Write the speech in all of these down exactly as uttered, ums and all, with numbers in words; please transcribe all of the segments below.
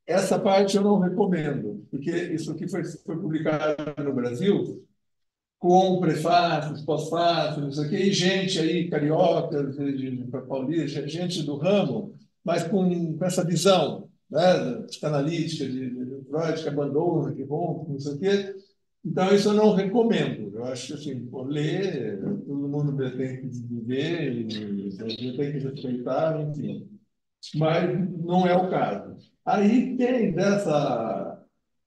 essa parte eu não recomendo, porque isso aqui foi, foi publicado no Brasil com prefácios, pós-fácios, não sei o quê, e gente aí, cariocas, de, de paulista, gente do ramo, mas com, com essa visão, né, psicanalítica, de, de Freud, que abandona, que rompe, não sei o quê. Então, isso eu não recomendo. Eu acho que, assim, pô, ler, todo mundo tem que viver, e tem que respeitar, enfim. Mas não é o caso. Aí tem dessa,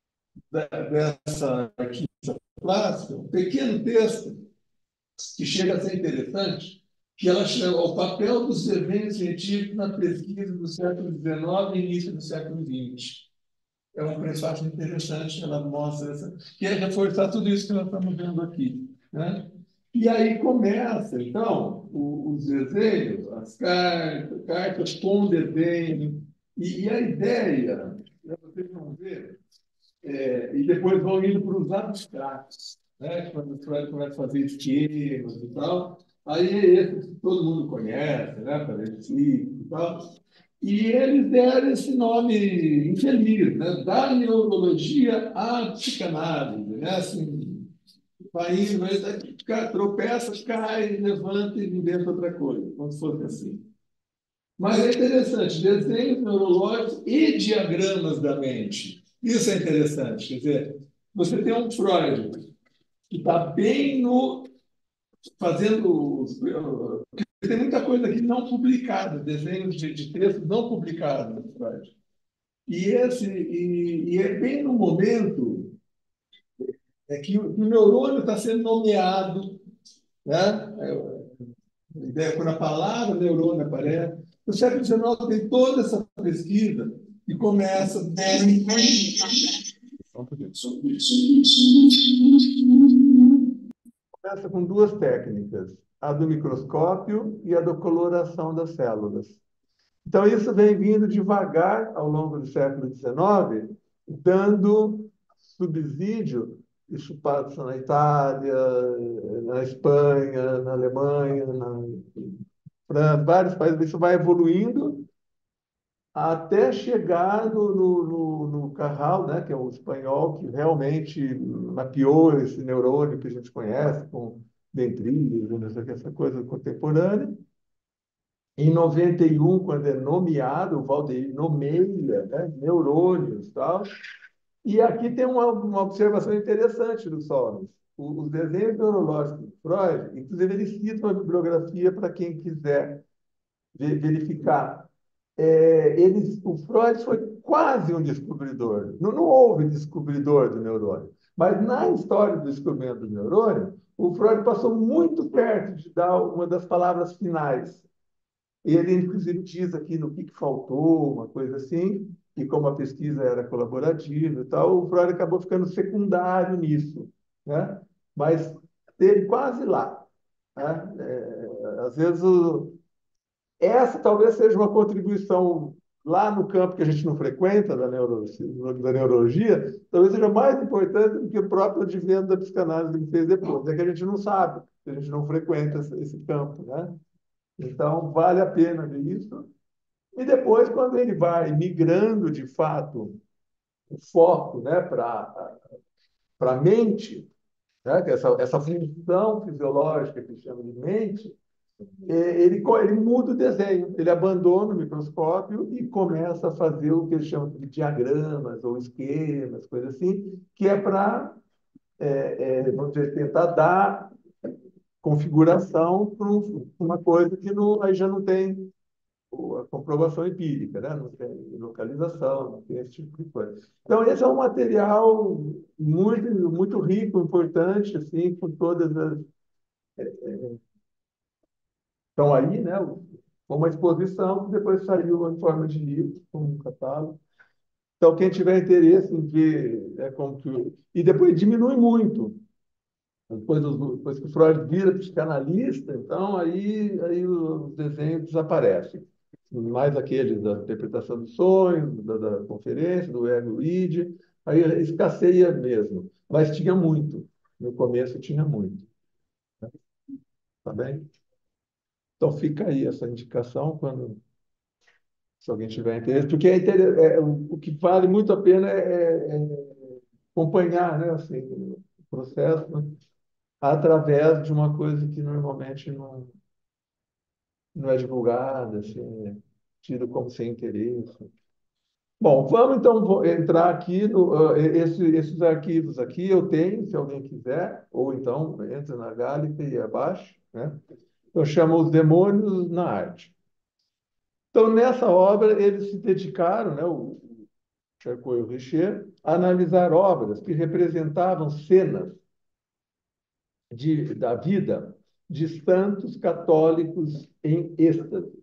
dessa clássica, um pequeno texto que chega a ser interessante, que ela chama o papel dos desenhos científicos na pesquisa do século dezenove e início do século vinte. É um prefácio interessante, ela mostra essa, que é reforçar tudo isso que nós estamos vendo aqui, né? E aí começa, então, o- os desenhos, as cartas, cartas com desenho, e, e a ideia, né, vocês vão ver, é, e depois vão indo para os abstratos, né? Quando você vai, começa a fazer esquemas e tal. Aí é esse que todo mundo conhece, né? Parecido e tal. E eles deram esse nome infeliz, né? Da neurologia à psicanálise, né? Assim, vai indo, vai, indo, tropeça, cai, levanta e inventa outra coisa, como se fosse assim. Mas é interessante, desenhos neurológicos e diagramas da mente. Isso é interessante. Quer dizer, você tem um Freud que está bem no fazendo. Tem muita coisa aqui não publicada, desenhos de, de textos não publicados no Freud. E, esse, e, e é bem no momento é que o, que o neurônio está sendo nomeado, né? A ideia, quando a palavra neurônio aparece. No século dezenove tem toda essa pesquisa e começa. Começa com duas técnicas, a do microscópio e a da coloração das células. Então, isso vem vindo devagar ao longo do século dezenove, dando subsídio, isso passa na Itália, na Espanha, na Alemanha, na França, vários países, isso vai evoluindo até chegar no, no, no, no Carral, né, que é o espanhol, que realmente mapeou esse neurônio que a gente conhece, com dendritas, não sei o que, essa coisa contemporânea. Em noventa e um, quando é nomeado, o Valdeir nomeia, né, neurônios e tal. E aqui tem uma, uma observação interessante do Solms. O- Os desenhos neurológicos do Freud, inclusive, ele cita uma bibliografia para quem quiser ve- verificar. É, eles, o Freud foi quase um descobridor. Não, não houve descobridor do neurônio. Mas na história do descobrimento do neurônio, o Freud passou muito perto de dar uma das palavras finais. Ele, inclusive, diz aqui no que, que faltou, uma coisa assim, e como a pesquisa era colaborativa e tal, o Freud acabou ficando secundário nisso, né? Mas esteve quase lá, né? É, às vezes, o, essa talvez seja uma contribuição lá no campo que a gente não frequenta, da, neuro, da neurologia, talvez seja mais importante do que o próprio advento da psicanálise que ele fez depois. É que a gente não sabe, a gente não frequenta esse, esse campo, né? Então, vale a pena ver isso. E depois, quando ele vai migrando, de fato, o foco, né, para para a mente, né, que é essa, essa função fisiológica que chama de mente, é, ele, co- ele muda o desenho, ele abandona o microscópio e começa a fazer o que ele chama de diagramas ou esquemas, coisas assim, que é para, é, é, vamos dizer, tentar dar configuração para uma coisa que não, aí já não tem a comprovação empírica, né? Não tem localização, não tem esse tipo de coisa. Então, esse é um material muito, muito rico, importante, assim, com todas as... Estão aí, né? Com uma exposição que depois saiu em forma de livro, com um catálogo. Então, quem tiver interesse em ver, é como que... E depois diminui muito. Depois, depois que o Freud vira psicanalista, então aí, aí os desenhos desaparecem. Mais aqueles da interpretação dos sonhos, da, da conferência, do ego id, aí escasseia mesmo. Mas tinha muito. No começo tinha muito. Tá bem? Então fica aí essa indicação quando se alguém tiver interesse, porque é, inter- é, o, o que vale muito a pena é, é acompanhar, né, assim, o processo, né, através de uma coisa que normalmente não, não é divulgada, assim, é tido como sem interesse. Bom, vamos então vo- entrar aqui no ah, esse- esses arquivos aqui eu tenho, se alguém quiser, ou então entra na Gallica e abaixo, né? Eu chamo Os Demônios na Arte. Então, nessa obra, eles se dedicaram, né, o Charcot e o Richer, a analisar obras que representavam cenas de, da vida de santos católicos em êxtase,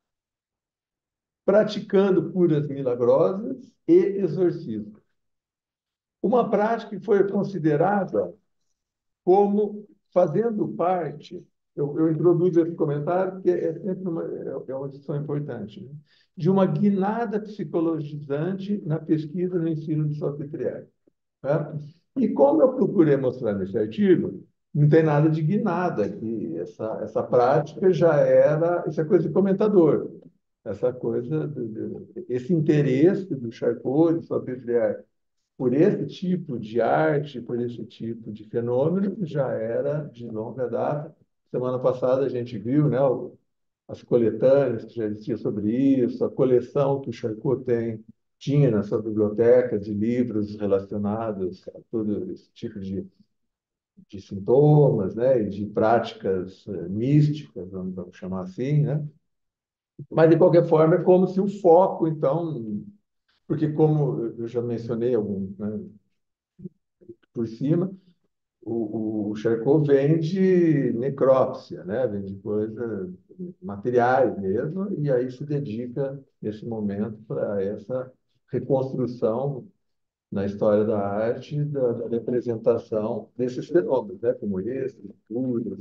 praticando curas milagrosas e exorcismos. Uma prática que foi considerada como fazendo parte, eu, eu introduzo esse comentário porque é sempre uma, é, é uma discussão importante, né? De uma guinada psicologizante na pesquisa no ensino de Salpêtrière. Né? E como eu procurei mostrar nesse artigo, não tem nada de guinada aqui. Essa, essa prática já era, isso é coisa de comentador. Essa coisa, do, do, esse interesse do Charcot, do Salpêtrière, por esse tipo de arte, por esse tipo de fenômeno, já era de longa data. Semana passada a gente viu, né, o, as coletâneas que já existiam sobre isso, a coleção que o Charcot tem, tinha na sua biblioteca de livros relacionados a todo esse tipo de, de sintomas, né, e de práticas eh, místicas, vamos, vamos chamar assim, né? Mas, de qualquer forma, é como se o foco, então, porque como eu já mencionei algum, né, por cima, o, o Charcot vende necrópsia, né? Vende coisas materiais mesmo, e aí se dedica, nesse momento, para essa reconstrução na história da arte, da, da representação desses fenômenos, né? Como esse, pinturas,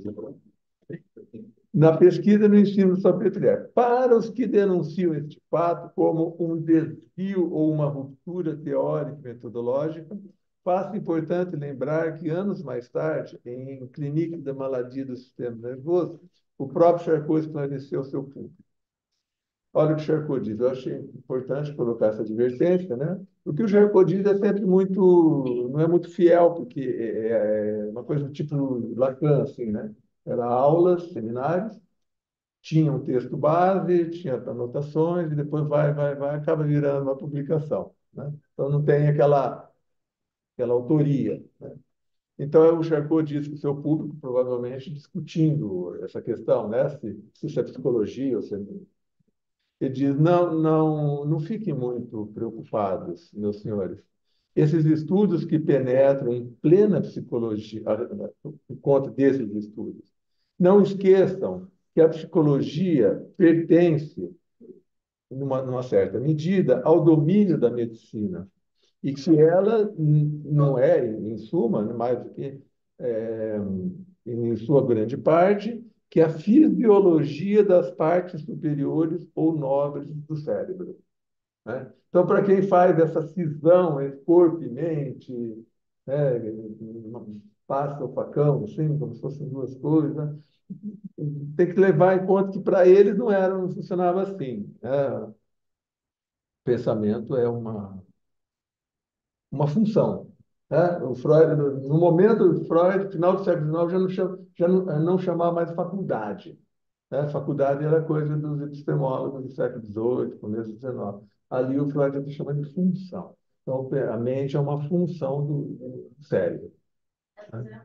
na pesquisa no ensino de Salpêtrière. Para os que denunciam este fato como um desvio ou uma ruptura teórica e metodológica, faço importante lembrar que, anos mais tarde, em Clinique de Maladie do Sistema Nervoso, o próprio Charcot esclareceu seu público. Olha o que o Charcot diz. Eu achei importante colocar essa advertência, né? Porque o Charcot diz é sempre muito, não é muito fiel, porque é, é uma coisa do tipo Lacan, assim, né? Era aulas, seminários, tinha um texto base, tinha anotações, e depois vai, vai, vai, acaba virando uma publicação, né? Então não tem aquela, aquela autoria, né? Então o Charcot diz que o seu público, provavelmente discutindo essa questão, né? Se, se isso é psicologia ou se é... Ele diz, não, não, não fiquem muito preocupados, meus senhores. Esses estudos que penetram em plena psicologia, por conta desses estudos, não esqueçam que a psicologia pertence, numa, numa certa medida, ao domínio da medicina. E que ela n- não é, em suma, né, mais do que, é, em sua grande parte, que a fisiologia das partes superiores ou nobres do cérebro. Né? Então, para quem faz essa cisão entre corpo e mente, né, passa o facão, assim, como se fossem duas coisas, né? Tem que levar em conta que para eles não era, não funcionava assim, né? O pensamento é uma, uma função, né? O Freud, no momento, Freud, final do século dezenove, já não, chama, já não, não chamava mais faculdade, né? Faculdade era coisa dos epistemólogos do século dezoito, começo do dezenove. Ali o Freud está chamando de função. Então, a mente é uma função do, do cérebro. Né?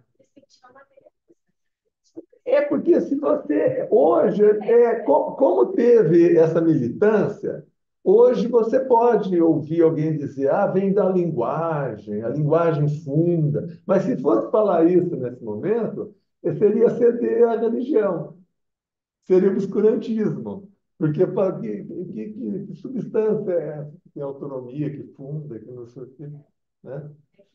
É porque se você hoje é co- como teve essa militância, hoje você pode ouvir alguém dizer, ah, vem da linguagem, a linguagem funda. Mas se fosse falar isso nesse momento, seria ceder à religião, seria obscurantismo. Porque fala, que, que, que, que substância é essa? Que tem autonomia, que funda, que não sei o quê, né?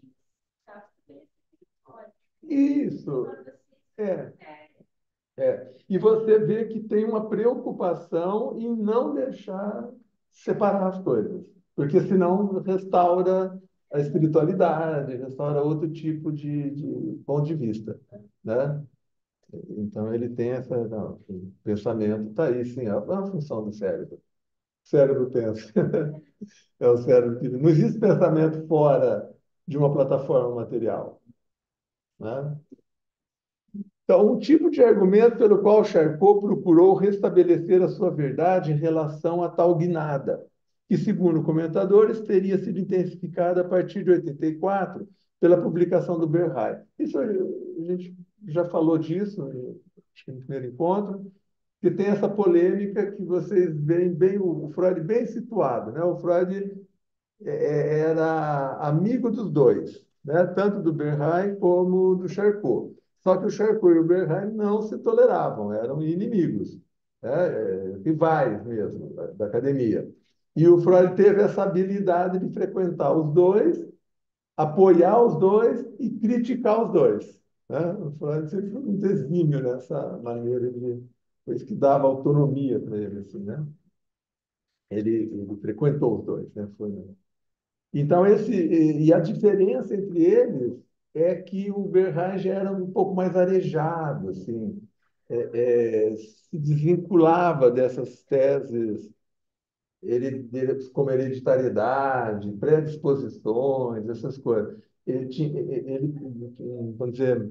Isso. É. É, e você vê que tem uma preocupação em não deixar separar as coisas, porque senão restaura a espiritualidade, restaura outro tipo de, de ponto de vista, né? Então ele tem essa, não, o pensamento está aí, sim, é uma função do cérebro. cérebro pensa. É o cérebro que... Não existe pensamento fora de uma plataforma material, né? Então, um tipo de argumento pelo qual Charcot procurou restabelecer a sua verdade em relação a tal guinada, que, segundo comentadores, teria sido intensificada a partir de oitenta e quatro pela publicação do Berheim. Isso a gente já falou disso, acho que no primeiro encontro, que tem essa polêmica que vocês veem bem o Freud bem situado, né? O Freud é, era amigo dos dois, né? Tanto do Bernheim como do Charcot. Só que o Charcot e o Bernheim não se toleravam, eram inimigos, né? É, rivais mesmo da, da academia. E o Freud teve essa habilidade de frequentar os dois, apoiar os dois e criticar os dois, né? O Freud sempre foi um exímio nessa maneira de, por isso que dava autonomia para ele, assim, né? Ele, ele frequentou os dois, né? Foi, então, esse, e a diferença entre eles é que o Bernheim era um pouco mais arejado, assim, é, é, se desvinculava dessas teses ele, como hereditariedade, predisposições, essas coisas. Ele, tinha, ele, vamos dizer,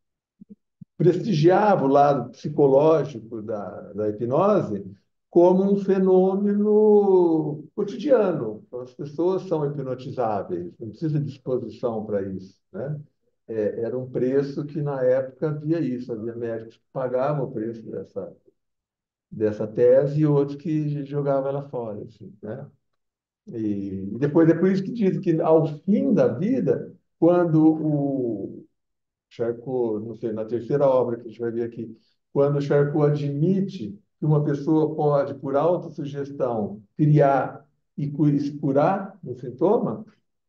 prestigiava o lado psicológico da, da hipnose como um fenômeno cotidiano. As pessoas são hipnotizáveis, não precisa de disposição para isso, né? É, era um preço que, na época, havia isso. Havia médicos que pagavam o preço dessa, dessa tese e outros que jogavam ela fora. Assim, né? E, e depois, é por isso que dizem que, ao fim da vida, quando o, Charcot, não sei, na terceira obra que a gente vai ver aqui, quando Charcot admite que uma pessoa pode, por autossugestão, criar e cu- curar o sintoma,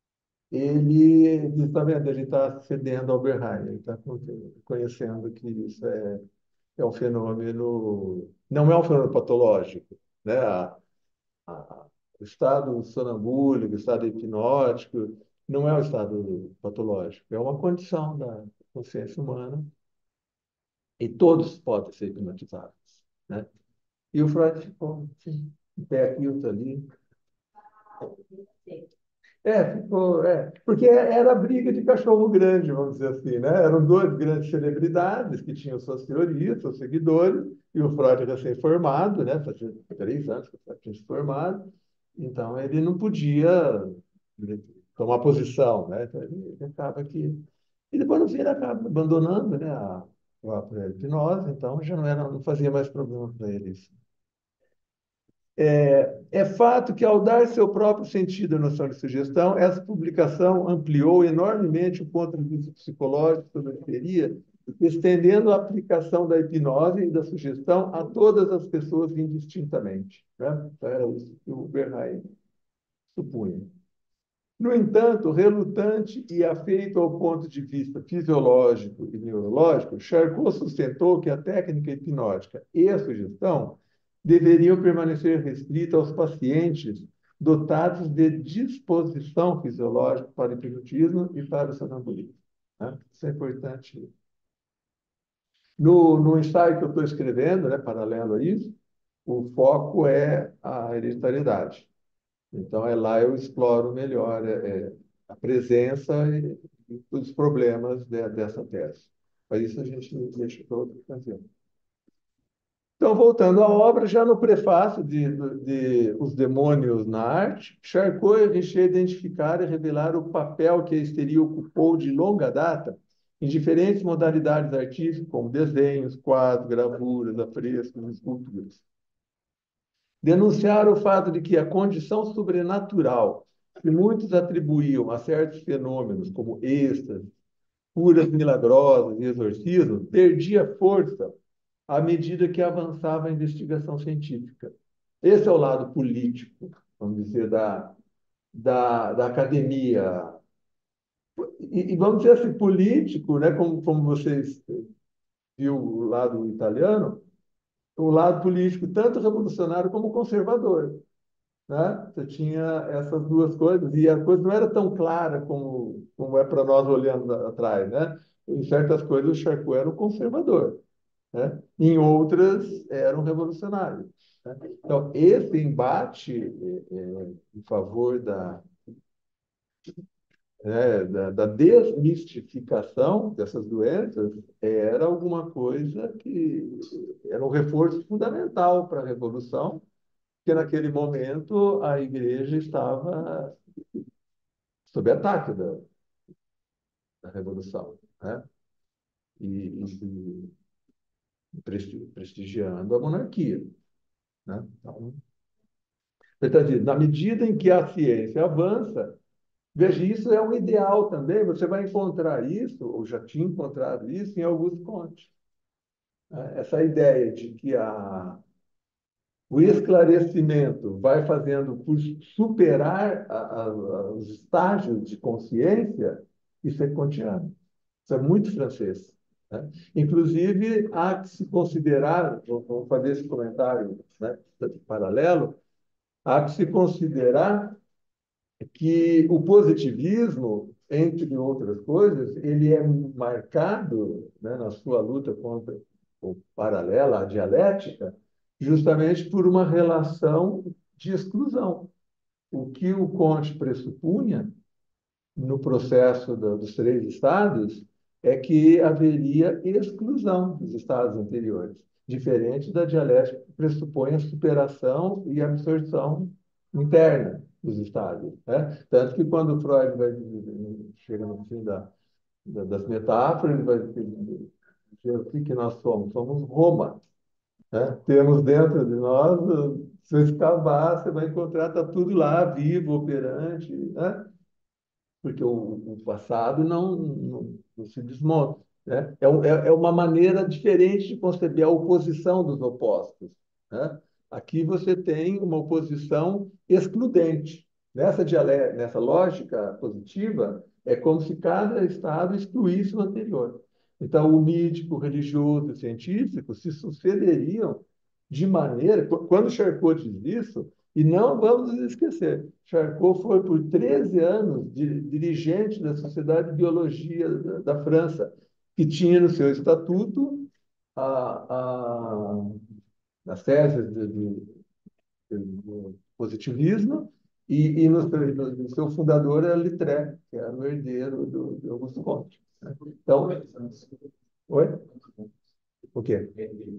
ele está vendo, ele está cedendo ao Bernheim, ele está conhecendo que isso é, é um fenômeno, não é um fenômeno patológico, né? A, a, o estado sonambúlico, o estado hipnótico, não é um estado patológico, é uma condição da consciência humana e todos podem ser hipnotizados, né? E o Freud ficou assim, um pé aqui, outro ali. É, ficou, é, porque era briga de cachorro grande, vamos dizer assim, né? Eram duas grandes celebridades que tinham suas teorias, seus seguidores, e o Freud recém-formado, né? Fazia três anos que o Freud tinha se formado, então ele não podia tomar posição, né? Então ele, ele acaba que... E depois, no fim, ele acaba abandonando, né, a, a hipnose, então já não, era, não fazia mais problema para ele isso. É, é fato que, ao dar seu próprio sentido à noção de sugestão, essa publicação ampliou enormemente o ponto de vista psicológico sobre a histeria, estendendo a aplicação da hipnose e da sugestão a todas as pessoas indistintamente, né? Então, era isso que o Bernheim supunha. No entanto, relutante e afeito ao ponto de vista fisiológico e neurológico, Charcot sustentou que a técnica hipnótica e a sugestão deveriam permanecer restritas aos pacientes dotados de disposição fisiológica para o hipnotismo e para o sonambulismo, né? Isso é importante. No, no ensaio que eu estou escrevendo, né, paralelo a isso, o foco é a hereditariedade. Então, é lá eu exploro melhor é, é, a presença e, e os problemas de, dessa tese. Mas isso a gente deixa para outra ocasião. Então, voltando à obra, já no prefácio de, de Os Demônios na Arte, Charcot e Richer identificaram e revelaram o papel que a histeria ocupou de longa data em diferentes modalidades artísticas, como desenhos, quadros, gravuras, afrescos, esculturas. Denunciaram o fato de que a condição sobrenatural que muitos atribuíam a certos fenômenos, como êxtase, curas milagrosas e exorcismo, perdia força à medida que avançava a investigação científica. Esse é o lado político, vamos dizer, da, da, da academia. E, e vamos dizer assim, político, né, como, como vocês viu o lado italiano, o lado político tanto revolucionário como conservador, né? Você tinha essas duas coisas e a coisa não era tão clara como, como é para nós olhando atrás, né? Em certas coisas o Charcot era um conservador, né? Em outras era um revolucionário. Então, esse embate é, é, em favor da, né, da, da desmistificação dessas doenças era alguma coisa que era um reforço fundamental para a Revolução, porque naquele momento a Igreja estava sob ataque da, da Revolução, né? E, e presti- prestigiando a monarquia, né? Então, você está dizendo, na medida em que a ciência avança, veja, isso é um ideal também, você vai encontrar isso, ou já tinha encontrado isso, em Augusto Comte. Né? Essa ideia de que a, o esclarecimento vai fazendo por superar a, a, os estágios de consciência, isso é kantiano. Isso é muito francês. Né? Inclusive, há que se considerar, vamos fazer esse comentário, né, paralelo, há que se considerar que o positivismo, entre outras coisas, ele é marcado, né, na sua luta contra o paralelo, a dialética, justamente por uma relação de exclusão. O que o Comte pressupunha no processo do, dos três estados é que haveria exclusão dos estados anteriores, diferente da dialética que pressupõe a superação e absorção interna dos estados. Né? Tanto que quando Freud vai, chega no fim da, da, das metáforas, ele vai dizer o que, que nós somos? Somos Roma. Né? Temos dentro de nós, se você escavar, você vai encontrar, está tudo lá, vivo, operante, né? Porque o, o passado não, não, não se desmonta. Né? É, um- é, é uma maneira diferente de conceber a oposição dos opostos. Né? Aqui você tem uma oposição excludente. Nessa, dialé nessa lógica positiva, é como se cada estado excluísse o anterior. Então, o mítico, o religioso e o científico se sucederiam de maneira. Quando Charcot diz isso, e não vamos nos esquecer, Charcot foi por treze anos di- dirigente da Sociedade de Biologia da, da França, que tinha no seu estatuto a, a, as teses de, de, de positivismo e, e no, seu, no seu fundador era Littré, que era o herdeiro do, de Augusto Comte. Né? Então, oi? O quê?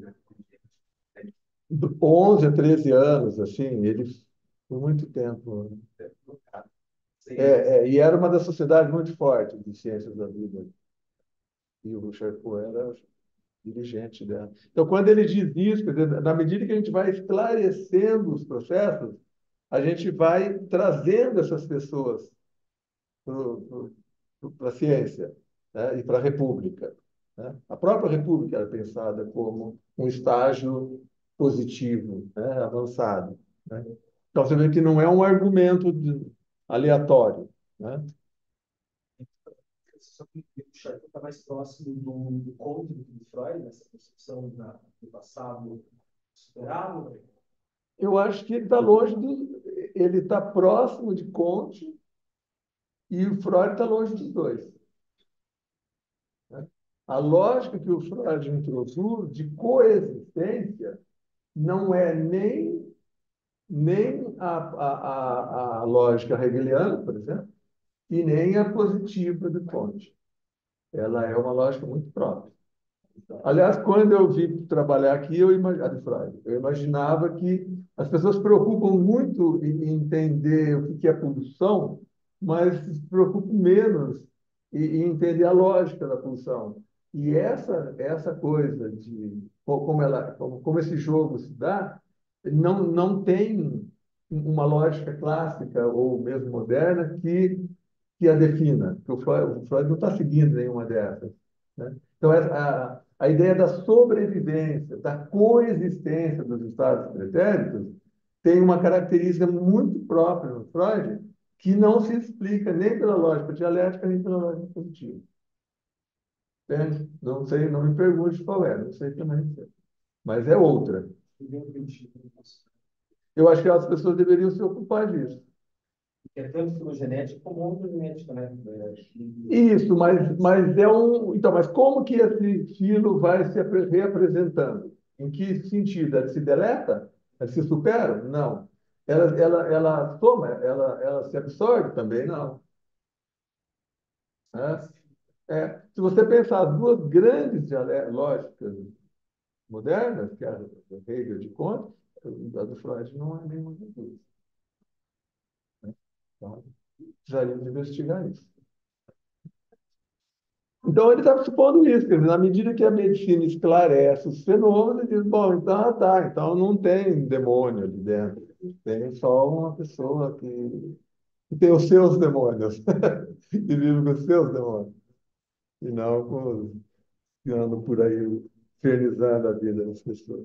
Do onze a treze anos, assim, ele por muito tempo. É, é, e era uma das sociedades muito fortes de ciências da vida. E o Charcot era dirigente dela. Então, quando ele diz isso, quer dizer, na medida que a gente vai esclarecendo os processos, a gente vai trazendo essas pessoas para a ciência, né, e para a República. Né? A própria República era pensada como um estágio positivo, né, avançado. Né? Então, você vê que não é um argumento de- aleatório. Né? Só que o Charcot está mais próximo do, do conto do Freud, nessa concepção da, do passado superado. Eu acho que ele está longe do. Ele está próximo de Comte e o Freud está longe dos dois. Né? A lógica que o Freud introduz de coexistência não é nem, nem a, a, a, a lógica hegeliana, por exemplo, e nem a positiva do Comte. Ela é uma lógica muito própria. Aliás, quando eu vim trabalhar aqui, eu, imag... a de Freud, eu imaginava que as pessoas se preocupam muito em entender o que é pulsão, mas se preocupam menos em entender a lógica da pulsão. E essa, essa coisa de como, ela, como, como esse jogo se dá, não, não tem uma lógica clássica ou mesmo moderna que, que a defina. Que o Freud, o Freud não está seguindo nenhuma dessas. Né? Então, a, a ideia da sobrevivência, da coexistência dos estados pretéritos, tem uma característica muito própria no Freud, que não se explica nem pela lógica dialética, nem pela lógica positiva. Entende? Não sei, não me pergunte qual é, não sei também. Mas é outra. Eu acho que as pessoas deveriam se ocupar disso. Que é tanto filogenética como ontogenética, né? Isso, mas, mas é um. Então, mas como que esse filo vai se apre- reapresentando? Em que sentido? Ele se deleta? Elas se superam? Não. Ela, ela, ela soma, ela, ela se absorve também? Não. Né? É, se você pensar as duas grandes diale- lógicas modernas, que é a do Hegel de Kant, a do Freud não é nenhuma das duas. Né? Então, precisaríamos investigar isso. Então, ele está supondo isso, quer dizer, na medida que a medicina esclarece os fenômenos, ele diz, bom, então, ah, tá, então não tem demônio ali dentro, tem só uma pessoa que, que tem os seus demônios, e vive com os seus demônios, e não com os que andam por aí infernizando a vida das pessoas.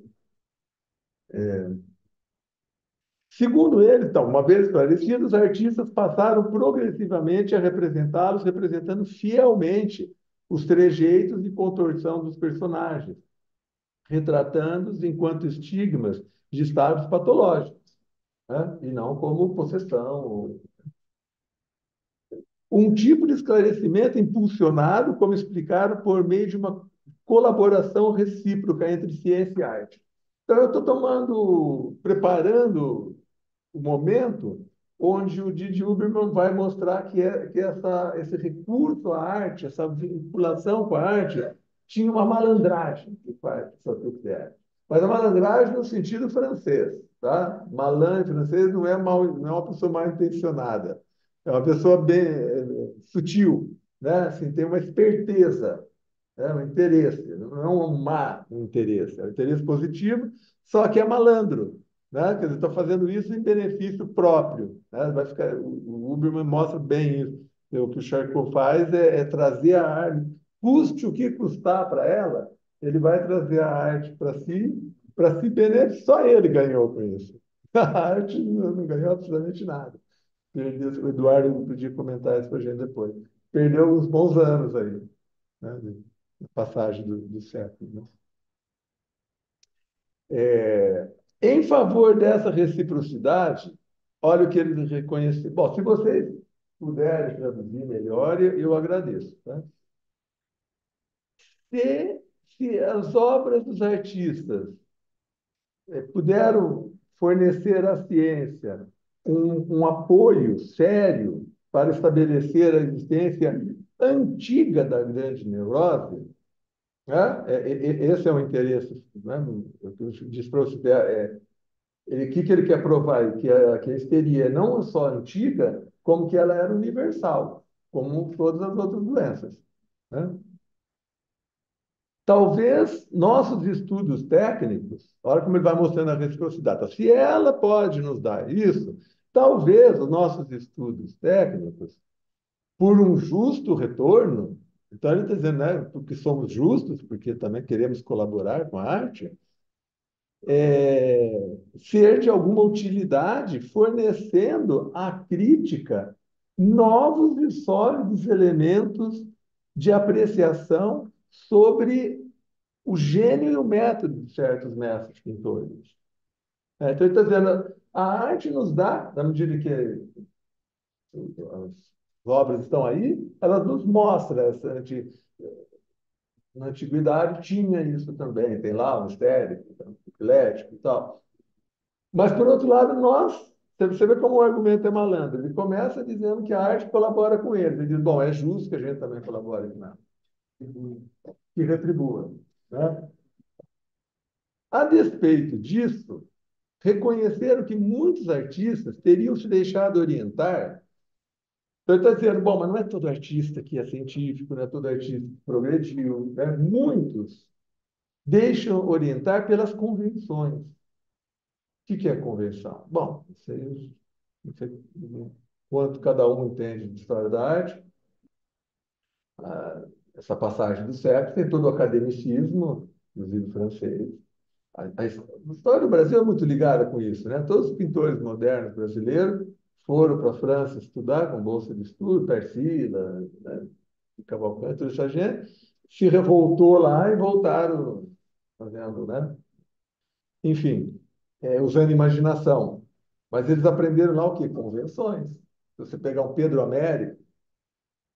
Segundo ele, então, uma vez esclarecido, os artistas passaram progressivamente a representá-los, representando fielmente os trejeitos e contorção dos personagens, retratando-os enquanto estigmas de estados patológicos, né? E não como possessão. Um tipo de esclarecimento impulsionado, como explicaram, por meio de uma colaboração recíproca entre ciência e arte. Então, eu estou tomando, preparando o momento onde o Didi Huberman vai mostrar que, é, que essa, esse recurso à arte, essa vinculação com a arte, tinha uma malandragem de parte de Saint-Exupéry. Mas a malandragem no sentido francês, tá? Malandro em francês não é, mal, não é uma pessoa mal intencionada, é uma pessoa bem é, sutil, né? Assim, tem uma esperteza, é um interesse, não é um má interesse, é um interesse positivo, só que é malandro, né? Quer dizer, está fazendo isso em benefício próprio, né? Vai ficar, o Huberman mostra bem isso. O que o Charcot faz é, é trazer a arte, custe o que custar para ela, ele vai trazer a arte para si, para se beneficiar. Só ele ganhou com isso. A arte não, não ganhou absolutamente nada. Perdeu, o Eduardo podia comentar isso para a gente depois. Perdeu uns bons anos aí, né? De passagem do, do século. Né? É, em favor dessa reciprocidade, olha o que eles reconheceram. Bom, se vocês puderem traduzir melhor, eu, eu agradeço. Tá? Se, se as obras dos artistas eh, puderam fornecer à ciência um, um apoio sério para estabelecer a existência antiga da grande neurose, né? É, é, é, esse é o interesse, né? Eu disse para você, é, ele, o que, que ele quer provar? Que a, que a histeria não é só antiga, como que ela era universal, como todas as outras doenças. Né? Talvez nossos estudos técnicos, olha como ele vai mostrando a reciprocidade, se ela pode nos dar isso, talvez os nossos estudos técnicos, por um justo retorno, então ele está dizendo, né, porque somos justos, porque também queremos colaborar com a arte, é, ser de alguma utilidade, fornecendo à crítica novos e sólidos elementos de apreciação sobre o gênio e o método de certos mestres pintores. É, então, ele está dizendo, a arte nos dá, na medida que as obras estão aí, elas nos mostram essa anti, na antiguidade tinha isso também, tem lá o histérico, o epilético e tal. Mas, por outro lado, nós, você vê como o argumento é malandro. Ele começa dizendo que a arte colabora com ele. Ele diz, bom, é justo que a gente também colabore com ela, que retribua. Né? A despeito disso, reconheceram que muitos artistas teriam se deixado orientar. Então, ele está dizendo, bom, mas não é todo artista que é científico, não é todo artista que progrediu. Né? Muitos deixam orientar pelas convenções. O que que é convenção? Bom, isso aí, não sei quanto cada um entende de história da arte. Ah, essa passagem do século tem todo o academicismo, inclusive francês. A, a história do Brasil é muito ligada com isso, né? Todos os pintores modernos brasileiros foram para a França estudar com bolsa de estudo, Tarsila, né? Cavalcante, toda essa gente, se revoltou lá e voltaram fazendo, né? Enfim, é, usando imaginação. Mas eles aprenderam lá o quê? Convenções. Se você pegar um Pedro Américo,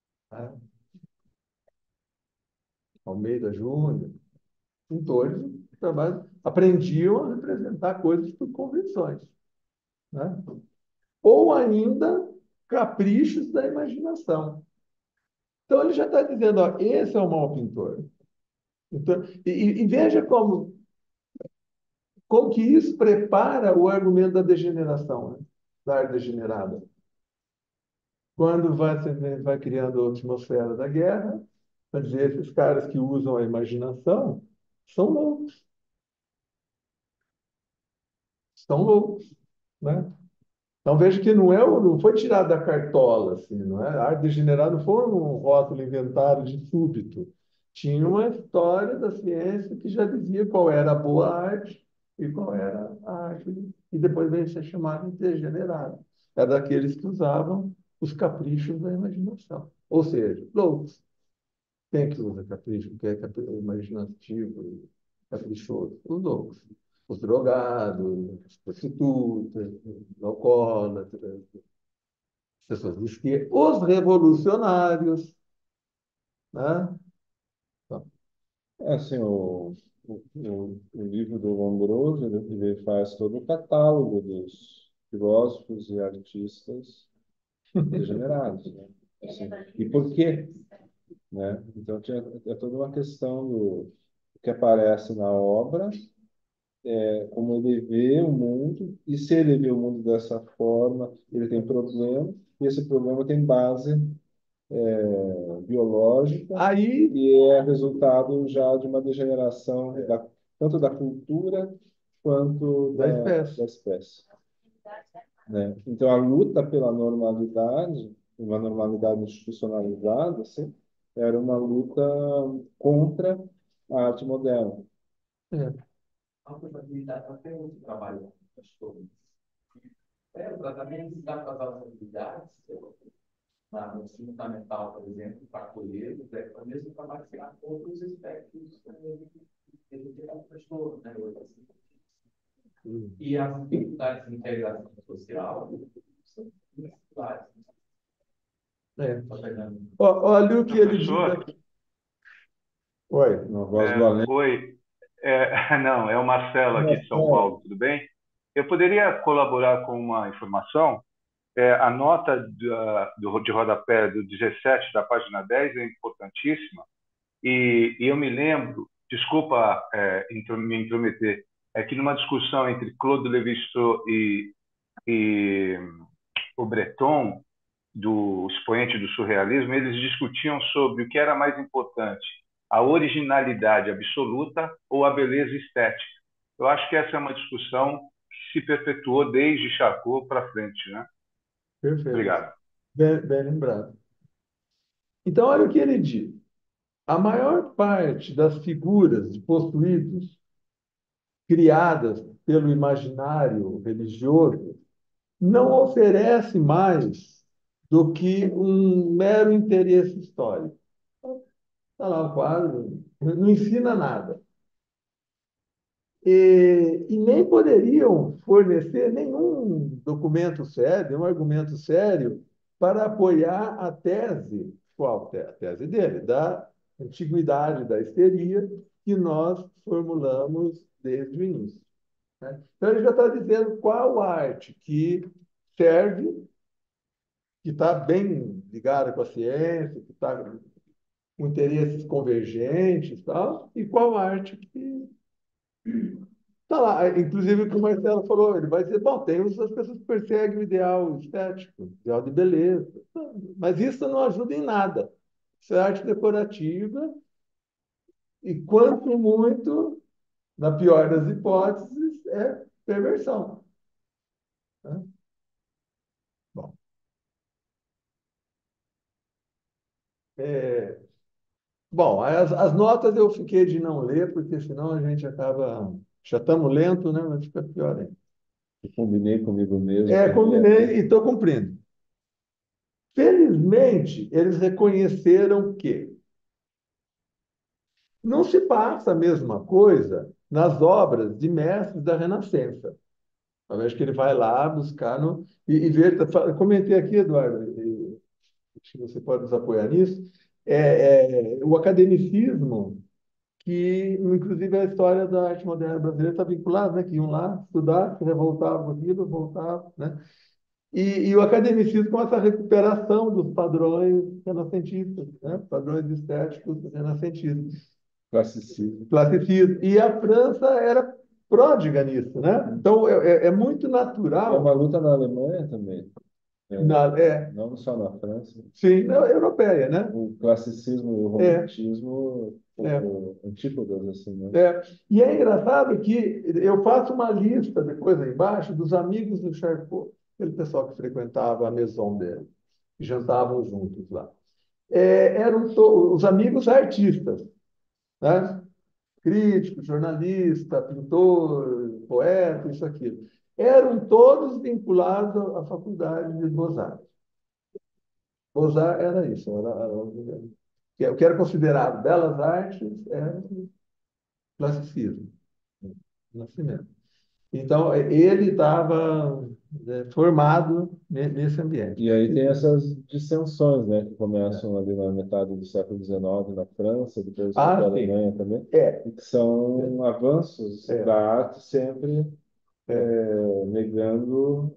né? Almeida Júnior, pintores trabalhos aprendiam a representar coisas por convenções, né? Ou ainda caprichos da imaginação. Então ele já está dizendo, ó, esse é o mau pintor. Então, e, e veja como, como que isso prepara o argumento da degeneração, né? Da arte degenerada. Quando vai, vai criando a atmosfera da guerra, quer dizer, esses caras que usam a imaginação são loucos. São loucos, né? Então veja que não, é, não foi tirado da cartola, assim, não é? A arte degenerada não foi um rótulo inventado de súbito. Tinha uma história da ciência que já dizia qual era a boa arte e qual era a arte, e depois veio a ser chamada de degenerada. Era daqueles que usavam os caprichos da imaginação. Ou seja, loucos. Quem é que usa capricho? Quem é capri- imaginativo, caprichoso? Os loucos. Os drogados, as prostitutas, os alcoólatras, pessoas de esquerda, os revolucionários, né? Então, É assim, o, o, o, o livro do Lombroso, ele, ele faz todo o catálogo dos filósofos e artistas degenerados, né? Assim, e por quê? Né? Então, tinha, é toda uma questão do que aparece na obra, é, como ele vê o mundo, e se ele vê o mundo dessa forma, ele tem problema, e esse problema tem base biológica aí, e é resultado já de uma degeneração da, tanto da cultura quanto da da, da espécie. espécie, né? Então, a luta pela normalidade, uma normalidade institucionalizada, assim, era uma luta contra a arte moderna. É. A probabilidade até outro trabalho, pastor. É, o tratamento da habilidades, na no ensino fundamental, por exemplo, para colher, é o mesmo trabalho que há outros aspectos que o pastor, né? E as dificuldades de integração social são dificuldades. É. Ó, olha o que ele diz Professor, aqui. Oi. Uma voz do é, além. oi. É, não, é o Marcelo aqui de São Marcelo, Paulo, tudo bem? Eu poderia colaborar com uma informação? É, a nota da- do, de rodapé do dezessete da página dez é importantíssima e, e eu me lembro, desculpa é, intro- me intrometer, é que numa discussão entre Claude Lévi-Strauss e, e o Breton, do expoente do surrealismo, eles discutiam sobre o que era mais importante, a originalidade absoluta ou a beleza estética. Eu acho que essa é uma discussão que se perpetuou desde Charcot para frente, né? Perfeito. Obrigado. Bem, bem lembrado. Então, olha o que ele diz. A maior parte das figuras de possuídos criadas pelo imaginário religioso não oferece mais do que um mero interesse histórico. Está lá o quadro, não ensina nada. E, e nem poderiam fornecer nenhum documento sério, nenhum argumento sério para apoiar a tese, qual a tese dele, da antiguidade da histeria que nós formulamos desde o início, né? Então ele já está dizendo qual arte que serve, que está bem ligada com a ciência, que está com interesses convergentes e tal, e qual arte que tá lá. Inclusive o que o Marcelo falou, ele vai dizer, bom, tem as pessoas que perseguem o ideal estético, o ideal de beleza, mas isso não ajuda em nada. Isso é arte decorativa e, quanto muito, na pior das hipóteses, é perversão, né? Bom, é, bom, as, as notas eu fiquei de não ler, porque senão a gente acaba. Já estamos lento, né? Mas fica pior ainda. eu combinei comigo mesmo É, que eu ia combinei ter. e estou cumprindo. Felizmente, eles reconheceram que não se passa a mesma coisa nas obras de mestres da Renascença. Eu vejo que ele vai lá buscar no, e, e ver. Eu comentei aqui, Eduardo, e, acho que você pode nos apoiar nisso. É, é, o academicismo que, inclusive, a história da arte moderna brasileira está vinculada, né? Que iam lá estudar, se revoltavam com aquilo, voltavam, né? E, e o academicismo com essa recuperação dos padrões renascentistas, né? Padrões estéticos renascentistas, Classicismo. classicismo. E a França era pródiga nisso, né? Então, é, é é muito É uma natural, luta na Alemanha também, né? na, é, Não só na França. sim, na europeia, né? O classicismo e o É, romantismo, é. o, o, antípodas, assim, né? É, e é engraçado que eu faço uma lista depois aí embaixo dos amigos do Charcot, aquele pessoal que frequentava a maison dele, que jantavam juntos lá. É, eram to- os amigos artistas, né? Crítico, jornalista, pintor, poeta, isso, aquilo. Eram todos vinculados à à faculdade de Beaux-Arts. Beaux-Arts era isso, era, era, o que era considerado belas artes era classicismo, nascimento. Então, ele estava, né, formado ne- nesse ambiente. E aí tem essas dissensões, né, que começam ali na metade do século dezenove na França, depois na Ah, sim. Alemanha também, É, e que são avanços é, da arte sempre é, eh, negando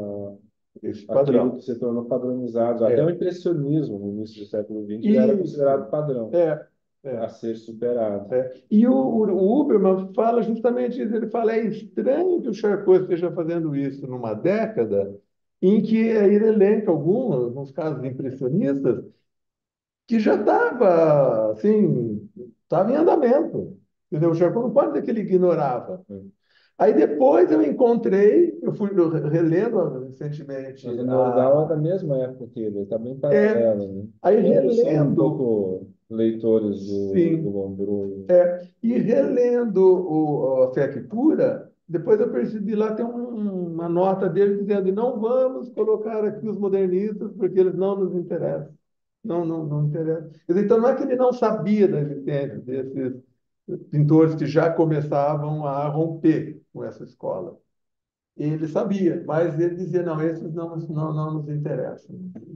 esse a, aquilo padrão. que se tornou padronizado. Até o É. impressionismo no início do século vinte já era Isso. considerado padrão É, a é, ser superado. é. E o, o, o Huberman fala justamente isso. Ele fala, é estranho que o Charcot esteja fazendo isso numa década em que aí ele elenca alguns, alguns casos impressionistas que já estava, assim, estava em andamento. Entendeu? O Charcot não pode dizer que ele ignorava. Aí depois eu encontrei, eu fui relendo recentemente, Mas o Nordal é da a, mesma época que ele, está bem é, paralelo, né? aí Ambos são um relendo, pouco leitores do, do sim, Lombrou. é, e relendo o, a Fé que Pura, depois eu percebi lá tem um- uma nota dele dizendo: não vamos colocar aqui os modernistas porque eles não nos interessam. Não, não, não interessa. Quer dizer, então não é que ele não sabia da existência desses pintores que já começavam a romper com essa escola. Ele sabia, mas ele dizia: não, esses não, não, não nos interessam.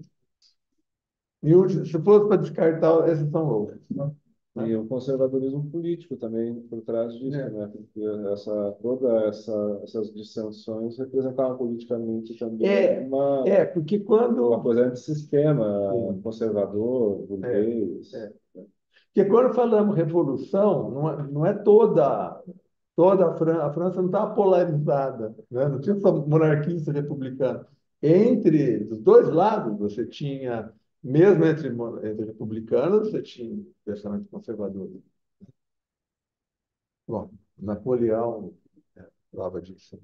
E o- se fosse para descartar, esses são outros. Né? E o conservadorismo político também por trás disso, É. né? Porque essa, toda essa, essas dissensões representavam politicamente também É, uma, é, porque uma quando. coisa antissistema, Sim, conservador, é, burguês. é. Porque quando falamos revolução, não é, não é toda, toda a França, a França não estava polarizada, né? Não tinha só monarquista e republicano. Entre os dois lados, você tinha, mesmo entre, mon- entre republicanos, você tinha pensamento conservador. Bom, Napoleão é, prova disso.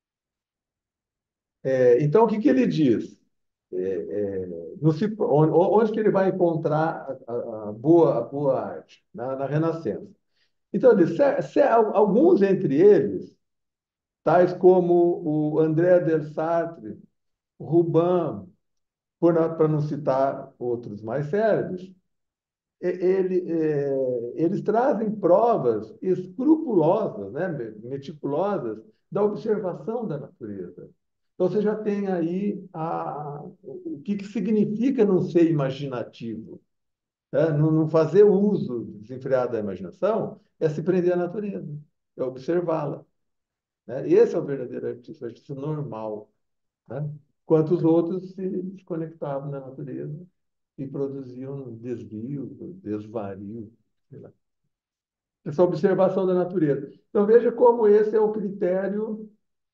É, então, o que que ele diz? É, é, no Cip- onde, onde que ele vai encontrar a, a- a boa, a boa arte? Na, na Renascença. Então, ele, se- se- alguns entre eles, tais como o André del Sartre, o Rubens, para não citar outros mais célebres, e- ele, é, eles trazem provas escrupulosas, né, meticulosas, da observação da natureza. Então, você já tem aí a, o que, que significa não ser imaginativo, né? Não, não fazer uso desenfreado da imaginação é se prender à natureza, é observá-la. Né? Esse é o verdadeiro artista, o artista normal. Né? Enquanto os outros se desconectavam da natureza e produziam desvio, desvario, sei lá. Essa observação da natureza. Então, veja como esse é o critério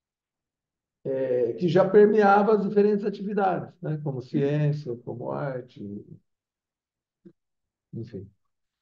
é, que já permeava as diferentes atividades, né? Como ciência, como arte, enfim.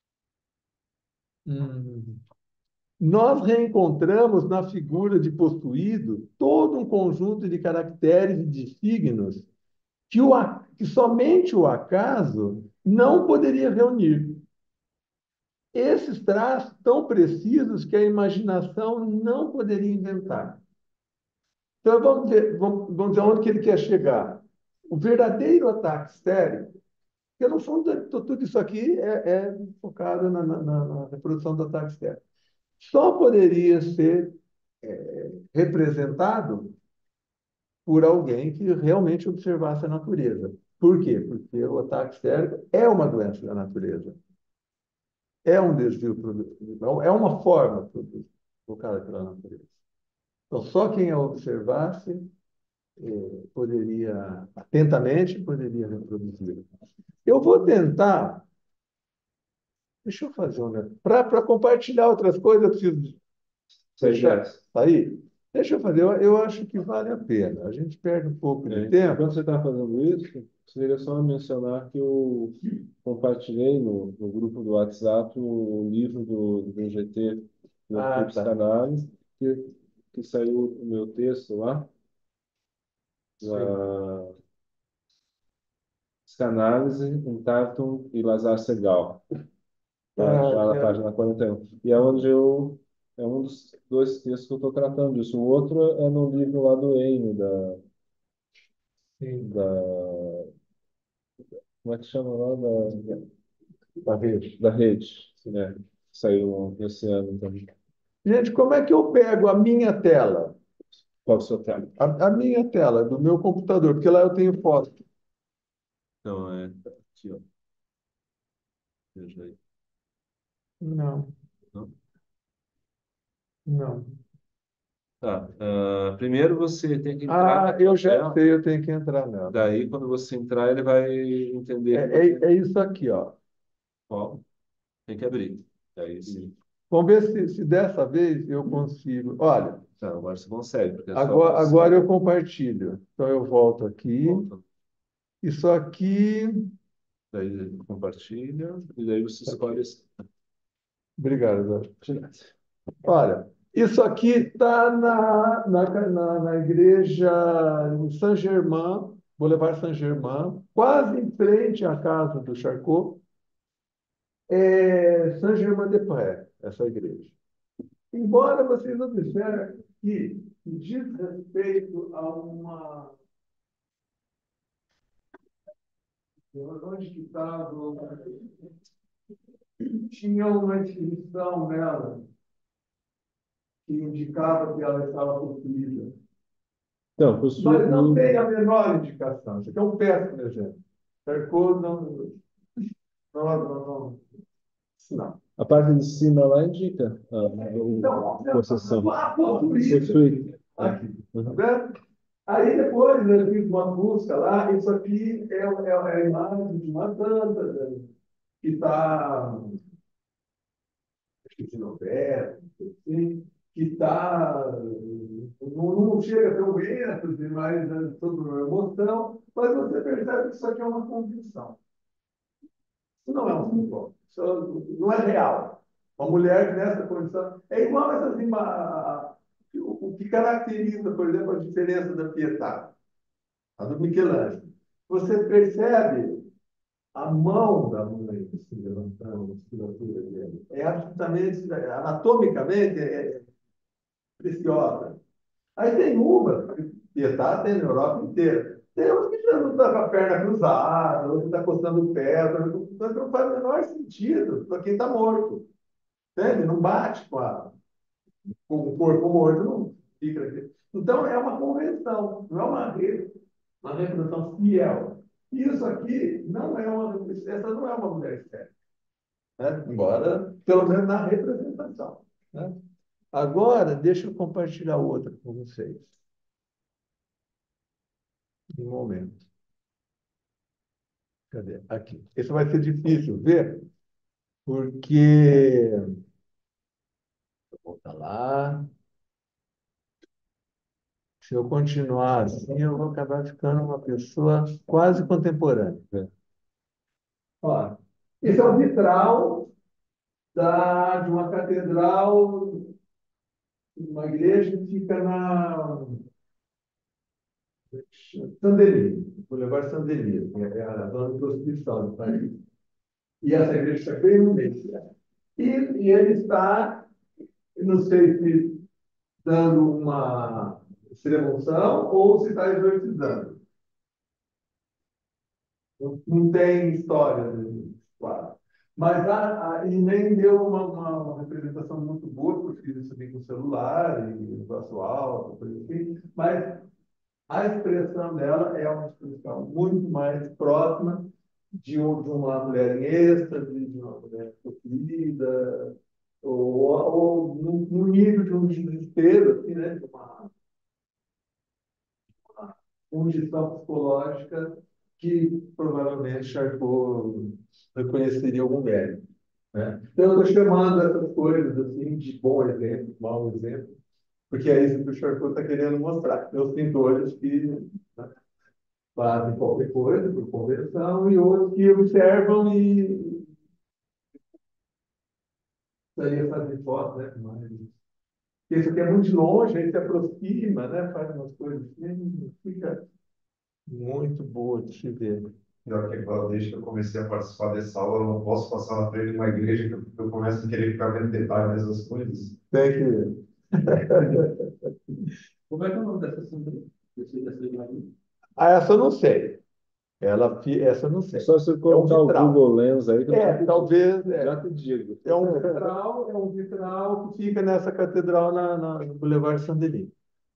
Hum. Nós reencontramos na figura de possuído todo um conjunto de caracteres e de signos que, o, que somente o acaso não poderia reunir. Esses traços tão precisos que a imaginação não poderia inventar. Então, vamos ver, vamos, vamos ver onde que ele quer chegar. O verdadeiro ataque histérico, porque, no fundo, tudo isso aqui é, é focado na, na, na reprodução do ataque histérico. Só poderia ser é, representado por alguém que realmente observasse a natureza. Por quê? Porque o ataque histérico é uma doença da natureza. é um desvio produtivo, é uma forma provocada pela natureza. Então, só quem a observasse eh, poderia, atentamente, poderia reproduzir. Eu vou tentar, deixa eu fazer uma, para compartilhar outras coisas, eu preciso deixar sair. Deixa eu fazer, eu, eu acho que vale a pena. A gente perde um pouco de É, tempo. enquanto você está fazendo isso, seria só mencionar que eu compartilhei no, no grupo do WhatsApp o livro do, do G T, do Ah, Arthur tá. Psicanálise, que, que saiu o meu texto lá, da Psicanálise, em Tarton e Lazar Segal, tá? Ah, Já na quero- página quarenta e um. E é onde eu, é um dos dois textos que eu estou tratando disso. O outro é no livro lá do Amy, da, sim, da, como é que chama lá? Da, da rede. da rede, né? Saiu esse ano também. Gente, como é que eu pego a minha tela? Qual o seu tema? A, a minha tela, do meu computador, porque lá eu tenho foto. Então, é aqui, ó. Veja aí. Não, Não? não. Tá. Ah, primeiro você tem que entrar Ah, eu na já tela. sei, eu tenho que entrar nela. Daí, quando você entrar, ele vai É, entender que é, você é isso aqui, ó. ó, tem que abrir. Daí sim. Vamos ver se, se dessa vez eu consigo. Olha, Então, agora você consegue, porque é só agora, você agora eu compartilho. Então eu volto aqui. volta. Isso aqui. Daí ele compartilha e daí você escolhe esse. Obrigado, Eduardo. Olha, isso aqui está na, na, na, na igreja Saint-Germain, Boulevard Saint-Germain, quase em frente à casa do Charcot, é Saint-Germain-des-Prés, essa igreja. Embora vocês observem que diz respeito a uma. Onde que estava? Tinha uma inscrição nela que indicava que ela estava construída. Então, possui Mas não um- tem a menor indicação. Isso aqui é um péssimo exemplo. Charcot não. Não, não, não. Não. a parte de cima lá indica a, o- Então, a possessão. ah, por isso. Possui. Aqui. Tá Uhum. vendo? Aí depois eu fiz uma busca lá, isso aqui é, é, é a imagem de uma santa né, que está, esqueci o verbo, assim, que está, não, não chega a ter um ênfase, mas é sobre uma emoção, mas você percebe que isso aqui é uma convicção. Isso não é um simbólico, isso não é real. Uma mulher nessa condição é igual essas imagens. O que caracteriza, por exemplo, a diferença da Pietà, a do Michelangelo. Você percebe a mão da mãe se levantando, a musculatura dele. É absolutamente, anatomicamente, é preciosa. Aí tem uma, Pietà tem na Europa inteira. Tem uma que já não está com a perna cruzada, outra está coçando o pé, outra não faz o menor sentido para quem está morto. Entende? Não bate com, a, com o corpo morto, não fica aqui. Então, é uma convenção, não é uma, re, uma reprodução fiel. Isso aqui não é uma, essa não é uma mulher estéril, né? Embora, pelo menos na representação. Né? Agora, deixa eu compartilhar outra com vocês. Um momento. Cadê? Aqui. Isso vai ser difícil ver, porque. Vou voltar lá. Se eu continuar assim, eu vou acabar ficando uma pessoa quase contemporânea. Ó, esse é o vitral da, de uma catedral, uma igreja que fica na Saint-Denis, Boulevard Saint-Denis, que é a zona de prostituição do país. E essa igreja está bem no meio. E, e ele está, não sei se dando uma extrema-unção ou se está exorcizando. Não, não tem história desse quadro. Mas a, a, e nem deu uma, uma, uma representação muito boa, porque fiz isso aqui com celular, e negócio alto, coisa assim. Mas a expressão dela é uma expressão muito mais próxima de, um- de uma mulher em êxtase, de uma mulher sofrida, ou, ou no, no nível de um desespero, assim, né? De uma, uma condição psicológica que provavelmente Charcot reconheceria algum mérito, né? Então, eu estou chamando essas coisas assim de bom exemplo, mau exemplo, porque é isso que o Charcot está querendo mostrar. Tem os pintores que, né, fazem qualquer coisa por convenção e outros que observam e daí fazer foto, né? Mas isso aqui é muito longe, aí se aproxima, né? Faz umas coisas assim, fica muito boa de se ver. Pior que agora, desde que eu comecei a participar dessa aula, eu não posso passar na frente de uma igreja que eu, eu começo a querer ficar vendo detalhes dessas coisas. Tem que. Como é que é o nome dessa sandália? Desse- dessa imagem? Ah, essa eu não sei. Ela, fi- essa eu não sei. É só você É um colocar o vitral. Google Lens aí que eu já É, te, talvez. já É, te digo. é um vitral, é um vitral que fica nessa catedral na, na, no Boulevard Saint-Denis.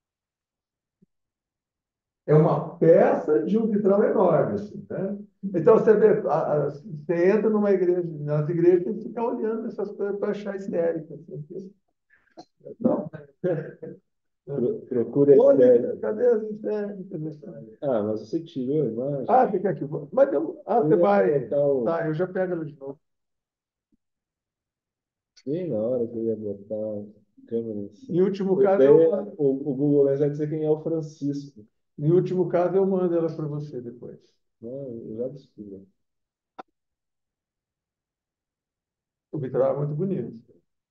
É uma peça de um vitral enorme, assim, né? Então, você vê, a- a- você entra numa igreja, nas igrejas, tem que ficar olhando essas coisas para achar histérica. Assim. Então, Pro- Procure a olha, ideia. cadê as histéricas? Ah, mas você tirou a imagem. Ah, fica aqui. Mas eu, ah, Eu você ia vai. colocar o... Tá, eu já pego ela de novo. Bem na hora que eu ia botar a câmera em Em cima. último Porque caso, daí eu mando. o, o Google Lens vai dizer quem é o Francisco. Em último caso, eu mando ela para você depois. Não, eu já descobri. O vitral é muito bonito.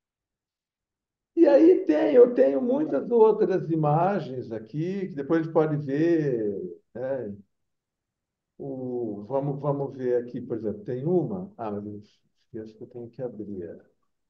E aí tem, eu tenho muitas outras imagens aqui, que depois a gente pode ver, né? O, vamos, vamos ver aqui, por exemplo, tem uma. Ah, mas eu esqueço que eu tenho que abrir ela.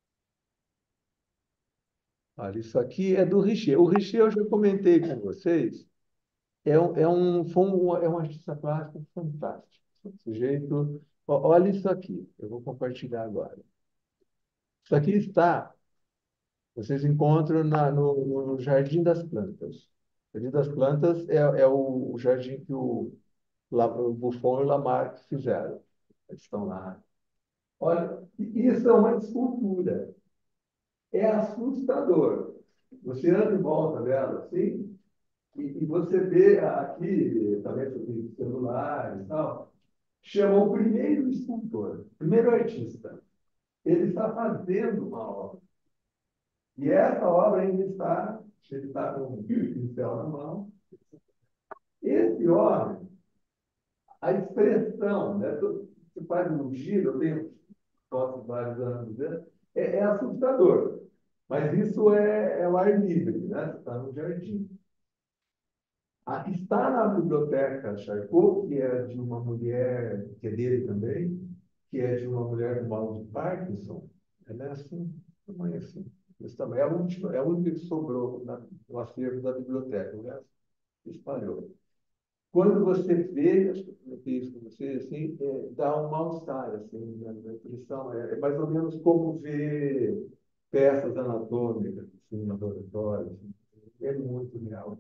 Olha, isso aqui é do Richer. O Richer, eu já comentei com vocês, é um, é um, foi um, é um artista plástico fantástico. O sujeito. Ó, olha isso aqui, eu vou compartilhar agora. Isso aqui está, vocês encontram na, no, no Jardim das Plantas. O Jardim das Plantas é, é o, o jardim que o, La- o Buffon e o Lamarck fizeram. Eles estão lá. Olha, isso é uma escultura. É assustador. Você anda em volta dela, assim, e, e você vê aqui, também sobre celulares e tal, chama o primeiro escultor, o primeiro artista. Ele está fazendo uma obra. E essa obra ainda está, ele está com um pincel na mão. Esse homem, a expressão, né? Você faz um giro, eu tenho fotos de vários anos dele, é, é assustador. Mas isso é, é o ar livre, né? Você está no jardim. Ah, está na biblioteca Charcot, que é de uma mulher, que é dele também, que é de uma mulher com mal de Parkinson. Ela é assim, tamanho assim. Isso também é a última, é a única que sobrou na, no acervo da biblioteca. O resto espalhou. Quando você vê, acho que eu comentei isso com você, assim, é, dá um mal-estar, assim, né? A impressão é, é mais ou menos como ver peças anatômicas, assim, no laboratório. Assim. É muito real.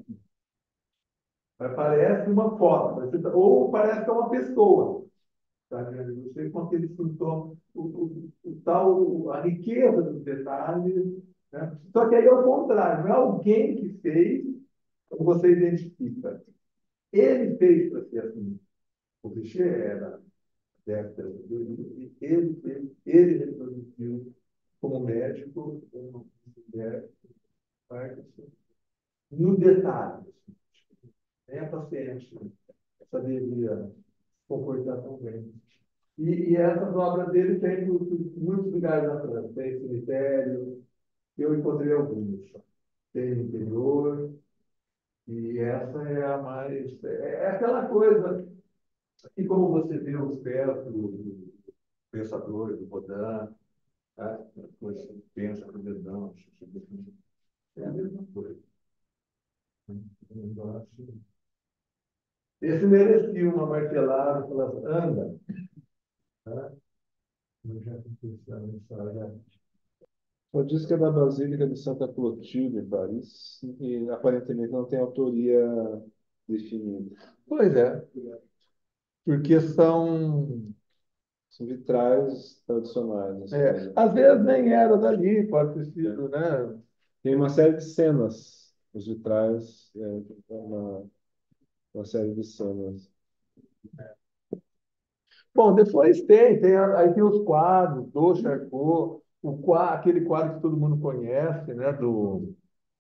Mas parece uma foto, parece- ou parece que é uma pessoa. Tá vendo? Você com aquele sintoma, o, o, o tal, a riqueza dos detalhes. Né? Só que aí é o contrário, não é alguém que fez, como você identifica. Ele fez para ser assim. O Richer era década de dois mil, e ele, ele, ele reproduziu como médico uma mulher Parkinson no detalhe. Assim, nem a paciente saberia se comportar tão bem. E, e essas obras dele tem por, por muitos lugares na França. Tem cemitério, eu encontrei alguns. Tem no interior, e essa é a mais. É, é aquela coisa. E como você vê os pés do, do pensador, do Rodin, tá? Depois você pensa com o dedão, é a mesma coisa. Eu acho- Esse merecia uma martelada pelas anda. Tá? Eu já estou pensando nisso, olha. Só diz que é da Basílica de Santa Clotilde, em Paris, e aparentemente não tem autoria definida. Pois é. porque são, São vitrais tradicionais, assim, é, né? às vezes nem era dali, pode ter sido, né? Tem uma série de cenas, os vitrais, é, uma, uma série de cenas. Bom, depois tem, tem a- aí tem os quadros do Charcot, o, qua- aquele quadro que todo mundo conhece, né? Do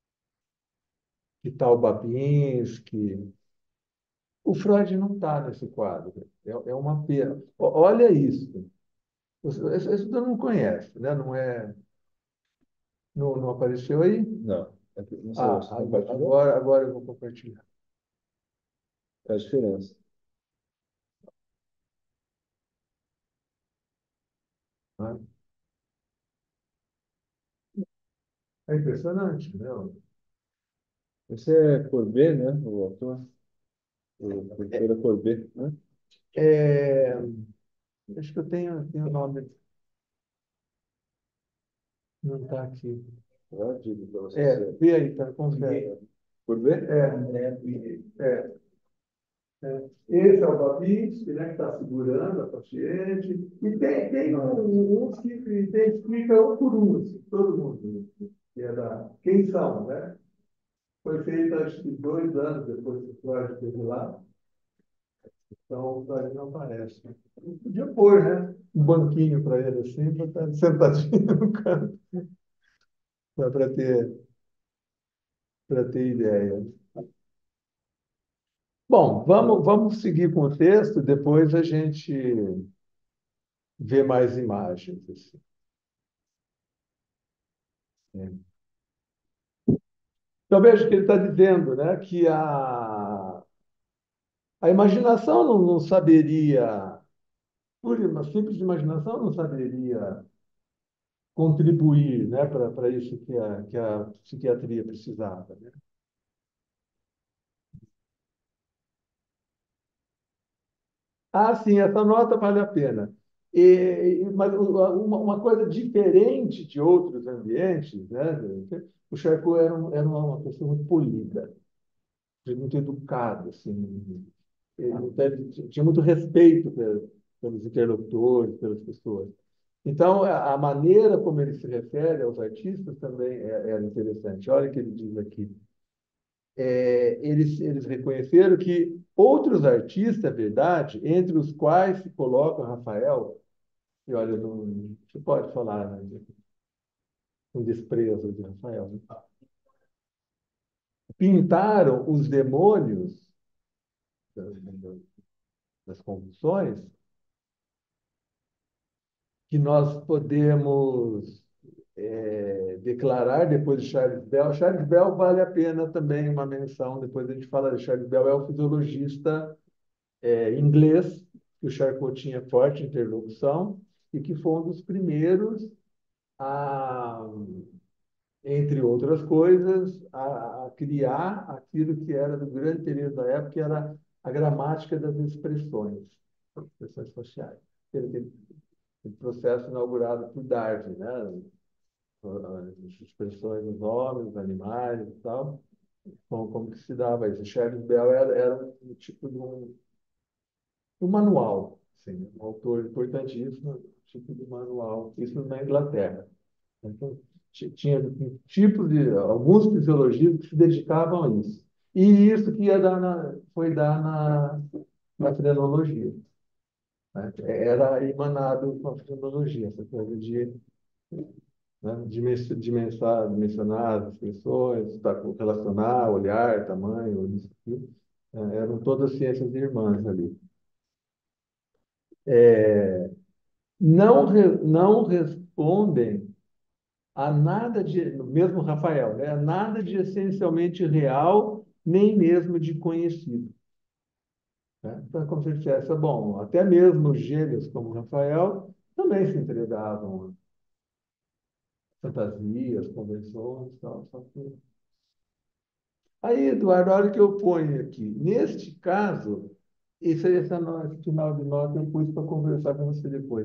Vital Babinski. O Freud não está nesse quadro. É, é uma pena. O- Olha isso. Esse, esse todo mundo conhece, né? Não é, não, não apareceu aí? Não, é que- não sei, Ah, você agora, compartilhou? agora agora eu vou compartilhar. Faz diferença. Né? É impressionante, né? Esse é Courbet, né? O autor. O pintor é Courbet, né? É, acho que eu tenho, tenho o nome, não está aqui. Eu digo para você É, se é vê aí, tá? Confere. Courbet. É, é, é. Esse é o Babinski, né, que está segurando a paciente. E tem, tem um- uns que identificam um por um, assim, todo mundo. Que é da, quem são, né? Foi feito, acho que dois anos depois que o Freud esteve lá. Então, o Freud não aparece. Podia pôr, né? Um banquinho para ele assim, para estar sentadinho no canto, para ter, para ter ideia. Bom, vamos, vamos seguir com o texto, depois a gente vê mais imagens. Assim, né? Então, veja que ele está dizendo, né, que a, a imaginação não, não saberia, por uma simples imaginação, não saberia contribuir, né, para para isso que a, que a psiquiatria precisava. Né? Ah, sim, essa nota vale a pena. E, mas uma, uma coisa diferente de outros ambientes, né? O Charcot era, um, era uma pessoa muito polida, muito educado, assim. Ele teve- tinha muito respeito pelos, pelos interlocutores, pelas pessoas. Então, a a maneira como ele se refere aos artistas também é, é interessante. Olha o que ele diz aqui. É, eles, eles reconheceram que outros artistas, é verdade, entre os quais se coloca Rafael, e olha, não, você pode falar, né, com desprezo de Rafael, né? Pintaram os demônios das, das convulsões que nós podemos é, declarar depois de Charles Bell. Charles Bell vale a pena também uma menção, depois a gente fala de Charles Bell, é o fisiologista é, inglês, que o Charcot tinha forte interlocução, e que foi um dos primeiros a, entre outras coisas, a, a criar aquilo que era do grande interesse da época, que era a gramática das expressões, expressões faciais. Ele tem um processo inaugurado por Darwin, né? As expressões dos homens, dos animais e tal, como, como que se dava isso. Charles Bell era, era um tipo de um um manual, sim, um autor importantíssimo, tipo de manual, isso na Inglaterra. Então, tinha tipos de, alguns fisiologistas que se dedicavam a isso. E isso que ia dar na, foi dar na, na frenologia. Né? Era emanado com a frenologia, essa coisa de, né, dimensionar, dimensionar, dimensionar as expressões, tá, relacionar, olhar, tamanho, isso aqui. Eram todas ciências irmãs ali. não, re- não respondem a nada de, mesmo Rafael, né? A nada de essencialmente real, nem mesmo de conhecido. Né? Então, é como se eu dissesse, bom, até mesmo gênios como Rafael também se entregavam a fantasias, convenções, tal, só que... Aí, Eduardo, olha o que eu ponho aqui. Neste caso, esse, essa no- esse final de nota eu pus para conversar com você depois.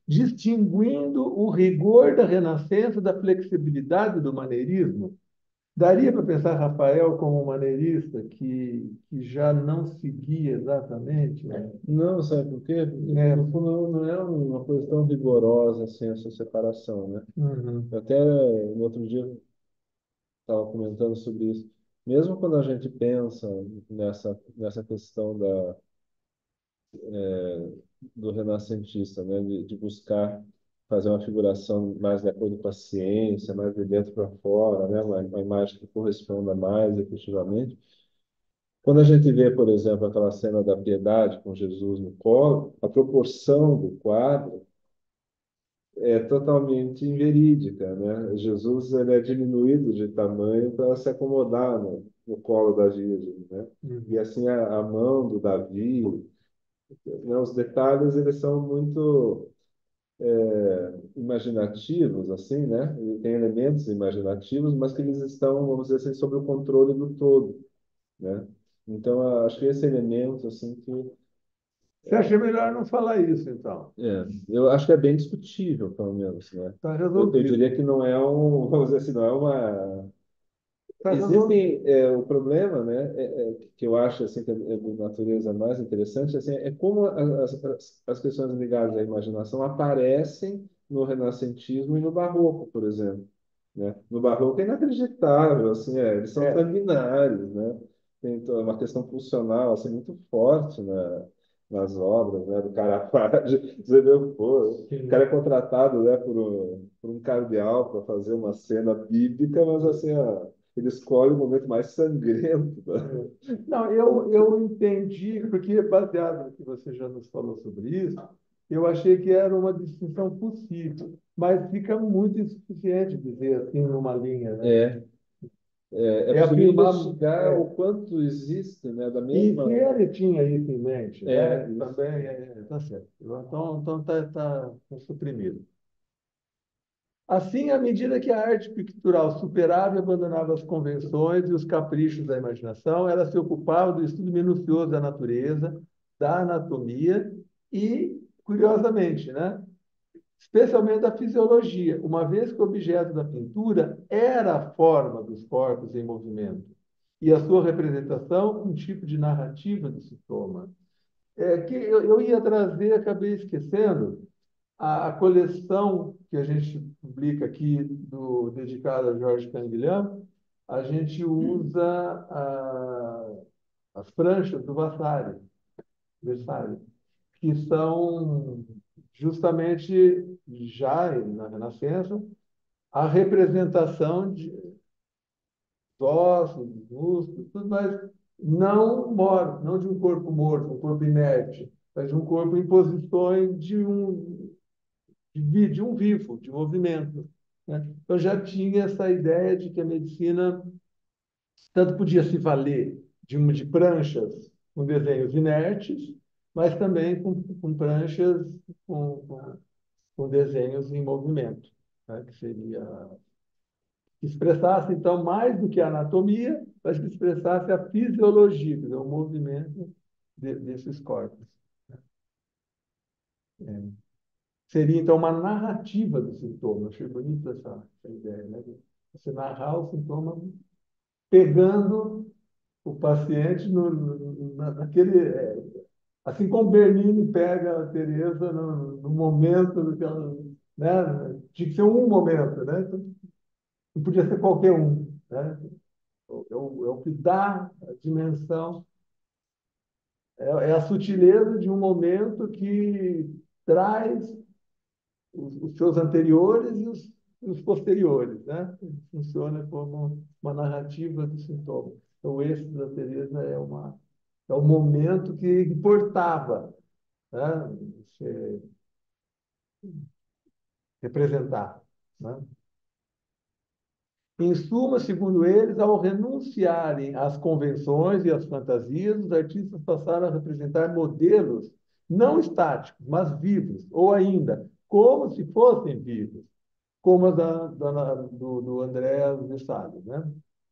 Distinguindo o rigor da renascença da flexibilidade do maneirismo, Daria para pensar Rafael como um maneirista que, que já não seguia exatamente, né? Não, sabe por quê? Porque, É. no fundo, não não é uma coisa tão rigorosa assim, essa separação, né? Uhum. Até no outro dia estava comentando sobre isso. Mesmo quando a gente pensa nessa, nessa questão da, do renascentista, né? De, de buscar fazer uma figuração mais de acordo com a ciência, mais de dentro para fora, né? Uma, uma imagem que corresponda mais efetivamente. Quando a gente vê, por exemplo, aquela cena da piedade com Jesus no colo, a proporção do quadro é totalmente inverídica, né? Jesus ele é diminuído de tamanho para se acomodar no, no colo da Virgem, né? E Uhum. assim a, a mão do Davi, né? Os detalhes eles são muito imaginativos, assim, né? Ele tem elementos imaginativos, mas que eles estão, vamos dizer assim, sob o controle do todo, né? Então, eu acho que esse elemento, assim, que Você acha melhor não falar isso, então? é, eu acho que é bem discutível, pelo menos, né? Está Eu, eu resolvido. diria que não é um, vamos dizer assim, não é uma. Está resolvido. Existem, é, o problema, né, é, é, que eu acho assim, que é de natureza mais interessante, assim, é como as, as, as questões ligadas à imaginação aparecem no renascentismo e no barroco, por exemplo, né? No barroco é inacreditável, assim, é, eles são É. sanguinários, né? Tem to- uma questão pulsional assim, muito forte na, nas obras, né, do Caravaggio. Você vê, pô, o cara é Sim. contratado, né, por um, por um cardeal para fazer uma cena bíblica, mas assim, a ele escolhe o momento mais sangrento. Tá? É. Não, eu, eu entendi, porque baseado no que você já nos falou sobre isso, eu achei que era uma distinção possível, mas fica muito insuficiente dizer assim numa linha, né? É, é, é É possível afirmar, investigar é, o quanto existe, né, da e se mesma. ele tinha isso em mente, É, né? isso. Também é, tá certo. Então, então tá, tá, tá suprimido. Assim, à medida que a arte pictural superava e abandonava as convenções e os caprichos da imaginação, ela se ocupava do estudo minucioso da natureza, da anatomia e, curiosamente, né, especialmente da fisiologia, uma vez que o objeto da pintura era a forma dos corpos em movimento e a sua representação um tipo de narrativa do sintoma. É que eu, eu ia trazer, acabei esquecendo, a, a coleção que a gente publica aqui, do, dedicada a Jorge Canguilham, a gente usa a, as pranchas do Vasari, Vasari, que são justamente, já na Renascença, a representação de ossos, músculos, tudo, mas não morto, não de um corpo morto, um corpo inerte, mas de um corpo em posições de um de, vi- de um vivo, de movimento. Né? Eu já tinha essa ideia de que a medicina tanto podia se valer de, uma, de pranchas com desenhos inertes, mas também com, com pranchas com, com, com desenhos em movimento, né? Que seria que expressasse, então, mais do que a anatomia, mas que expressasse a fisiologia, quer dizer, o movimento de, desses corpos. É. Seria, então, uma narrativa do sintoma. Eu achei bonita essa, essa ideia, né? Você narrar o sintoma pegando o paciente no, no, na- naquele... é, assim como Bernini pega a Teresa no, no momento do que ela... Né? Tinha que ser um momento, né? Então, não podia ser qualquer um, né? É o, é o que dá a dimensão, é, é a sutileza de um momento que traz os, os seus anteriores e os, e os posteriores, né? Funciona como uma narrativa do sintoma. Então, esse da Teresa é uma é o momento que importava, né? Você representar, né? Em suma, segundo eles, ao renunciarem às convenções e às fantasias, os artistas passaram a representar modelos não estáticos, mas vivos, ou ainda, como se fossem vivos, como a da, da, do, do André de Salles, né?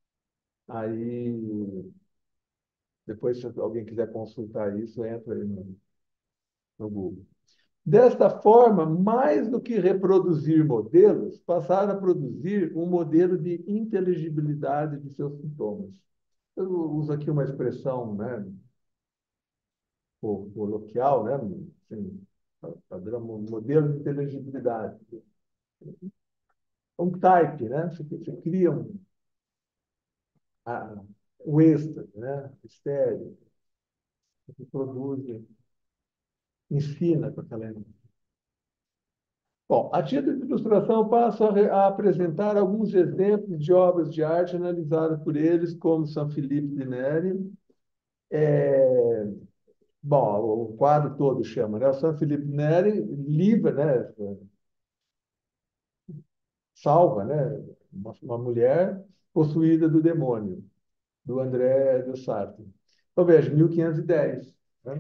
Aí, depois, se alguém quiser consultar isso, entra aí no, no Google. Desta forma, mais do que reproduzir modelos, passaram a produzir um modelo de inteligibilidade de seus sintomas. Eu uso aqui uma expressão, né, coloquial, né, assim, padrão, um modelo de inteligibilidade. Um type, né? Você, você cria um, a, um êxtase, né? Estéreo, você produz, ensina com aquela. Bom, a título de ilustração, eu passo a, re- a apresentar alguns exemplos de obras de arte analisadas por eles, como São Filipe de Neri. É, bom, o quadro todo chama, né? O São Filipe Neri livra, né? Salva, né? Uma, uma mulher possuída do demônio, do André de Sartre. Então, veja, mil quinhentos e dez, né?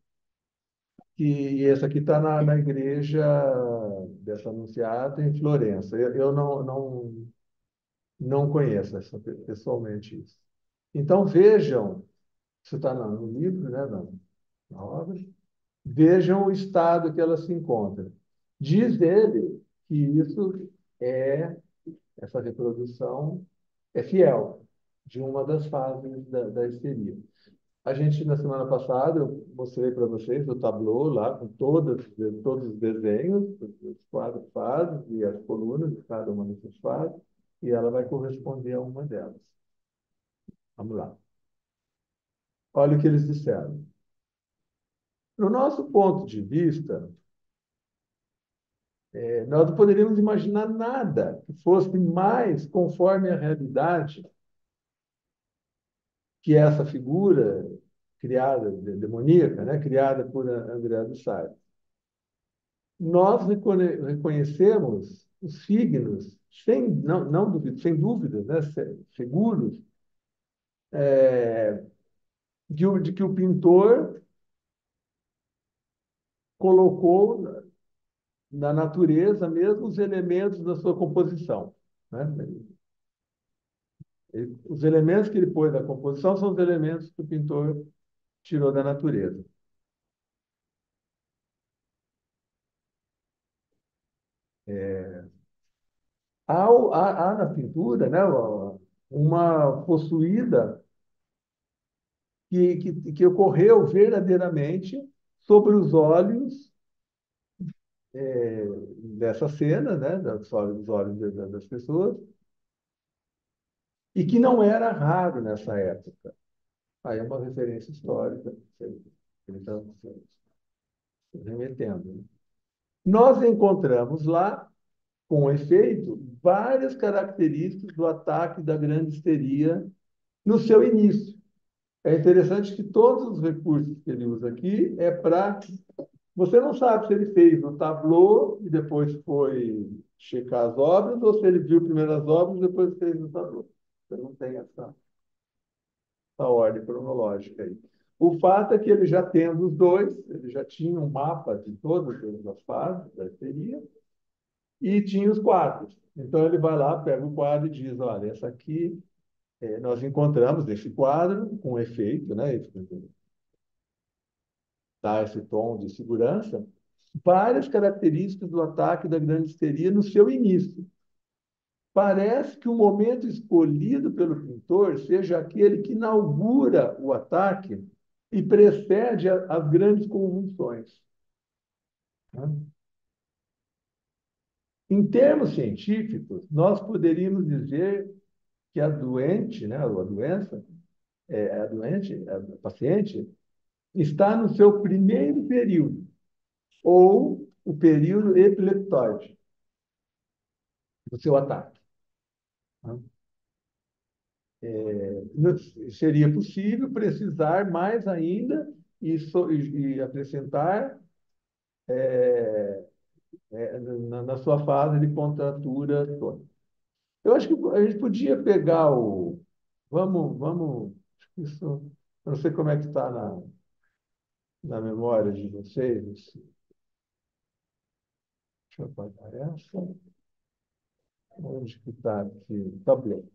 E esse aqui está na, na igreja dessa Anunciata em Florença. Eu, eu não, não, não conheço essa, pessoalmente isso. Então, vejam, isso está no livro, né, na, na obra, vejam o estado que ela se encontra. Diz ele que isso é, essa reprodução é fiel de uma das fases da, da histeria. A gente, na semana passada, eu mostrei para vocês o tableau lá, com todas, todos os desenhos, os quatro fases e as colunas de cada uma dessas fases, e ela vai corresponder a uma delas. Vamos lá. Olha o que eles disseram. No nosso ponto de vista, eh, nós não poderíamos imaginar nada que fosse mais conforme a realidade que essa figura criada, demoníaca, né, criada por André de Sade. Nós reconhecemos os signos, sem, não, não duvido, sem dúvidas, né, seguros, é, de, de que o pintor colocou na natureza mesmo os elementos da sua composição. Né? Ele, os elementos que ele pôs na composição são os elementos que o pintor tirou da natureza. É, há, há, há na pintura, né, uma possuída que, que, que ocorreu verdadeiramente sobre os olhos é, dessa cena, né, dos olhos, dos olhos das pessoas, e que não era raro nessa época. Aí é uma referência histórica, ele está remetendo. Né? Nós encontramos lá, com efeito, várias características do ataque da grande histeria no seu início. É interessante que todos os recursos que ele usa aqui é para... Você não sabe se ele fez o tableau e depois foi checar as obras, ou se ele viu primeiro as obras e depois fez o tableau. Você não tem essa, essa ordem cronológica aí. O fato é que ele já tendo os dois, ele já tinha um mapa de todas as fases da histeria e tinha os quadros. Então ele vai lá, pega o quadro e diz, olha, essa aqui eh, nós encontramos esse quadro com efeito, né? Dá esse tom de segurança, várias características do ataque da grande histeria no seu início. Parece que o momento escolhido pelo pintor seja aquele que inaugura o ataque e precede as grandes convulsões. Em termos científicos, nós poderíamos dizer que a doente, né, a doença, é, a doente, a paciente, está no seu primeiro período, ou o período epileptóide do seu ataque. É, seria possível precisar mais ainda e, so, e acrescentar é, é, na, na, sua fase de contratura toda. Eu acho que a gente podia pegar o... Vamos, vamos... Isso, eu não sei como é que está na, na memória de vocês. Deixa eu apagar essa. Onde que está aqui? Tá bem.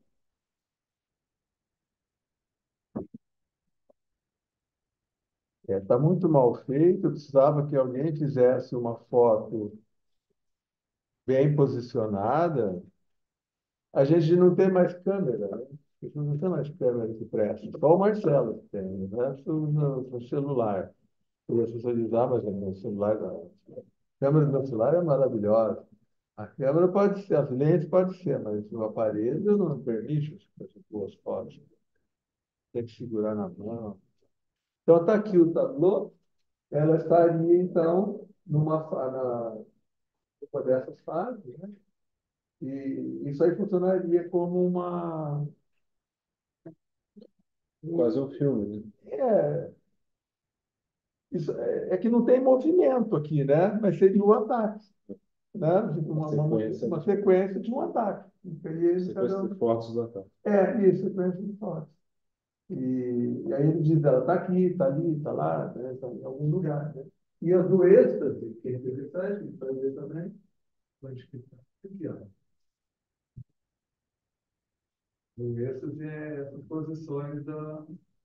está muito mal feito, eu precisava que alguém fizesse uma foto bem posicionada. A gente não tem mais câmera, né? A gente não tem mais câmera que presta. Só o Marcelo que tem, o resto no, no celular. Eu preciso usar, mas no celular, não. A câmera do meu celular é maravilhosa. A câmera pode ser, as lentes pode ser, mas o aparelho não permite fazer boas fotos. Tem que segurar na mão. Então, está aqui o tablô. Ela estaria, então, numa, fa- na, uma dessas fases, né? E isso aí funcionaria como uma... Quase um filme, né? É, isso, é, é que não tem movimento aqui, né? Mas seria um ataque, né? Uma, uma, Sequência, uma sequência de um ataque. E aí, cada sequência de um- fotos do ataque. É, isso, sequência de fotos. E, e aí ele diz, ela está aqui, está ali, está lá, né? Está em algum lugar, né? E as do êxtase, que é interessante, para ver também, onde que está? Aqui, ó. No êxtase é essas posições da,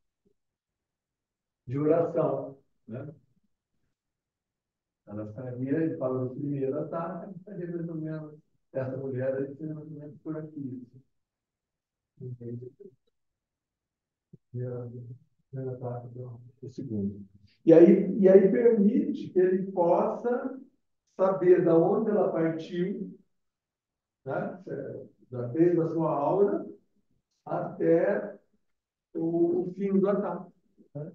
de oração, né? Ela estaria, ele fala do primeiro ataque, ela estaria mais ou menos, essa mulher aí seria mais ou menos por aqui. Entende? Primeiro primeiro ataque do do segundo. E aí, e aí permite que ele possa saber de onde ela partiu, né? Da desde a sua aura até o, o fim do ataque. Né?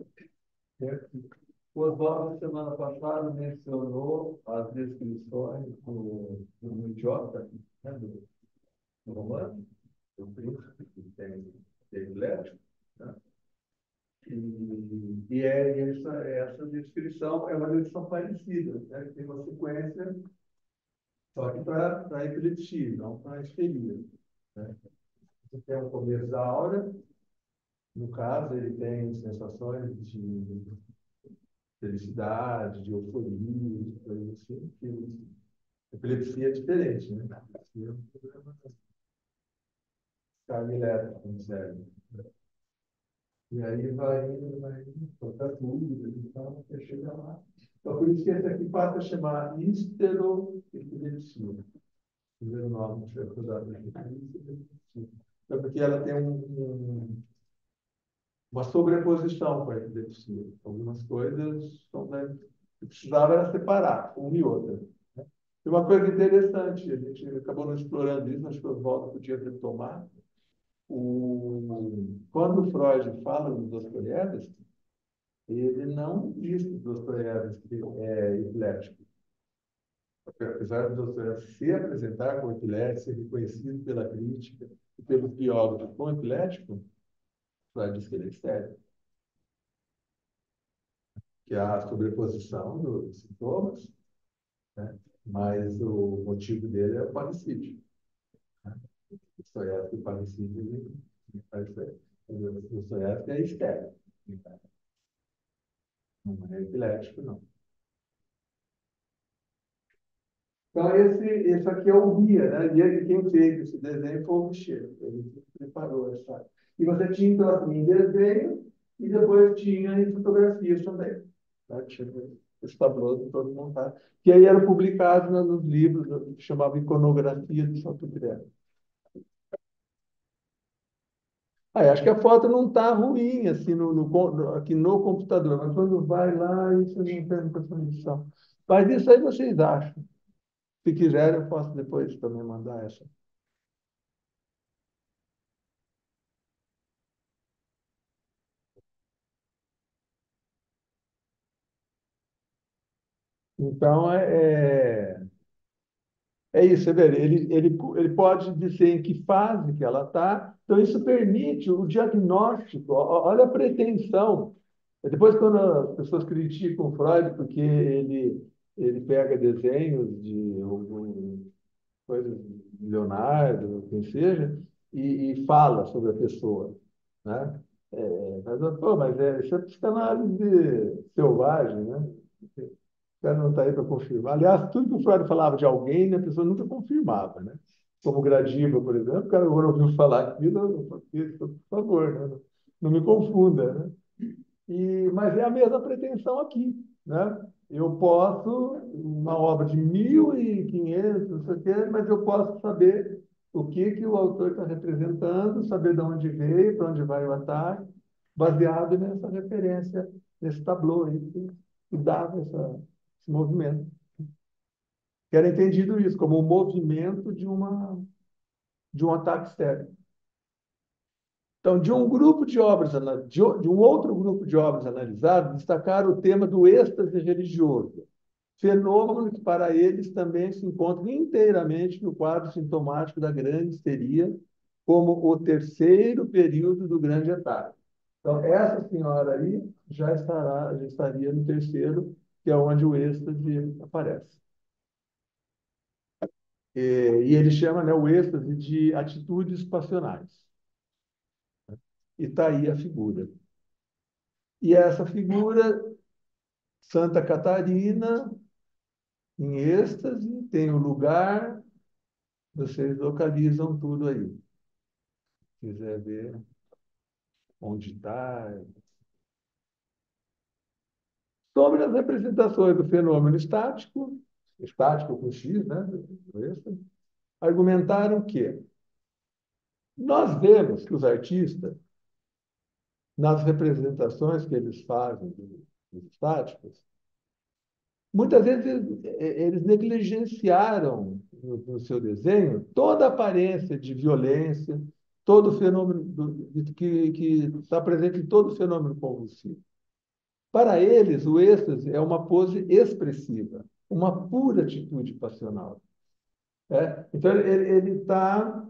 O Oswaldo, semana passada, mencionou as descrições do, do idiota, né? do, do romano, do príncipe que tem epilético, né? E, e é essa, essa descrição é uma descrição parecida, né? Tem uma sequência, só que para epilepsia, não para histeria. Né? Você tem o começo da aura, no caso, ele tem sensações de felicidade, de euforia, de coisas assim, que epilepsia é diferente, né? Epilepsia é um problema carga elétrica no cérebro. E aí vai indo, vai indo, toca tudo, então, até chegar lá. Então, por isso que esse aqui passa a chamar histeroepilepsia. Primeiro nome que foi acusado de histeroepilepsia. Então, porque ela tem um, um, uma sobreposição com a epilepsia. Algumas coisas são, né, que precisava era separar uma e outra. Né? E uma coisa interessante, a gente acabou não explorando isso, acho que eu volto podia retomar. O, quando o Freud fala do Dostoiévski, ele não diz que Dostoiévski é epilético. Apesar de Dostoiévski se apresentar como epilético, ser reconhecido pela crítica e pelos biógrafos como epilético, Freud diz que ele é histérico. Que há a sobreposição dos sintomas, né? Mas o motivo dele é o parricídio. Né? Dostoiévski, o parricídio, ele faz diferença. O Dostoiévski é histérico. Não é epilético, não. Então, esse, esse aqui é o guia, né? E ele, quem fez esse desenho foi o Michel. Ele preparou essa. E você tinha, então, assim, em desenho e depois tinha em fotografias também. Né? Tinha esse tablô todo montado. Que aí eram publicados né, nos livros que chamavam Iconografia de Santo Guilherme. Ah, acho que a foto não está ruim assim no, no, no- aqui no computador, mas quando vai lá, isso não tem muita condição. Mas isso aí vocês acham. Se quiserem, eu posso depois também mandar essa. Então, é, é, é isso, você vê, ele, ele, ele pode dizer em que fase que ela está, então isso permite o diagnóstico, ó- olha a pretensão. Depois, quando as pessoas criticam o Freud porque ele, ele pega desenhos de algum, coisas de Leonardo, quem seja, e, e fala sobre a pessoa, né? É, mas, pô, mas é, isso é psicanálise selvagem, né? O cara não está aí para confirmar. Aliás, tudo que o Freud falava de alguém, né, a pessoa nunca confirmava, né? Como Gradiva, por exemplo, o cara quando ouviu falar aquilo, eu falei, por favor, né? Não, não me confunda, né? E, mas é a mesma pretensão aqui, né? Eu posso, uma obra de mil e quinhentos, não sei o quê, mas eu posso saber o que que o autor está representando, saber de onde veio, para onde vai o ataque, baseado nessa referência, nesse tableau aí que, que dava essa, esse movimento. Que era entendido isso como o movimento de uma de um ataque externo. Então, de um grupo de obras, de um outro grupo de obras analisadas, destacaram o tema do êxtase religioso, fenômeno que para eles também se encontra inteiramente no quadro sintomático da grande histeria, como o terceiro período do grande ataque. Então, essa senhora aí já estará, já estaria no terceiro, que é onde o êxtase aparece. E, e ele chama, né, o êxtase de atitudes passionais. E está aí a figura. E essa figura, Santa Catarina, em êxtase, tem o lugar, vocês localizam tudo aí. Se quiser ver onde está. Sobre as representações do fenômeno estático, estático com X, né? do êxtase, argumentaram que nós vemos que os artistas, nas representações que eles fazem dos estáticos, muitas vezes eles, eles negligenciaram no, no seu desenho toda a aparência de violência, todo o fenômeno do, que, que está presente em todo o fenômeno convulsivo. Para eles, o êxtase é uma pose expressiva, uma pura atitude passional. É? Então, ele está...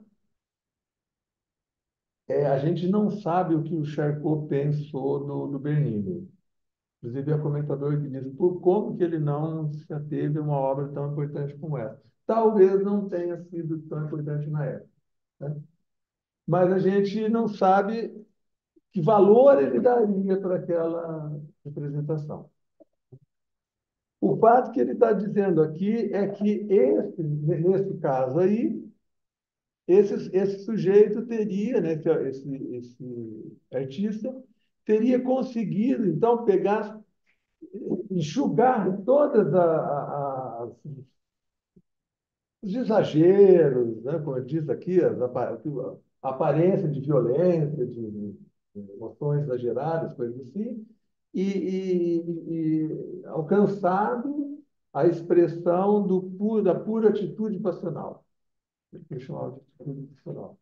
É, a gente não sabe o que o Charcot pensou do, do Bernini. Inclusive, há comentador que diz por como que ele não se ateve a uma obra tão importante como essa. Talvez não tenha sido tão importante na época, né? Mas a gente não sabe que valor ele daria para aquela representação. O fato que ele está dizendo aqui é que, esse, nesse caso aí, esse, esse sujeito teria, né, esse, esse artista, teria conseguido, então, pegar, enxugar todas as, os exageros, né, como diz aqui, as, a aparência de violência, de, de emoções exageradas, coisas assim, e, e, e alcançado a expressão do puro, da pura atitude passional. Que chamava de atitude passional.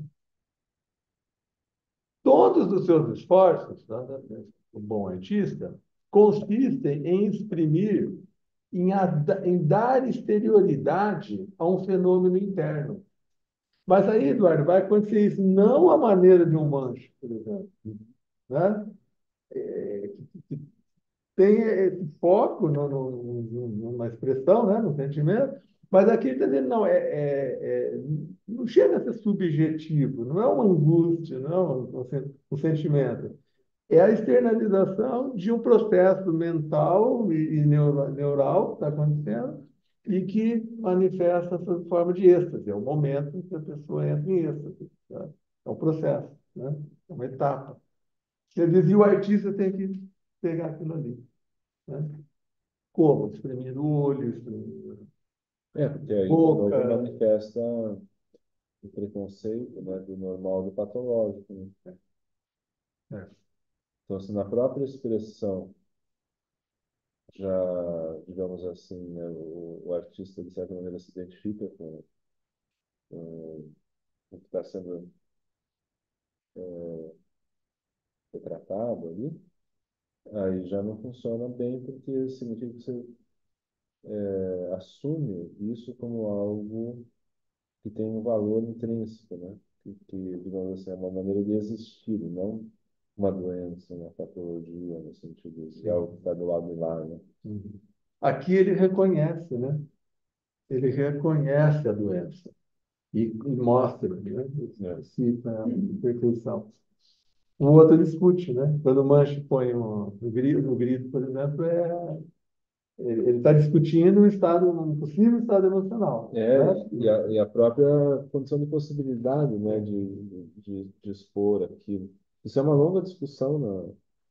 Todos os seus esforços, tá, o bom artista, consistem em exprimir, em, em dar exterioridade a um fenômeno interno. Mas aí, Eduardo, vai acontecer isso não à maneira de um mancho, por exemplo, né? É, tem esse foco no, no, no, numa expressão, né? No sentimento, mas aqui ele está dizendo, não, é, é, é, não chega a ser subjetivo, não é uma angústia, não é um, um sentimento. É a externalização de um processo mental e, e neuro, neural que está acontecendo e que manifesta essa forma de êxtase. É o momento em que a pessoa entra em êxtase. Tá? É um processo, né? É uma etapa. Quer dizer, e o artista tem que pegar aquilo ali. Né? Como? Espremendo o olho, espremendo É, porque aí, de novo, boca. manifesta o preconceito, né, do normal do patológico, né? É. Então, se na própria expressão já, digamos assim, né, o, o artista, de certa maneira, se identifica com, com o que está sendo é, retratado ali, aí já não funciona bem, porque significa que você é, assume isso como algo que tem um valor intrínseco, né? Que, que, digamos assim, é uma maneira de existir, não uma doença, uma patologia, no sentido de algo que está do lado de lá, né? Uhum. Aqui ele reconhece, né? Ele reconhece a doença e, e mostra, né? É. Cita a imperfeição. O outro discute, né? Quando o Manche põe um, no grito, no grito, por exemplo, é, ele está discutindo um estado, um possível estado emocional. É, Né? e a, e a própria condição de possibilidade, né, de, de, de expor aquilo. Isso é uma longa discussão na,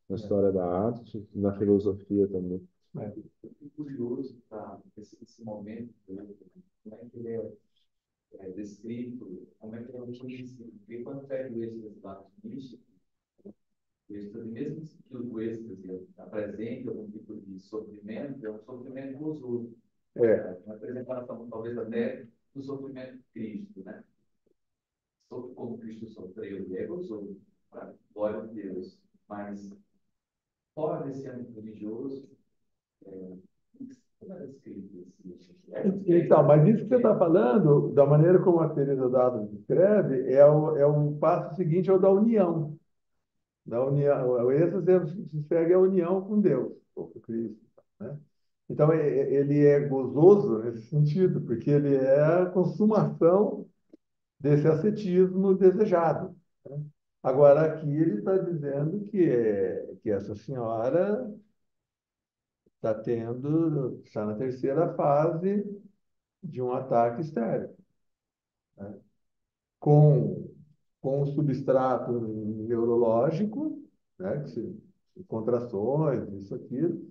na história da arte, na filosofia também. É. Eu fico curioso para esse, esse momento, né, como é que ele é, é descrito, como é que ele é reconhecido. Porque quando pega o êxtase lá no místico, o êxtase, mesmo que o êxtase apresente algum tipo de sofrimento, é um sofrimento gozoso. É. Uma apresentação, talvez até, do sofrimento de Cristo, né? Como Cristo sofreu, e é gozoso, para a glória de Deus. Mas, fora desse âmbito religioso, é, como é descrito assim? Então, mas isso que você está falando, da maneira como a Teresa d'Ávila descreve, é o, é o passo seguinte ao da união. Da união, o êxtase se segue a união com Deus, ou com Cristo, né? Então, e- e- ele é gozoso nesse sentido, porque ele é a consumação desse ascetismo desejado, né? Agora, aqui ele está dizendo que, é, que essa senhora está tendo, está na terceira fase de um ataque histérico, né? Com, com um substrato neurológico, né? Que se, contrações, isso, aquilo.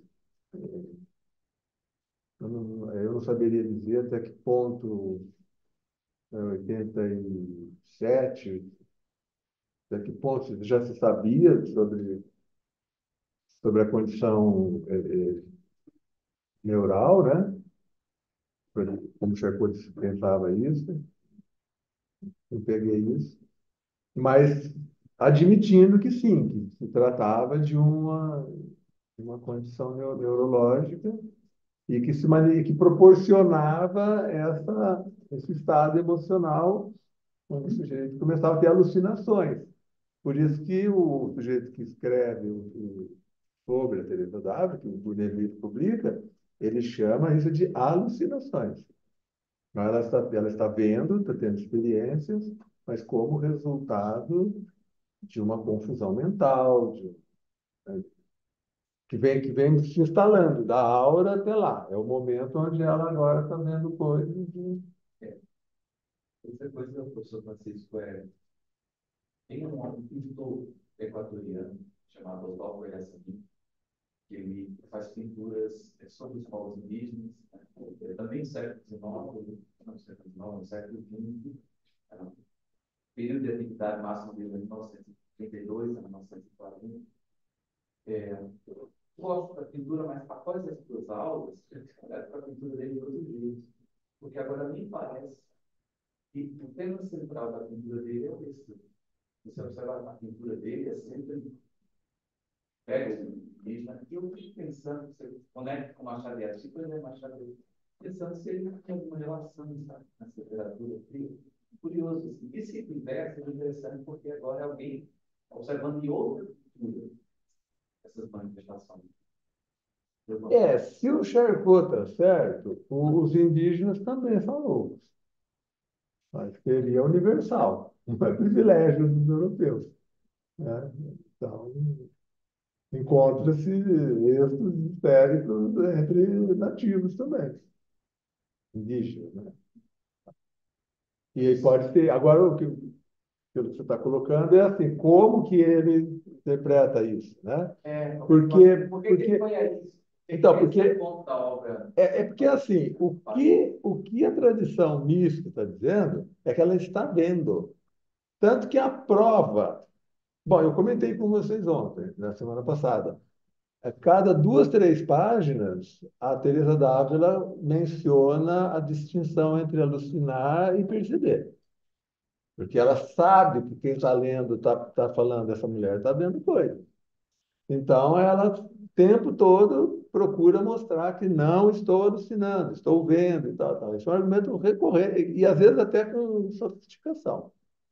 Eu não, eu não saberia dizer até que ponto, em oitenta e sete, até que ponto já se sabia sobre, sobre a condição eh, eh, neural, né? Como Charcot pensava isso, eu peguei isso, mas admitindo que sim, que se tratava de uma, de uma condição neu- neurológica e que, se, mani- que proporcionava essa, esse estado emocional onde o sujeito começava a ter alucinações. Por isso que o sujeito que escreve o, o, sobre a Teresa d'Ávila, que o Bournonville publica, ele chama isso de alucinações. Então, ela está, ela está vendo, está tendo experiências, mas como resultado de uma confusão mental, de, né, que vem, que vem se instalando, da aura até lá. É o momento onde ela agora está vendo coisas de... É, outra coisa, o professor Francisco, é, tem um, um pintor equatoriano chamado Oswaldo Guilherme, que ele faz pinturas é, sobre os povos indígenas, né? É, também no século dezenove, não século dezenove, no século vinte, é, o período de atividade máxima dele é mil novecentos e trinta e dois a mil novecentos e quarenta. É, eu gosto da pintura, mas após essas duas aulas, eu tenho olhado para a pintura dele de outro jeito, porque agora me parece que o tema central da pintura dele é o êxtase. Você observa a pintura dele, é sempre pega o indígena, e eu fico pensando, você conecta com Machado de Assis, por exemplo, Machado de Assis, pensando se ele tem alguma relação, sabe, nessa literatura fria. Curioso, assim. Esse inverso é interessante, porque agora é alguém observando de outra cultura essas manifestações. É, se o Charcot está certo, os indígenas também são loucos. Mas seria universal, não é privilégio dos europeus, né? Então, encontra-se êxtases histéricos entre nativos também, indígenas, né? E aí pode ser. Agora, o que, pelo que você está colocando é assim, como que ele interpreta isso, né? É, Porque, por que porque, ele foi a isso? então, porque Esse é o ponto da obra. é, é porque assim, o que, o que a tradição mística está dizendo é que ela está vendo. Tanto que a prova. Bom, eu comentei com vocês ontem, na semana passada. A cada duas, três páginas, a Teresa d'Ávila menciona a distinção entre alucinar e perceber. Porque ela sabe que quem está lendo, está tá falando, essa mulher está vendo coisa. Então, ela o tempo todo procura mostrar que não estou alucinando, estou vendo e tal, tal. Isso é um argumento recorrente, e às vezes até com sofisticação.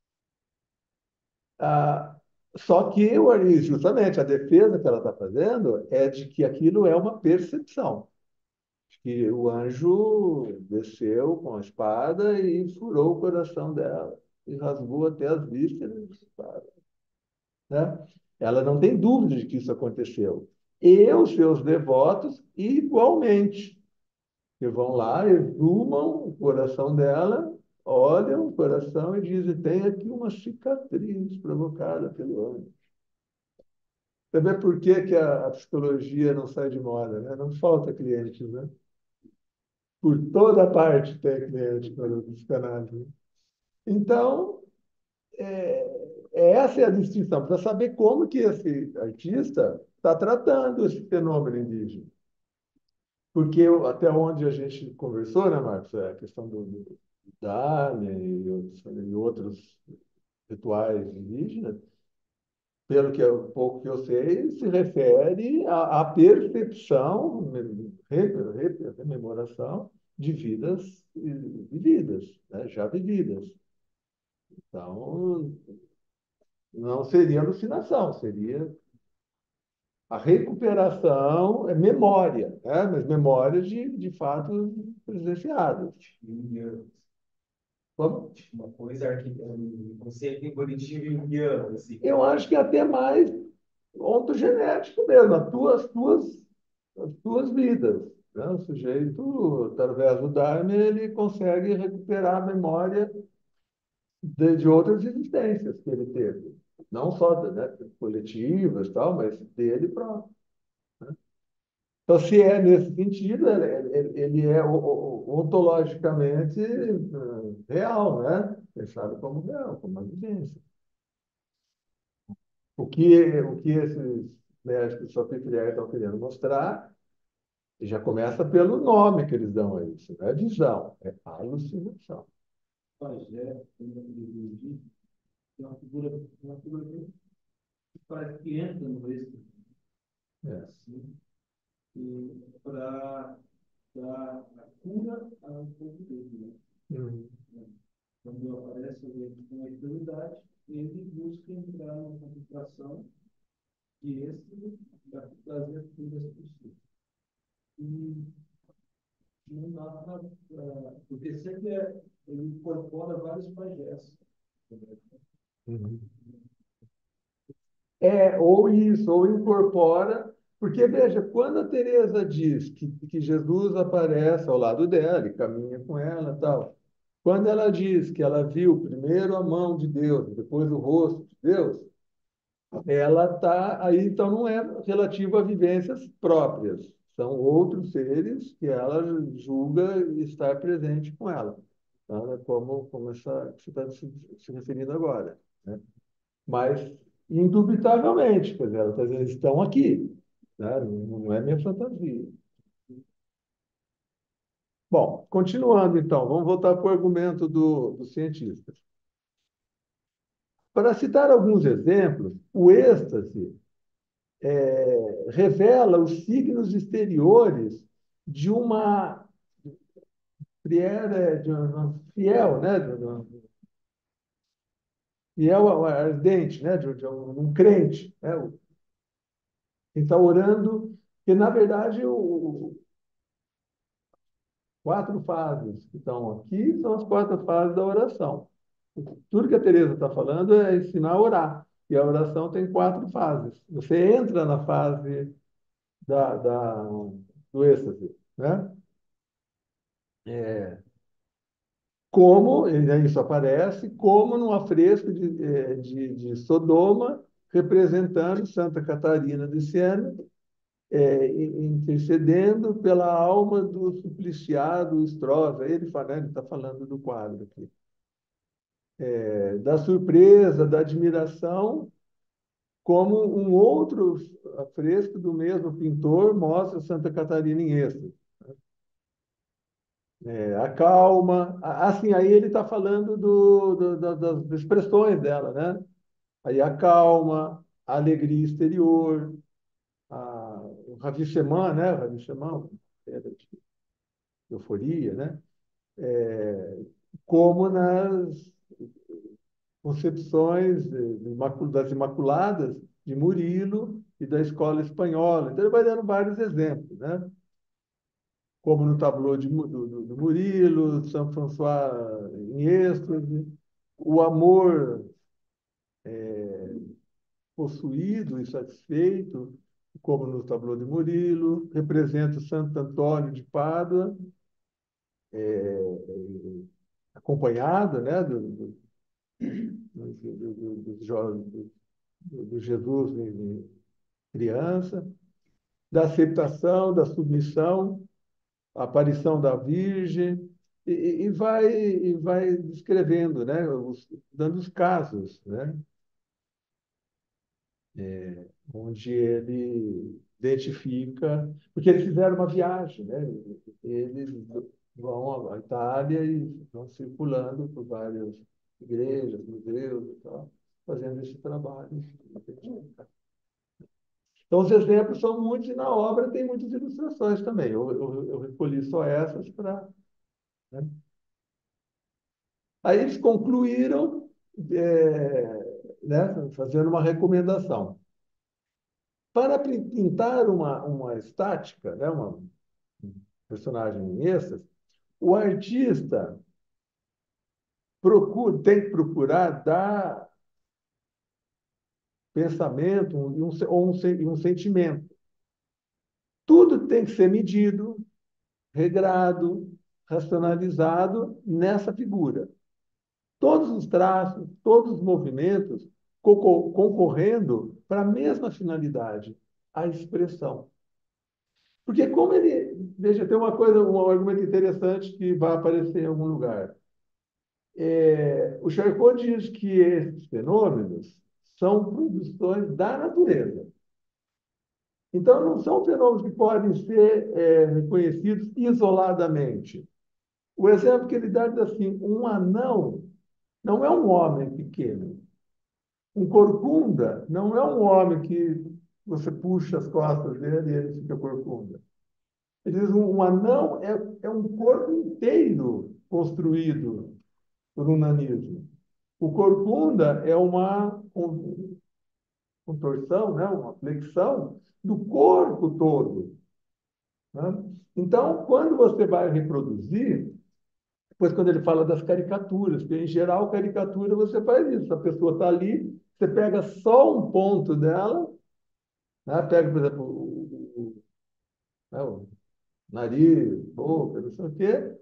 Ah, só que, o- justamente, a defesa que ela está fazendo é de que aquilo é uma percepção. Que o anjo desceu com a espada e furou o coração dela e rasgou até as vísceras, né? Ela não tem dúvida de que isso aconteceu. E os seus devotos, igualmente, que vão lá, exumam o coração dela, olham o coração e dizem: tem aqui uma cicatriz provocada pelo anjo. Você vê por que, que a, a psicologia não sai de moda, né? Não falta clientes, né? Por toda parte tem cliente para psicanálise. Então, é, é essa é a distinção, para saber como que esse artista está tratando esse fenômeno indígena. Porque eu- até onde a gente conversou, né, Marcos, é a questão do, do Dharma e outros, e outros rituais indígenas, pelo que eu, pouco que eu sei, se refere à, à percepção, re- re- rememoração de vidas eh, vividas, né, já vividas. Então, não seria alucinação, seria a recuperação, é memória, né? Mas memória de, de fatos presenciados. Como? Uma coisa, arqui- um conceito evolutivo junguiano, assim. Eu acho que até mais ontogenético mesmo, as tuas, tuas, as tuas vidas. Né? O sujeito, através do Dharma, ele consegue recuperar a memória de, de outras existências que ele teve. Não só, né, coletivas, tal, mas dele próprio. Então, se é nesse sentido, ele, ele- ele é o- o- ontologicamente eh, real, né? Pensado como real, como uma vivência. O que, o que esses médicos sofisticais estão querendo mostrar, e já começa pelo nome que eles dão a isso, não é visão, é alucinação. Pajé, tem uma figura, uma figura que parece que entra no êxtase, É. assim, e para dar a cura ao povo dele, né? Uhum. Quando aparece alguém com a enfermidade, ele busca entrar numa concentração de êxtase para trazer a cura às pessoas. E não dá para. Porque sempre é, ele incorpora vários pajés. Uhum. É, ou isso, ou incorpora, porque veja, quando a Teresa diz que, que Jesus aparece ao lado dela e caminha com ela, tal, quando ela diz que ela viu primeiro a mão de Deus, depois o rosto de Deus, ela está aí, então não é relativo a vivências próprias, são outros seres que ela julga estar presente com ela, tá? Como, como essa, que você está se, se referindo agora, né? Mas, indubitavelmente, quer dizer, ela está dizendo, eles estão aqui, né? Não, não é minha fantasia. Bom, continuando então, vamos voltar para o argumento do, dos cientistas. Para citar alguns exemplos, o êxtase é, revela os signos exteriores de uma fiel, de uma fiel, né? De uma fiel ardente, né? De, de um, um crente, né? Quem está orando, que na verdade o, quatro fases que estão aqui são as quatro fases da oração. Tudo que a Teresa está falando é ensinar a orar. E a oração tem quatro fases. Você entra na fase da, da, do êxtase, né? Como, e isso aparece, como num afresco de, eh, de, de Sodoma, representando Santa Catarina de Siena, é, intercedendo pela alma do supliciado Stroza. Ele fala, né, ele está falando do quadro aqui. É, da surpresa, da admiração, como um outro fresco do mesmo pintor mostra Santa Catarina em êxtase. É, a calma, assim, aí ele está falando do, do, da- das expressões dela, né? Aí a calma, a alegria exterior, a, o ravissement, né? O ravissement, euforia, né? É, como nas concepções das Imaculadas de Murilo e da escola espanhola. Então, ele vai dando vários exemplos, né? Como no tableau de, do, do, do Murilo, São François em êxtase, o amor é, possuído e satisfeito, como no tableau de Murilo, representa o Santo Antônio de Pádua, é, acompanhado, né, do, do, do, do, do, do Jesus criança, da aceitação, da submissão, a aparição da Virgem, e, e vai, e vai descrevendo, né, os, dando os casos, né, é, onde ele identifica, porque eles fizeram uma viagem, né, eles vão à Itália e vão circulando por várias igrejas, museus e tal, fazendo esse trabalho. Então, os exemplos são muitos e na obra tem muitas ilustrações também. Eu, eu, eu recolhi só essas para... Né? Aí eles concluíram, é, né, fazendo uma recomendação. Para pintar uma, uma estática, né, uma um personagem em êxtase, o artista procura, tem que procurar dar pensamento e um, ou um, um sentimento. Tudo tem que ser medido, regrado, racionalizado nessa figura. Todos os traços, todos os movimentos concorrendo para a mesma finalidade, a expressão. Porque como ele... Veja, tem uma coisa, um argumento interessante que vai aparecer em algum lugar. É, o Charcot diz que esses fenômenos são produções da natureza. Então, não são fenômenos que podem ser é, reconhecidos isoladamente. O exemplo que ele dá diz assim, um anão não é um homem pequeno. Um corcunda não é um homem que você puxa as costas dele e ele fica corcunda. Ele diz um, um anão é, é um corpo inteiro construído por um nanismo. O corcunda é uma contorção, né? Uma flexão do corpo todo. Né? Então, quando você vai reproduzir, depois quando ele fala das caricaturas, porque em geral caricatura você faz isso, a pessoa está ali, você pega só um ponto dela, né? Pega, por exemplo, o, o, né? o nariz, boca, não sei o quê,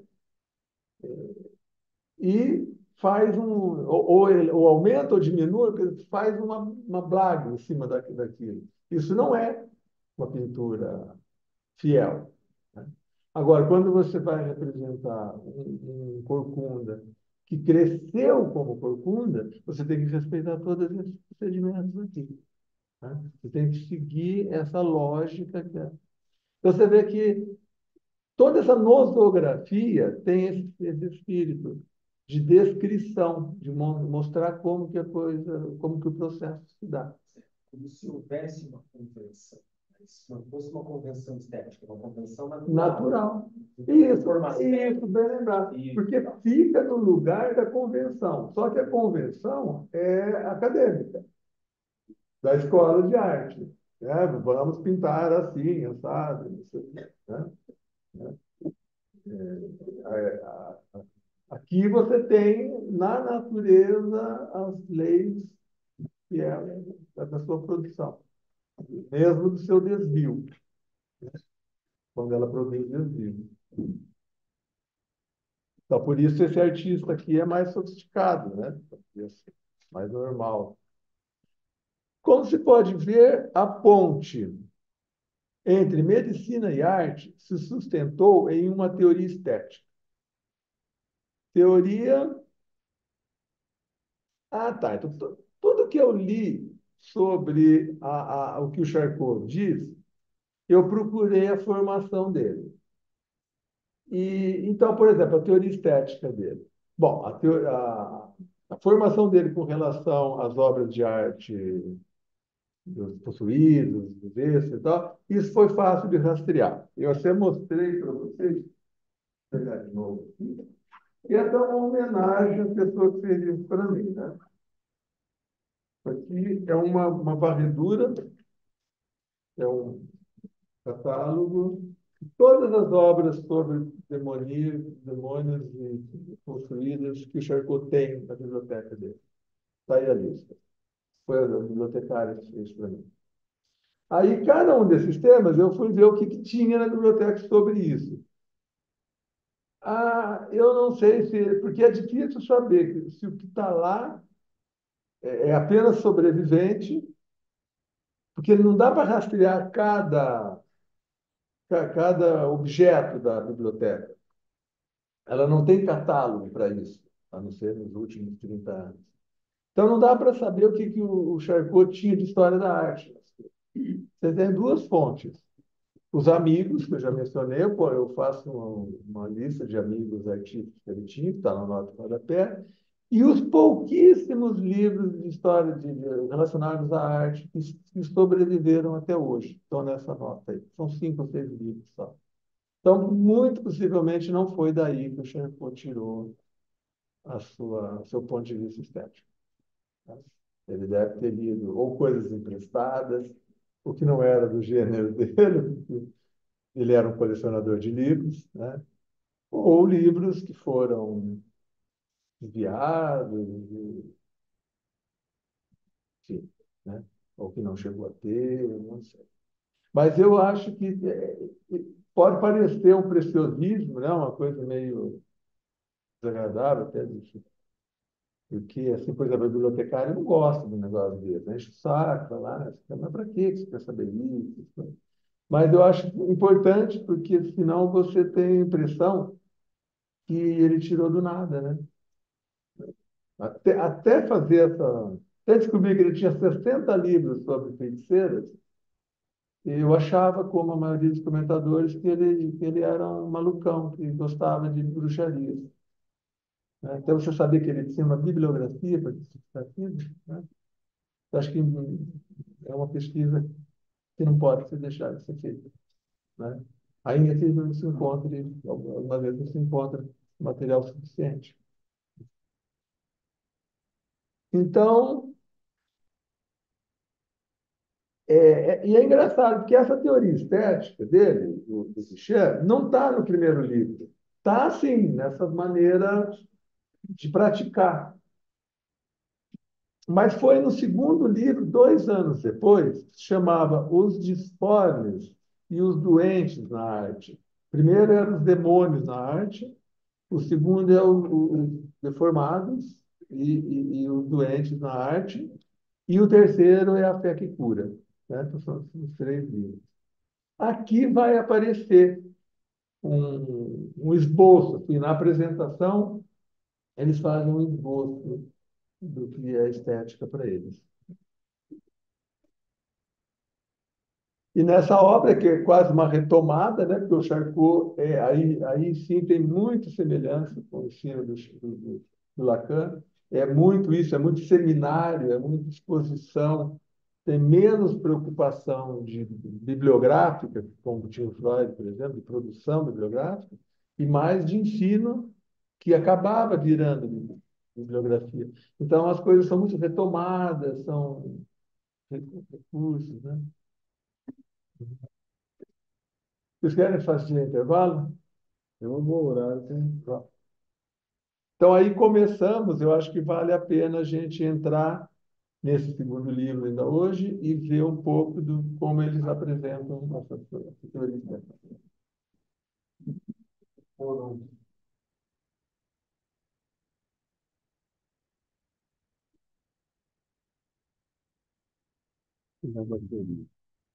e faz um, ou, ou, ele, ou aumenta ou diminui, faz uma, uma blague em cima daquilo. Isso não é uma pintura fiel. Né? Agora, quando você vai representar um, um corcunda que cresceu como corcunda, você tem que respeitar todos esses procedimentos aqui. Né? Você tem que seguir essa lógica. Que é... Você vê que toda essa nosografia tem esse, esse espírito de descrição, de mostrar como que a coisa, como que o processo se dá. Como se houvesse uma convenção. Se não fosse uma convenção estética, uma convenção natural. Natural. Isso, isso, bem lembrado. Porque fica no lugar da convenção. Só que a convenção é acadêmica, da escola de arte. Né? Vamos pintar assim, assado, não sei o quê, né? É, a, a, aqui você tem na natureza as leis que é da sua produção, mesmo do seu desvio, quando ela produz desvio. Então, por isso esse artista aqui é mais sofisticado, né? Mais normal. Como se pode ver, a ponte entre medicina e arte se sustentou em uma teoria estética. Teoria... Ah, tá. Então, tudo que eu li sobre a, a, o que o Charcot diz, eu procurei a formação dele. E, então, por exemplo, a teoria estética dele. Bom, a, teoria, a, a formação dele com relação às obras de arte dos possuídos, dos esses e tal, isso foi fácil de rastrear. Eu até mostrei para vocês, vou pegar de novo aqui, e é uma homenagem à pessoa que fez isso para mim. Né? Aqui é uma, uma varredura, é um catálogo, todas as obras sobre demônios, demônios e possuídas que o Charcot tem na biblioteca dele. Está aí a lista. Foi a bibliotecária que fez para mim. Aí, cada um desses temas, eu fui ver o que, que tinha na biblioteca sobre isso. Ah, eu não sei se... Porque é difícil saber se o que está lá é apenas sobrevivente, porque não dá para rastrear cada, ca- cada objeto da biblioteca. Ela não tem catálogo para isso, a não ser nos últimos trinta anos. Então, não dá para saber o que, que o Charcot tinha de história da arte. Você tem duas fontes. Os amigos, que eu já mencionei, pô, eu faço uma, uma lista de amigos artistas que ele tinha, que está na nota do rodapé, e os pouquíssimos livros de história de, de- relacionados à arte que, que sobreviveram até hoje. Estão nessa nota aí. São cinco ou seis livros só. Então, muito possivelmente não foi daí que o Charcot tirou a sua, seu ponto de vista estético. Né? Ele deve ter lido ou coisas emprestadas, o que não era do gênero dele, porque ele era um colecionador de livros, né? Ou livros que foram enviados, enfim, né? Ou que não chegou a ter, não sei. Mas eu acho que é, pode parecer um preciosismo, né? Uma coisa meio desagradável, até disso. Porque, assim, por exemplo, o bibliotecário não gosta do negócio dele, né? Enche o saco, fala, ah, mas para que você quer saber isso? Mas eu acho importante, porque senão você tem a impressão que ele tirou do nada, né? Até, até fazer essa. Até descobrir que ele tinha sessenta livros sobre feiticeiras, eu achava, como a maioria dos comentadores, que ele, que ele era um malucão, que gostava de bruxarias. Né? Então, você sabia que ele tinha uma bibliografia para aquilo, né? Eu acho que é uma pesquisa que não pode ser deixada de ser feita. Né? Ainda que não se encontre, alguma vez não se encontra material suficiente. Então, é, é- e é engraçado, porque essa teoria estética dele, do, do Pichet, não está no primeiro livro. Está, assim, nessa maneira de praticar. Mas foi no segundo livro, dois anos depois, que se chamava Os Disformes e os Doentes na Arte. Primeiro eram os demônios na arte, o segundo é os deformados e, e, e os doentes na arte, e o terceiro é a fé que cura. Né? Então, são os três livros. Aqui vai aparecer um, um esboço, assim, na apresentação, eles fazem um esboço do que é estética para eles. E nessa obra, que é quase uma retomada, né, porque o Charcot, é, aí, aí sim tem muita semelhança com o ensino do, do, do Lacan, é muito isso, é muito seminário, é muita exposição, tem menos preocupação de bibliográfica, como tinha o Freud, por exemplo, de produção bibliográfica, e mais de ensino, que acabava virando bibliografia. Então, as coisas são muito retomadas, são recursos, né? Vocês querem fazer intervalo? Eu um bom horário, tem. Então, aí começamos, eu acho que vale a pena a gente entrar nesse segundo livro ainda hoje e ver um pouco do como eles apresentam essa teoria. Foram na bateria.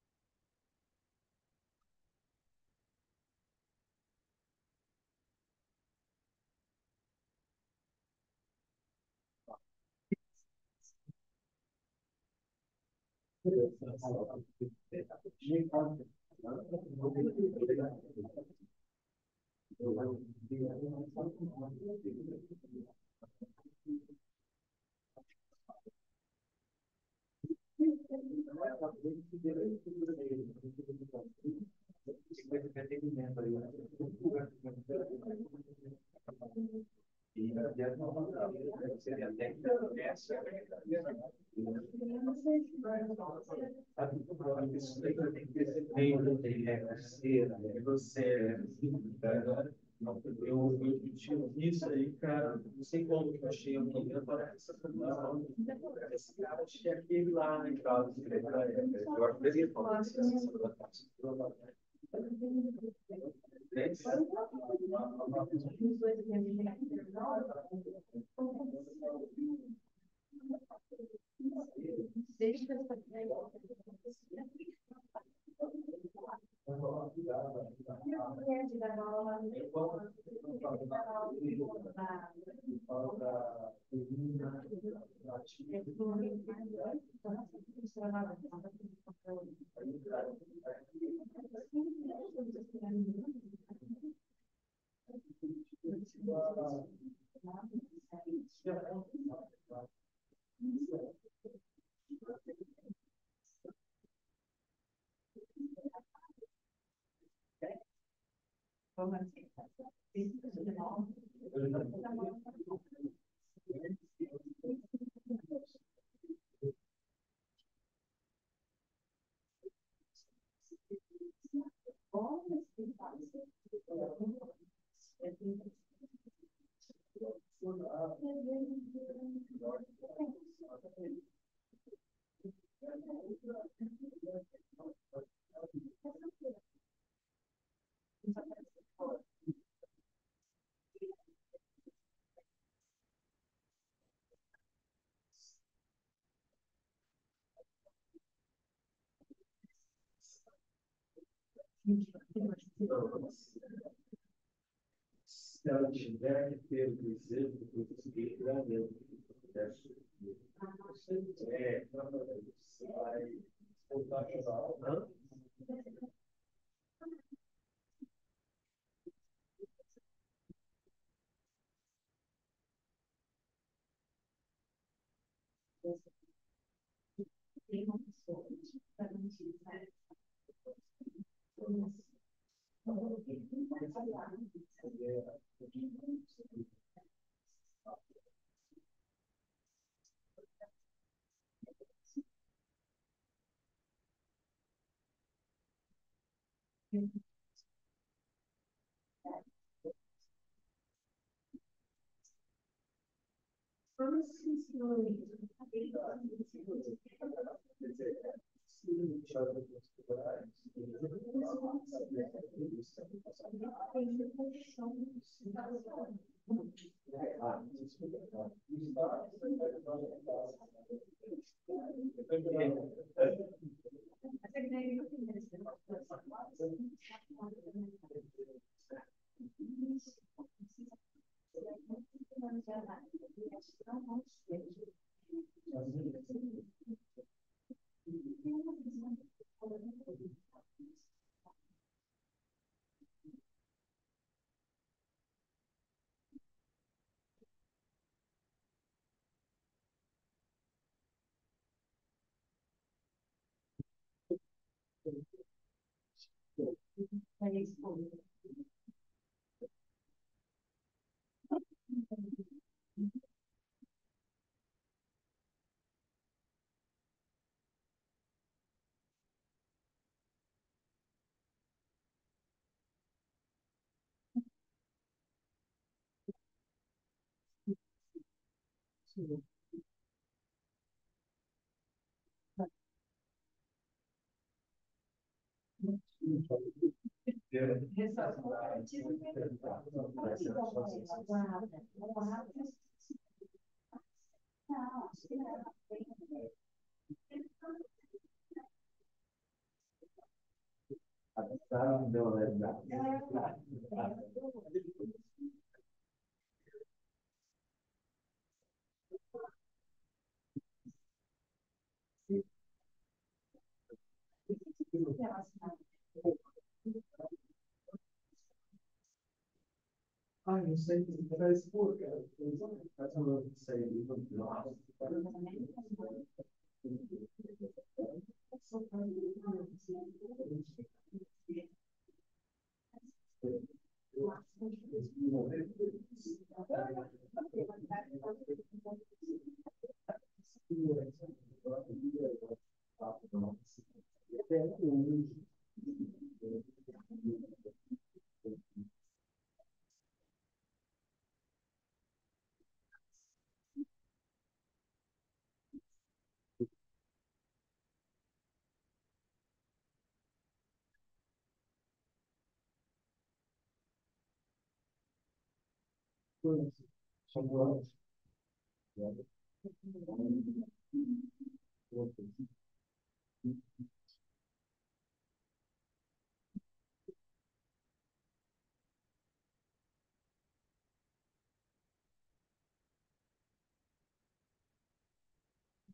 Eu, eu tinha isso aí, cara, não sei como que eu achei um momento, para essa não, esse cara tinha aquele lá, né, cara, eu acho que ele falou assim, Se ela tiver que ter o desejo do conseguir realmente é, você vai voltar a jogar. Ai, não sei, parece pouco, cara. Faz uma série.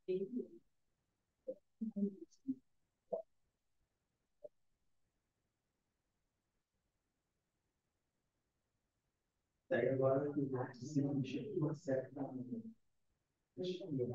Daí agora se mexer com uma certa. Deixa eu ver.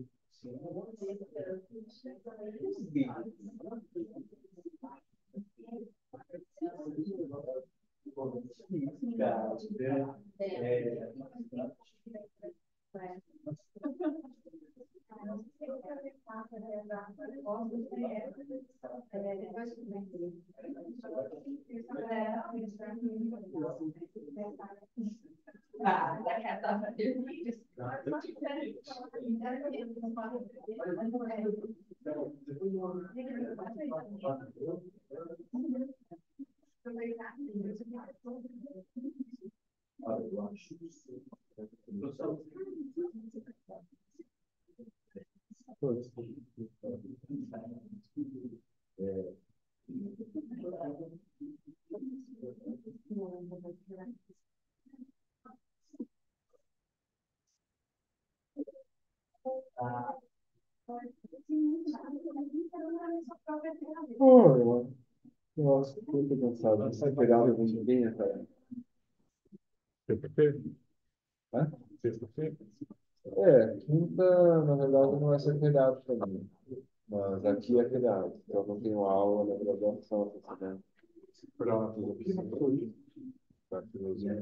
Oh, nossa, muito cansado. Essa feriado vem bem, cara. Sexta-feira? Hã? Sexta-feira? É, quinta, na verdade, não vai ser feriado para mim. Mas aqui é feriado. Então, eu não tenho aula na graduação, tá sabendo? Para filosofia. Para filosofia.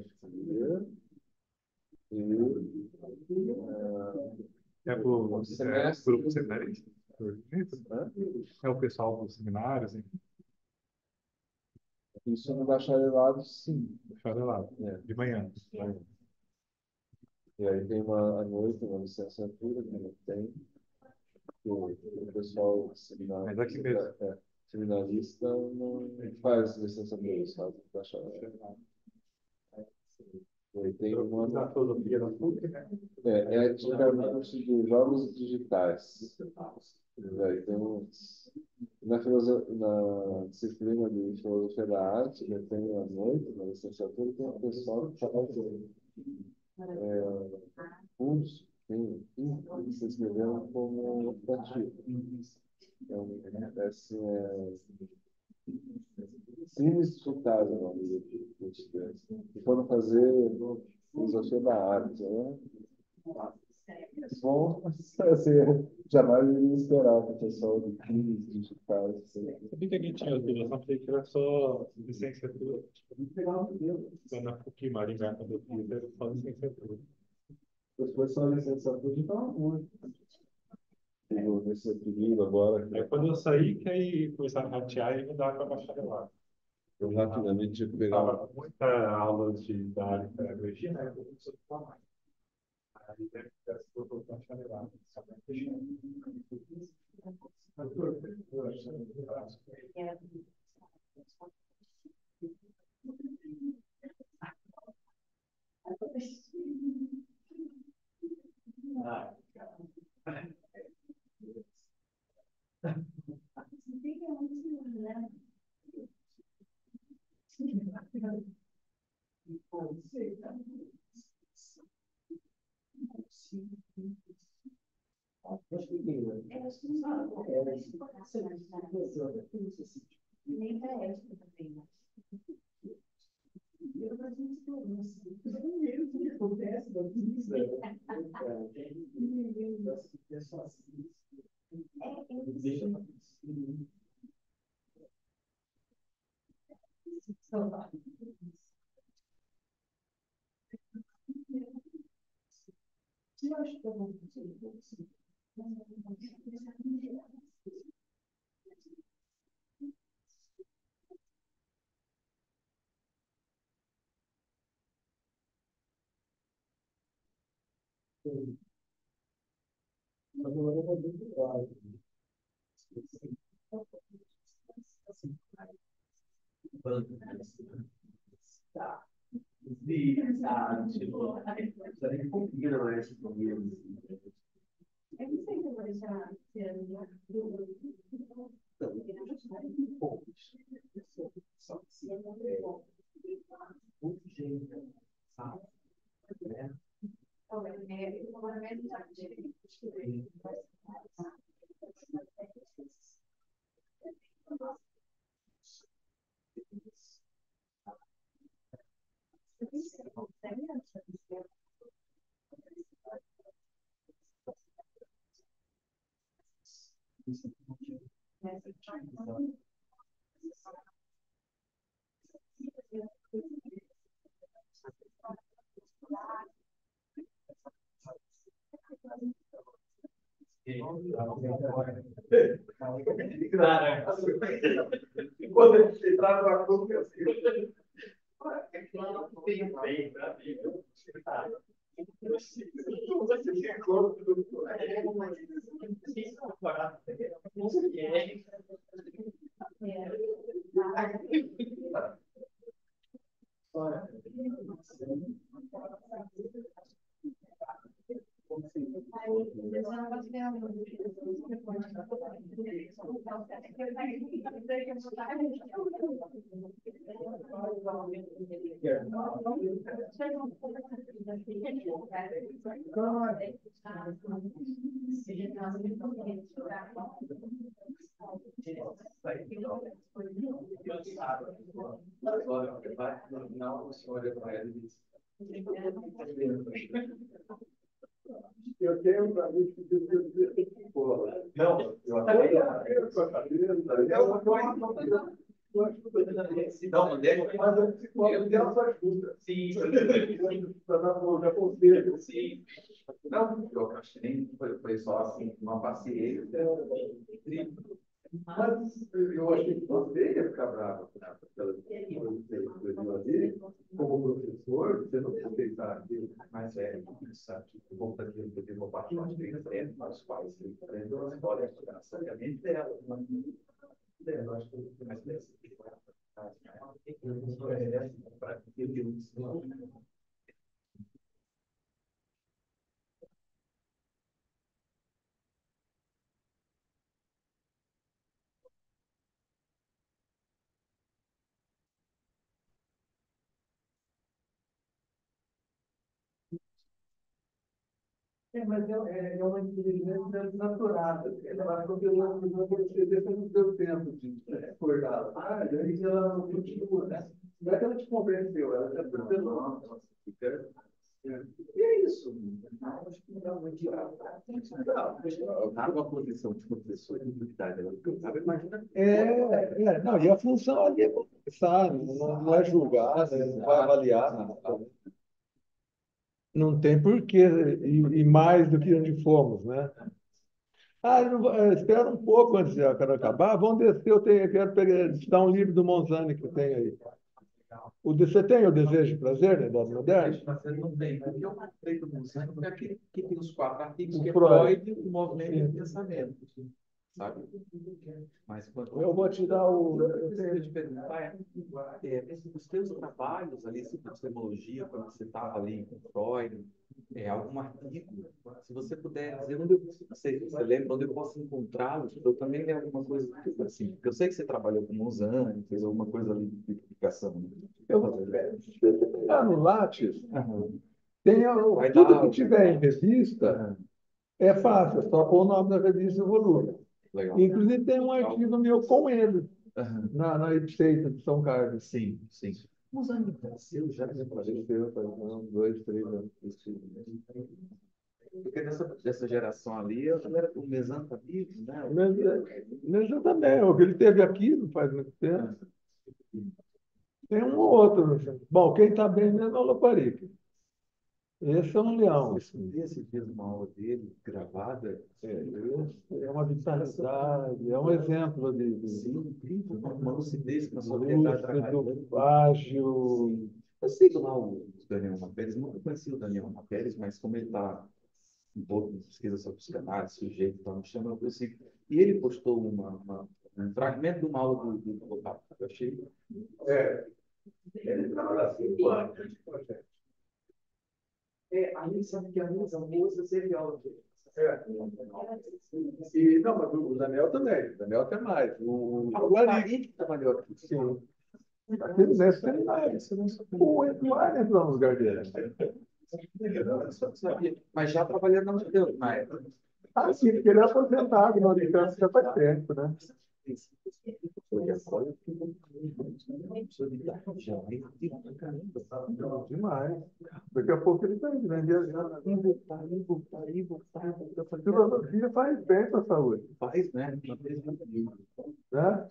E. É o semestre. grupo seminarista? Hã? É o pessoal dos seminários, hein? Isso no bacharelado, sim. Bacharelado. É. De manhã. E aí tem uma à noite, uma licenciatura que não tem. O, o pessoal seminarista, Mas aqui mesmo. é, seminarista não faz licenciatura, faz bacharelado. E aí tem uma Na filosofia da P U C, né? é, ética no curso de jogos digitais. E aí tem uns, na, filoso, na disciplina de filosofia da arte, né, tem à noite, na licenciatura, tem um pessoal que faz é, curso, tem, tem, se inscreveram como optativo. Então, é assim, é, Cines digitais, o nome do curso deles. E foram fazer filosofia da arte, né? Bom, assim, jamais iria esperar que o pessoal de cines digitais. Assim. Sabia que a gente tinha duas, só pensei que era só licenciatura. Foi na P U C Maringá, quando eu fiz, era só licenciatura. Depois só licenciatura de tal muito. Pegou esse pedido agora. Aí quando eu saí, que aí começaram a ratear e mudar para bacharelado. Eu rapidamente tive que pegar. Tava muita aula de, da área de pedagogia, né? Eu comecei a formar. Aí deve ter sido todo bacharelado. Só vai fechando. Quando eles entraram na clube, assim. Não, o senhor olha para ela e diz: Eu tenho para mim que dizer que não, eu acabei. Não, onde é que mas a psicóloga dela só ajuda. sim, Para dar já conselho. sim. Não, eu acho que nem foi, foi só assim, uma paciência. Mas eu achei que você ia ficar bravo com ela, pela ali, como professor, você não ia aceitar aquilo. Mas é, sabe, eu vou fazer eu tenho uma parte de diferente, mas pais que aprendem a história, sabiamente dela. Eu acho que é mais desse. É, mas é, é é uma inteligência desnaturada. Ela atropelou a você, depois não deu tempo de acordar. Ah, daí ela não continua, né? Não é que ela te convenceu, ela te atropelou. Nossa, fica. E é isso. Não, acho que não dá muito tirado. Eu estava numa posição de professor de utilidade, eu estava imaginando. É, é, não, e a função ali é conversar, não, não é julgar, né? Não vai avaliar nada. Não tem porquê ir, ir mais do que onde fomos, né? Ah, eu não vou- eh, espera um pouco antes de eu quero acabar. Vamos descer, eu tenho, eu quero pegar, citar um livro do Monzani que eu tenho aí. O, de- você tem o Desejo e Prazer, né, Idade Moderna? Mas você não tem, porque eu comprei do Musano, é aquele que tem os quatro artigos, O que é Freud. Freud, o movimento e o pensamento. Sabe? Mas quando Eu vou te dar o. Eu eu tenho- te perguntar, é, é, os teus trabalhos ali sobre epistemologia, quando você estava ali com Freud, é algum artigo, se você puder dizer onde eu, você, você lembra onde eu posso encontrá-los, eu também leio alguma coisa tipo assim, porque eu sei que você trabalhou com Mozart, fez alguma coisa ali de publicação. Né? eu vou se você pegar no Lattes, Aham. tem o- Vai tudo dar que algo. tiver em revista Aham. é fácil, é só pôr o nome da revista e o volume. Legal. Inclusive tem um artigo meu com ele, Aham. na, na Ipseita de São Carlos. Sim, sim. Mozart nasceu já, né? Faleceu faz uns dois, três anos. Porque dessa, dessa geração ali, eu era o Mesan tá vivo, né? Mas, é, mas eu também, o que ele teve aqui não faz muito tempo. Tem um ou outro. Bom, quem está bem mesmo é o Loparica. Esse é um leão. Esse esse dias uma aula dele, gravada, É, esse é uma vitalidade, é um exemplo de, de sim, incrível, uma uma lucidez na sobriedade lúcido, trabalhando. ágil. Eu sigo lá o Daniel Mapérez, nunca conheci o Daniel Mapérez, mas como ele está um pouco de pesquisa sobre psicanálise, sujeito, então me chama, eu sigo. E ele postou uma, uma, um fragmento de uma aula do, do, do Lobato, que eu achei. É, ele trabalha assim, claro. É, a gente sabe que a minha moça seria aula dele. É. E, não, mas o Daniel também. O Daniel tem mais. O, Ah, o o Larica, Larica que trabalhou aqui. sim. Aquele nesse tem mais. O Eduardo entrou no lugar dele. Eu só sabia, mas já trabalhando na Unicamp, na época. Ah, sim, porque ele é aposentado na Unicamp já faz tempo, né? Demais. Daqui a pouco ele está indo, né? Viajando. E voltar, e voltar, e voltar. A filosofia faz bem para a saúde. Faz, né? Né?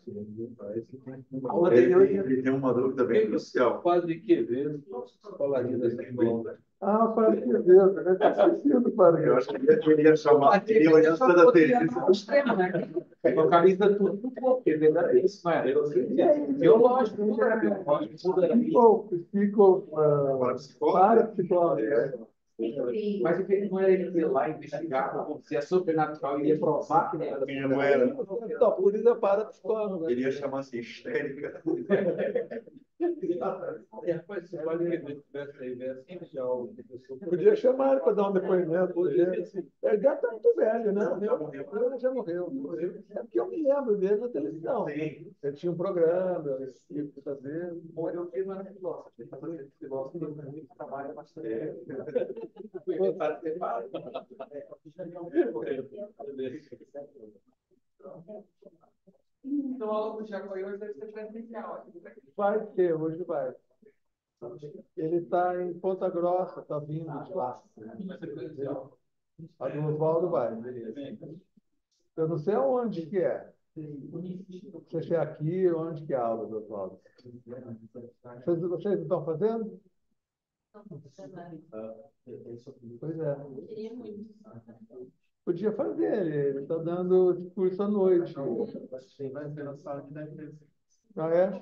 Ele, ele tem uma dúvida bem crucial. Padre Quevedo, falaria dessa questão. Ah, Padre Quevedo, né? Está esquecido, Padre. Eu acho que ele queria chamar. Ele olhando toda a Teresa. Localiza tudo no corpo, porque verdade é isso, não é? Biológico, Ficou, ficou Para uh, psicólogo? para psicólogo. mas o que não era ele ir lá investigar se é sobrenatural, ele ia provar que não era Ele não era. Então, por isso é para psicólogo. Ele ia chamar assim, histérica. Rapaz, se pode ver tivesse aí, tivesse já o professor. Podia chamar ele para dar um depoimento. Podia. Ele já está muito velho, né? Ele já morreu. É porque eu me lembro dele na televisão. Sim. Ele tinha um programa, esse tipo de fazer. Morreu que não era filósofo, ele fazia filósofo, ele muito trabalho bastante. Então, a aula do Jacoí hoje deve ser presencial. Vai ter, hoje vai. Ele está em Ponta Grossa, está vindo de lá. A do Oswaldo vai. Eu não sei aonde que é. Você chega aqui, onde que é a aula do Oswaldo? Vocês, vocês estão fazendo? Pois é. Podia fazer, ele está dando discurso à noite. Ah, é?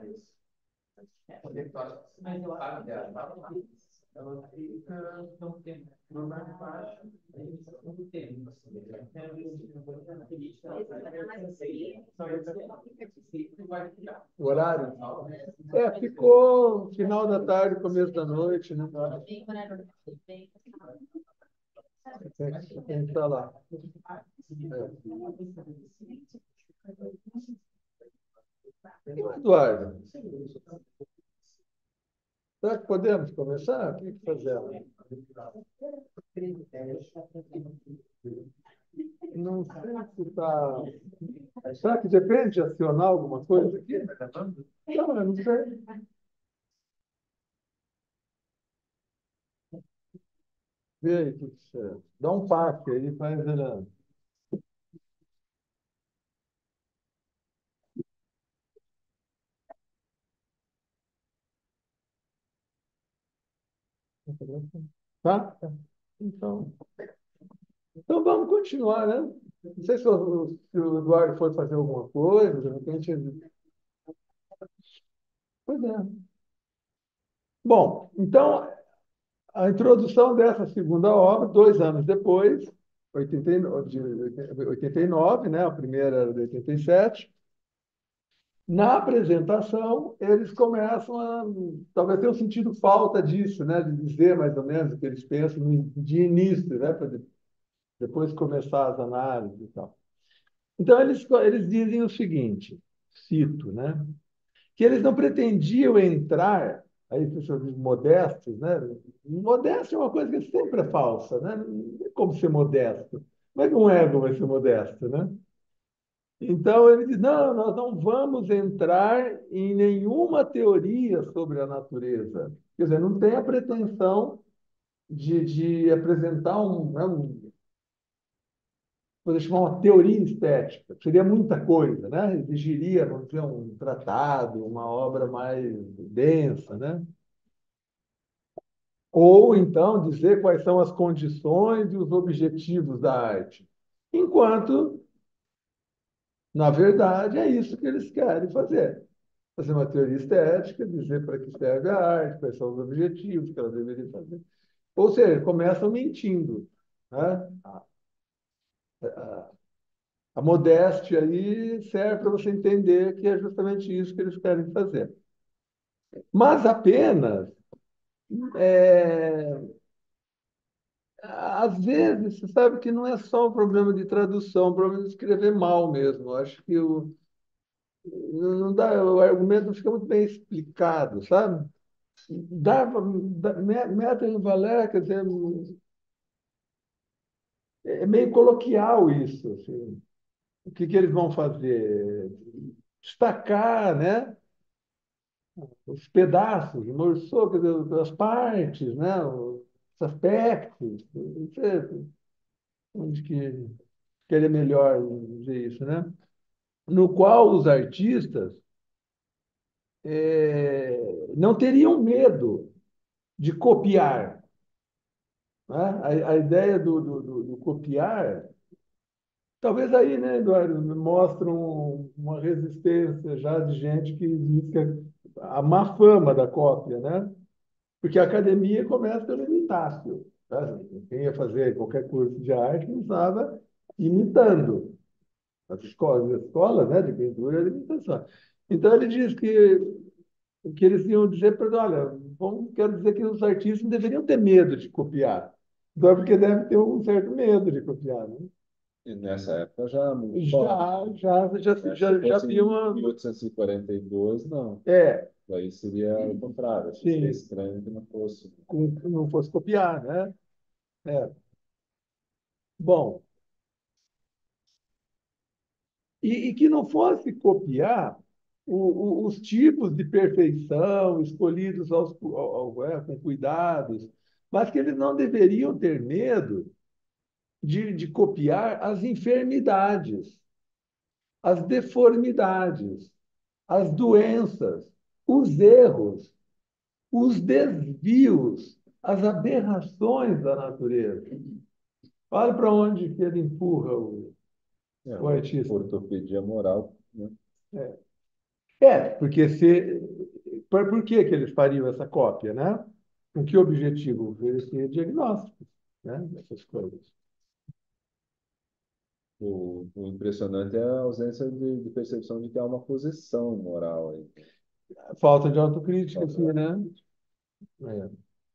Mas eu acho que ela fica não tem não dá baixo não tem O horário? É, ficou final da tarde, começo da noite, né? Tem, tem que estar lá. É. E o Eduardo? Será que podemos começar? O que que fazemos? Não sei se está. Será que depende de acionar alguma coisa aqui? Não, eu não sei. Vê aí, o que que você... Dá um passe aí, faz ele. Tá? Então, então vamos continuar, né? Não sei se o, se o Eduardo foi fazer alguma coisa, de repente. Pois é. Bom, então, a introdução dessa segunda obra, dois anos depois, oitenta e nove, de oitenta e nove, né? A primeira era de oitenta e sete. Na apresentação, eles começam a, talvez tenham sentido falta disso, né? De dizer mais ou menos o que eles pensam de início, né? Para depois começar as análises e tal. Então, eles, eles dizem o seguinte, cito, né? Que eles não pretendiam entrar, aí o senhor diz modestos, né? Modesto é uma coisa que sempre é falsa, né? Não tem como ser modesto. Mas um ego vai ser modesto, né? Então, ele diz, não, nós não vamos entrar em nenhuma teoria sobre a natureza. Quer dizer, não tem a pretensão de, de apresentar um, né, um poder chamar uma teoria estética. Seria muita coisa, né? Exigiria, vamos dizer, um tratado, uma obra mais densa, né? Ou, então, dizer quais são as condições e os objetivos da arte. Enquanto, na verdade, é isso que eles querem fazer. Fazer uma teoria estética, dizer para que serve a arte, quais são os objetivos que ela deveria fazer. Ou seja, começam mentindo, né? A modéstia aí serve para você entender que é justamente isso que eles querem fazer. Mas apenas, é, às vezes, você sabe que não é só um problema de tradução, é um problema de escrever mal mesmo. Eu acho que o, não dá, o argumento não fica muito bem explicado, sabe? Dá, dá, meta em valer, quer dizer, é meio coloquial isso. Assim. O que, que eles vão fazer? destacar, né, os pedaços, esmiuçou, quer dizer, as partes, né, os aspectos. Não sei onde que seria melhor dizer isso, né? No qual os artistas eh, não teriam medo de copiar, né? A, a ideia do, do, do- do copiar, talvez aí, né, Eduardo, mostra um- uma resistência já de gente que diz que a má fama da cópia, né? Porque a academia começa pelo imitácio, né? Quem ia fazer qualquer curso de arte começava imitando. As escolas, as escolas, né, de pintura era imitação. Então ele diz que que eles iam dizer para ele, olha, vamos, quero dizer que os artistas não deveriam ter medo de copiar. Então, é porque deve ter um certo medo de copiar, né? E nessa época já muito forte. Já, já, já, Né? já, Se já fosse havia em uma. mil oitocentos e quarenta e dois, não. É, Daí seria o contrário. Acho que seria sim, estranho que não fosse. com, não fosse copiar, né? É. Bom, e, e que não fosse copiar o, o, os tipos de perfeição escolhidos aos, ao, ao, é, com cuidados, mas que eles não deveriam ter medo de, de copiar as enfermidades, as deformidades, as doenças, os erros, os desvios, as aberrações da natureza. Olha para onde que ele empurra o, É, o artista. ortopedia moral, né? É, porque se. Por, por que, que eles fariam essa cópia, né? Com que objetivo? Oferecer diagnósticos, né? Dessas coisas. O, o impressionante é a ausência de, de percepção de que há uma posição moral aí. Falta de autocrítica, assim, né? É.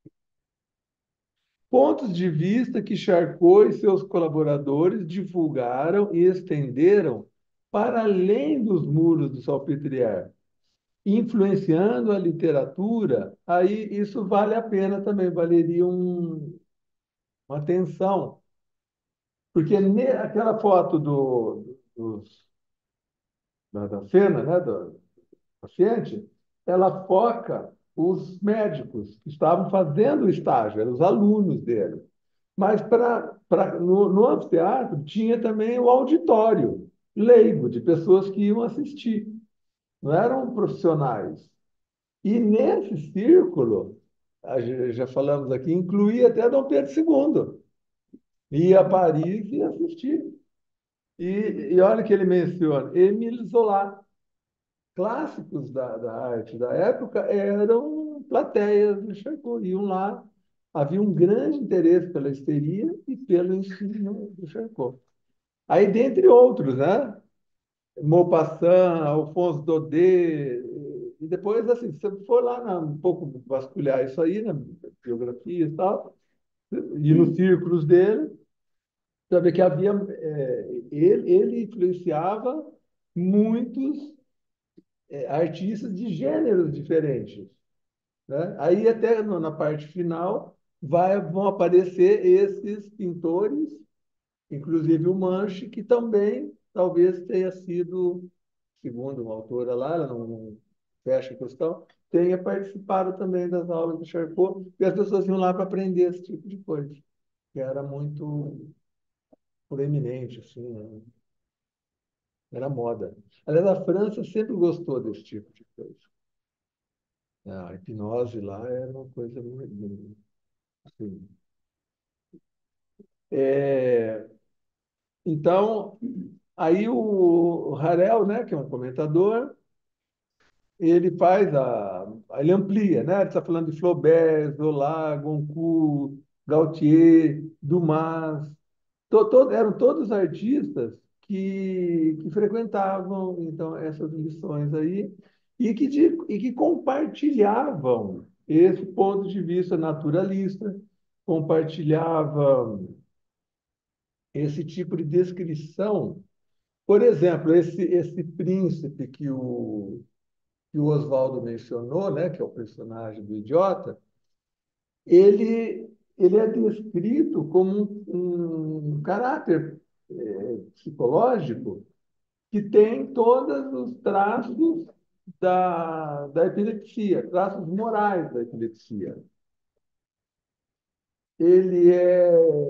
Pontos de vista que Charcot e seus colaboradores divulgaram e estenderam para além dos muros do Salpêtrière, influenciando a literatura. Aí isso vale a pena também, valeria um, uma atenção, porque ne, aquela foto do, dos, da, da cena, né, do paciente, ela foca os médicos que estavam fazendo o estágio, eram os alunos dele. Mas pra, pra, no, no anfiteatro tinha também o auditório leigo, de pessoas que iam assistir, não eram profissionais. E nesse círculo, a gente, já falamos aqui, incluía até Dom Pedro segundo. Ia a Paris e assistir. E, e olha que ele menciona, Émile Zola. Clássicos da, da arte da época eram plateias do Charcot. Iam lá, havia um grande interesse pela histeria e pelo ensino do Charcot. Aí, dentre outros, né? Maupassant, Alphonse Daudet, e depois, assim, se você for lá na, um pouco vasculhar isso aí, na biografia e tal, e nos círculos dele, você vai ver que havia, é, ele, ele influenciava muitos é, artistas de gêneros diferentes, né? Aí até no, na parte final vai, vão aparecer esses pintores, inclusive o Manche, que também talvez tenha sido, segundo uma autora lá, ela não, não fecha a questão, tenha participado também das aulas do Charcot, e as pessoas iam lá para aprender esse tipo de coisa, que era muito proeminente, assim, né? Era moda. Aliás, a França sempre gostou desse tipo de coisa. A hipnose lá era uma coisa muito, assim. É, então, aí o Harel, né, que é um comentador, ele faz a, ele amplia, né? Ele está falando de Flaubert, Zola, Goncourt, Gautier, Dumas, to, to, eram todos artistas que, que frequentavam então essas lições aí e que, de, e que compartilhavam esse ponto de vista naturalista, compartilhavam esse tipo de descrição. Por exemplo, esse, esse príncipe que o, que o Oswaldo mencionou, né, que é o personagem do Idiota, ele, ele é descrito como um, um caráter é, psicológico que tem todos os traços da, da epilepsia, traços morais da epilepsia. Ele é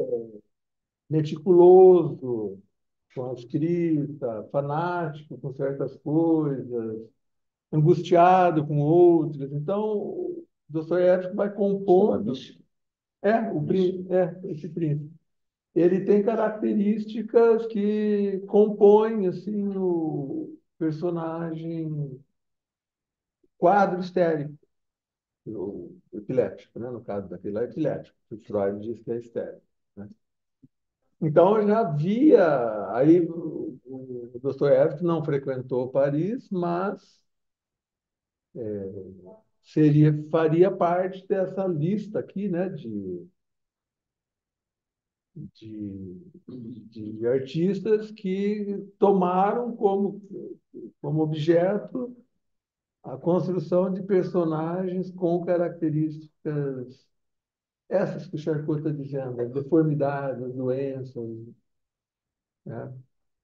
meticuloso com a escrita, fanático com certas coisas, angustiado com outras. Então, o Dostoiévski vai compondo. É, o, prin- é, esse príncipe. Ele tem características que compõem assim, o personagem quadro histérico, o epilético, né? No caso daquele é epilético, que Freud diz que é histérico, né? Então, eu já havia. Aí, o o Dostoiévski não frequentou Paris, mas seria, faria parte dessa lista aqui, né, de, de, de artistas que tomaram como, como objeto a construção de personagens com características, essas que o Charcot está dizendo, as deformidades, as doenças, né?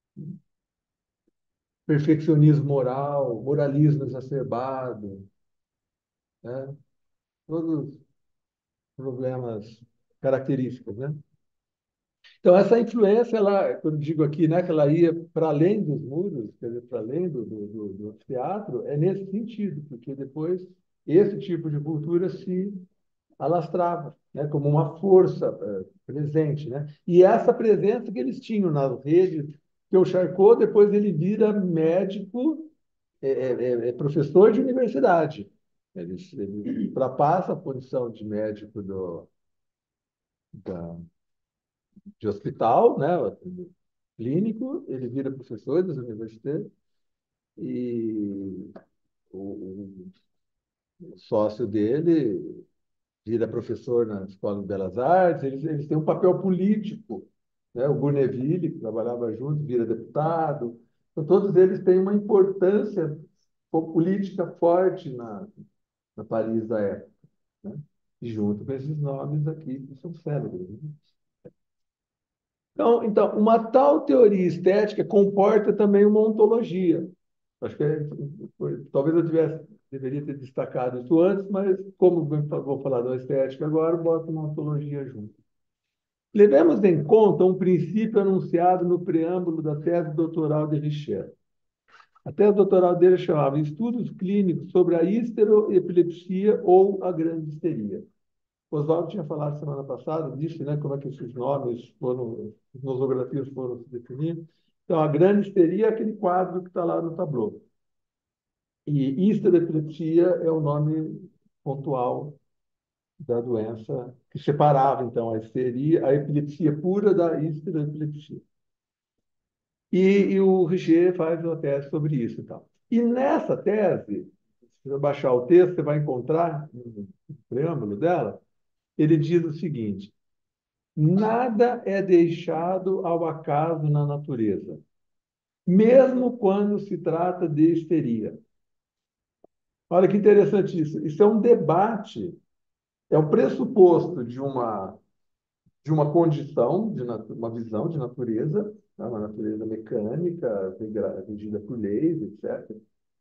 Perfeccionismo moral, moralismo exacerbado, né? Todos os problemas característicos, né? Então, essa influência, ela, quando digo aqui, né, que ela ia para além dos muros, quer dizer, para além do, do, do, do teatro, é nesse sentido, porque depois esse tipo de cultura se alastrava, né, como uma força eh, presente, né? E essa presença que eles tinham nas redes, que o Charcot depois ele vira médico, é, é, é é professor de universidade. Ele, ele ultrapassa a posição de médico do, da, de hospital, né, clínico, ele vira professor das universidades e o, o sócio dele vira professor na Escola de Belas Artes, eles, eles têm um papel político, né? O Bournonville, que trabalhava junto, vira deputado. Então, todos eles têm uma importância política forte na, na Paris da época, né? E junto com esses nomes aqui que são célebres, né? Então, então, uma tal teoria estética comporta também uma ontologia. Acho que é, foi- talvez eu tivesse, deveria ter destacado isso antes, mas como eu vou falar da estética agora, boto uma ontologia junto. Levemos em conta um princípio anunciado no preâmbulo da tese doutoral de Richer. A tese doutoral dele chamava Estudos Clínicos sobre a Histeroepilepsia ou a Grande Histeria. O Oswaldo tinha falado semana passada disso, né, como é que esses nomes foram, as nosografias foram se definindo. Então, a grande histeria é aquele quadro que está lá no tablô. E histeroepilepsia é o nome pontual da doença que separava, então, a histeria, a epilepsia pura da histeroepilepsia. E, e o Richer faz uma tese sobre isso. Então. E nessa tese, se você baixar o texto, você vai encontrar, no preâmbulo dela, ele diz o seguinte: nada é deixado ao acaso na natureza, mesmo quando se trata de histeria. Olha que interessante isso. Isso é um debate, é o pressuposto de uma, de uma condição, de uma visão de natureza, né? Uma natureza mecânica, regida por leis, etcétera.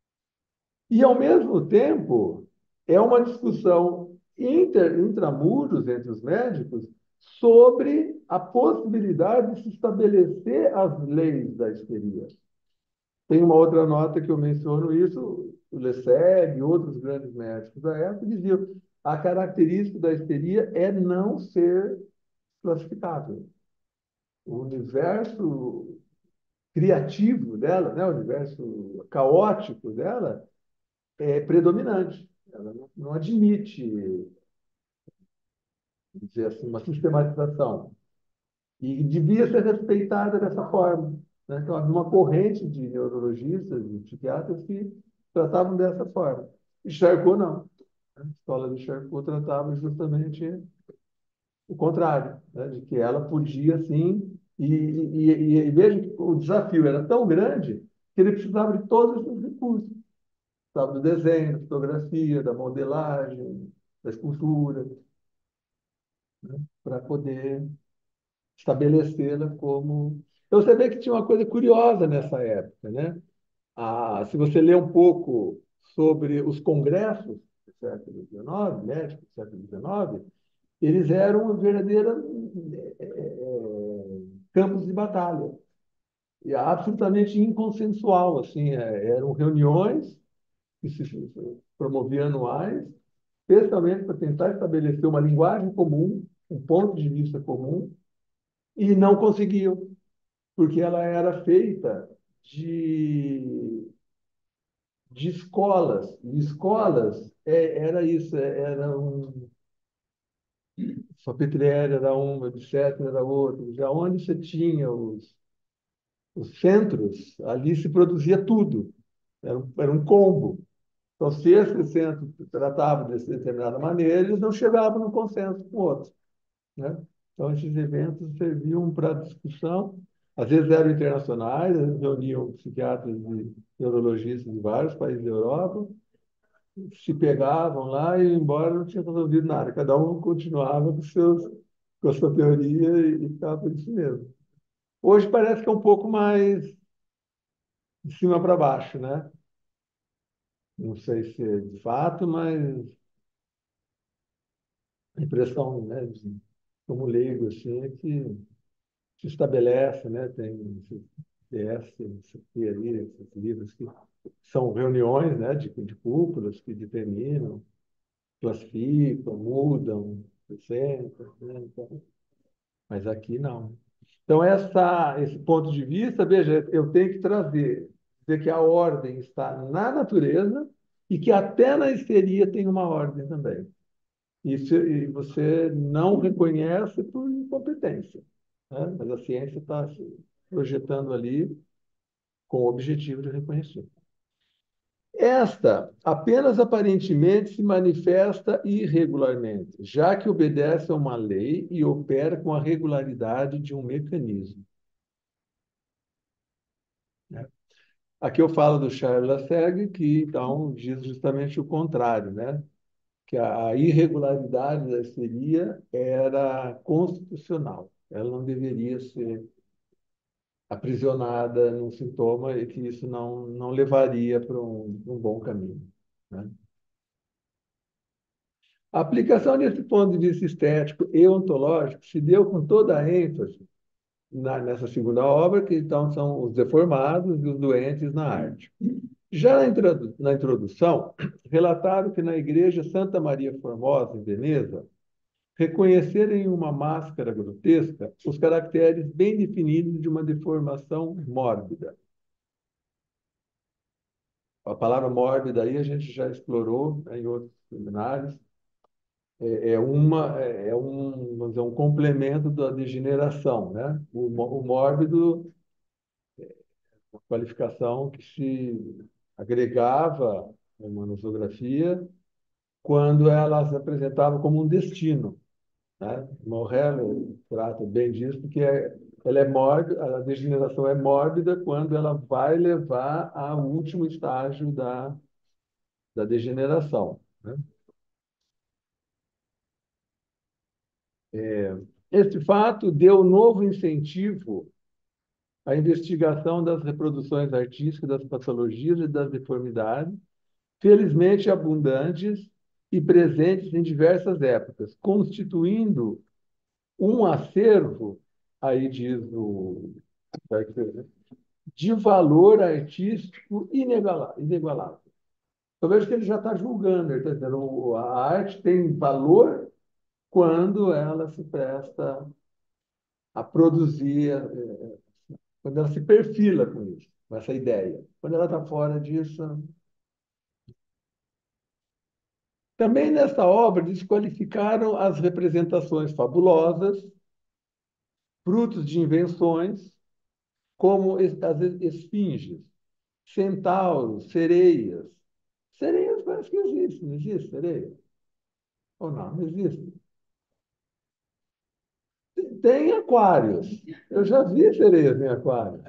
E, ao mesmo tempo, é uma discussão inter, intramuros entre os médicos sobre a possibilidade de se estabelecer as leis da histeria. Tem uma outra nota que eu menciono isso, o Lesség e outros grandes médicos da época diziam a característica da histeria é não ser classificável. O universo criativo dela, né, o universo caótico dela, é predominante. Ela não, não admite, dizer assim, uma sistematização. E devia ser respeitada dessa forma, né? Então, havia uma corrente de neurologistas e psiquiatras que tratavam dessa forma. E Charcot não. A escola de Charcot tratava justamente o contrário, né? De que ela podia, sim, e, e, e, e veja que o desafio era tão grande que ele precisava de todos esses recursos. Precisava do desenho, da fotografia, da modelagem, da escultura, né? Para poder estabelecê-la como Então você vê que tinha uma coisa curiosa nessa época, né? Ah, se você ler um pouco sobre os congressos do século dezenove, médicos do século dezenove, eles eram verdadeiros campos de batalha, e absolutamente inconsensual, assim, é, eram reuniões que se promoviam anuais, especialmente para tentar estabelecer uma linguagem comum, um ponto de vista comum, e não conseguiam, porque ela era feita de, de escolas, e escolas é, era isso, é, era um Salpêtrière era uma, Bicêtre era outra, já onde você tinha os, os centros, ali se produzia tudo, era um, era um combo. Então, se esse centro tratava dessa determinada maneira, eles não chegavam no consenso com o outro, né? Então, esses eventos serviam para discussão, às vezes eram internacionais, eles reuniam psiquiatras e neurologistas de vários países da Europa, se pegavam lá e iam embora, não tinha resolvido nada. Cada um continuava com, seus, com a sua teoria e, e ficava por isso mesmo. Hoje parece que é um pouco mais de cima para baixo, né? Não sei se é de fato, mas a impressão, né, de, como leigo, assim, é que se estabelece, né? Tem esse D S, esse aqui, ali, esses livros que são reuniões, né, de, de cúpulas que determinam, classificam, mudam, acrescentam, né? Então, mas aqui não. Então, essa, esse ponto de vista, veja, eu tenho que trazer, dizer que a ordem está na natureza e que até na histeria tem uma ordem também. Isso e você não reconhece por incompetência, né? Mas a ciência está se projetando ali com o objetivo de reconhecer. Esta apenas aparentemente se manifesta irregularmente, já que obedece a uma lei e opera com a regularidade de um mecanismo, né? Aqui eu falo do Charles Lassagne, que então diz justamente o contrário, né? Que a irregularidade da histeria era constitucional, ela não deveria ser aprisionada num sintoma e que isso não, não levaria para um, um bom caminho, né? A aplicação desse ponto de vista estético e ontológico se deu com toda a ênfase na, nessa segunda obra, que então são os deformados e os doentes na arte. Já na, introdu na introdução, relataram que na igreja Santa Maria Formosa, em Veneza, reconheceram em uma máscara grotesca os caracteres bem definidos de uma deformação mórbida. A palavra mórbida aí a gente já explorou, né, em outros seminários. É, é uma, é é um, vamos dizer, um complemento da degeneração, né? O, o mórbido, uma qualificação que se agregava uma nosografia quando ela se apresentava como um destino, né? Morrell trata bem disso, porque é, ela é mórbida, a degeneração é mórbida quando ela vai levar ao último estágio da, da degeneração, né? Este fato deu novo incentivo à investigação das reproduções artísticas, das patologias e das deformidades, felizmente abundantes e presentes em diversas épocas, constituindo um acervo, aí diz o de valor artístico inigualável. Eu vejo que ele já está julgando, ele está dizendo a arte tem valor quando ela se presta a produzir, quando ela se perfila com isso, com essa ideia. Quando ela está fora disso. Também nesta obra desqualificaram as representações fabulosas, frutos de invenções, como as esfinges, centauros, sereias. Sereias parece que existem, não existe sereia? Ou não, não existe. Tem aquários. Eu já vi sereias em aquário.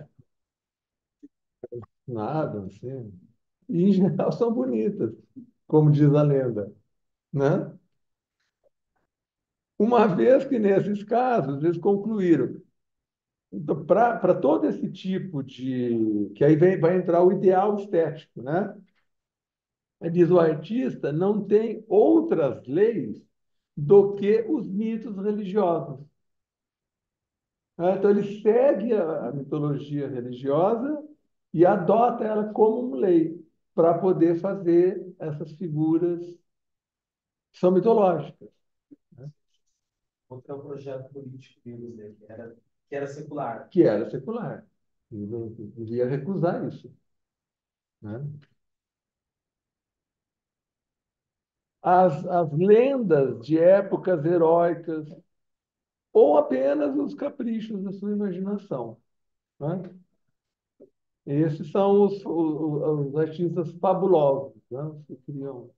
Nada, assim. E, em geral, são bonitas, como diz a lenda, né? Uma vez que, nesses casos, eles concluíram Então, para todo esse tipo de... Que aí vem, vai entrar o ideal estético, né? Ele diz, o artista não tem outras leis do que os mitos religiosos. Né? Então, ele segue a, a mitologia religiosa e adota ela como uma lei para poder fazer essas figuras que são mitológicas. Né? Outro é o projeto político deles, né, que era, que era secular. Que era secular. E não devia recusar isso. Né? As, as lendas de épocas heróicas ou apenas os caprichos da sua imaginação. Né? Esses são os, os, os artistas fabulosos, né? Que criam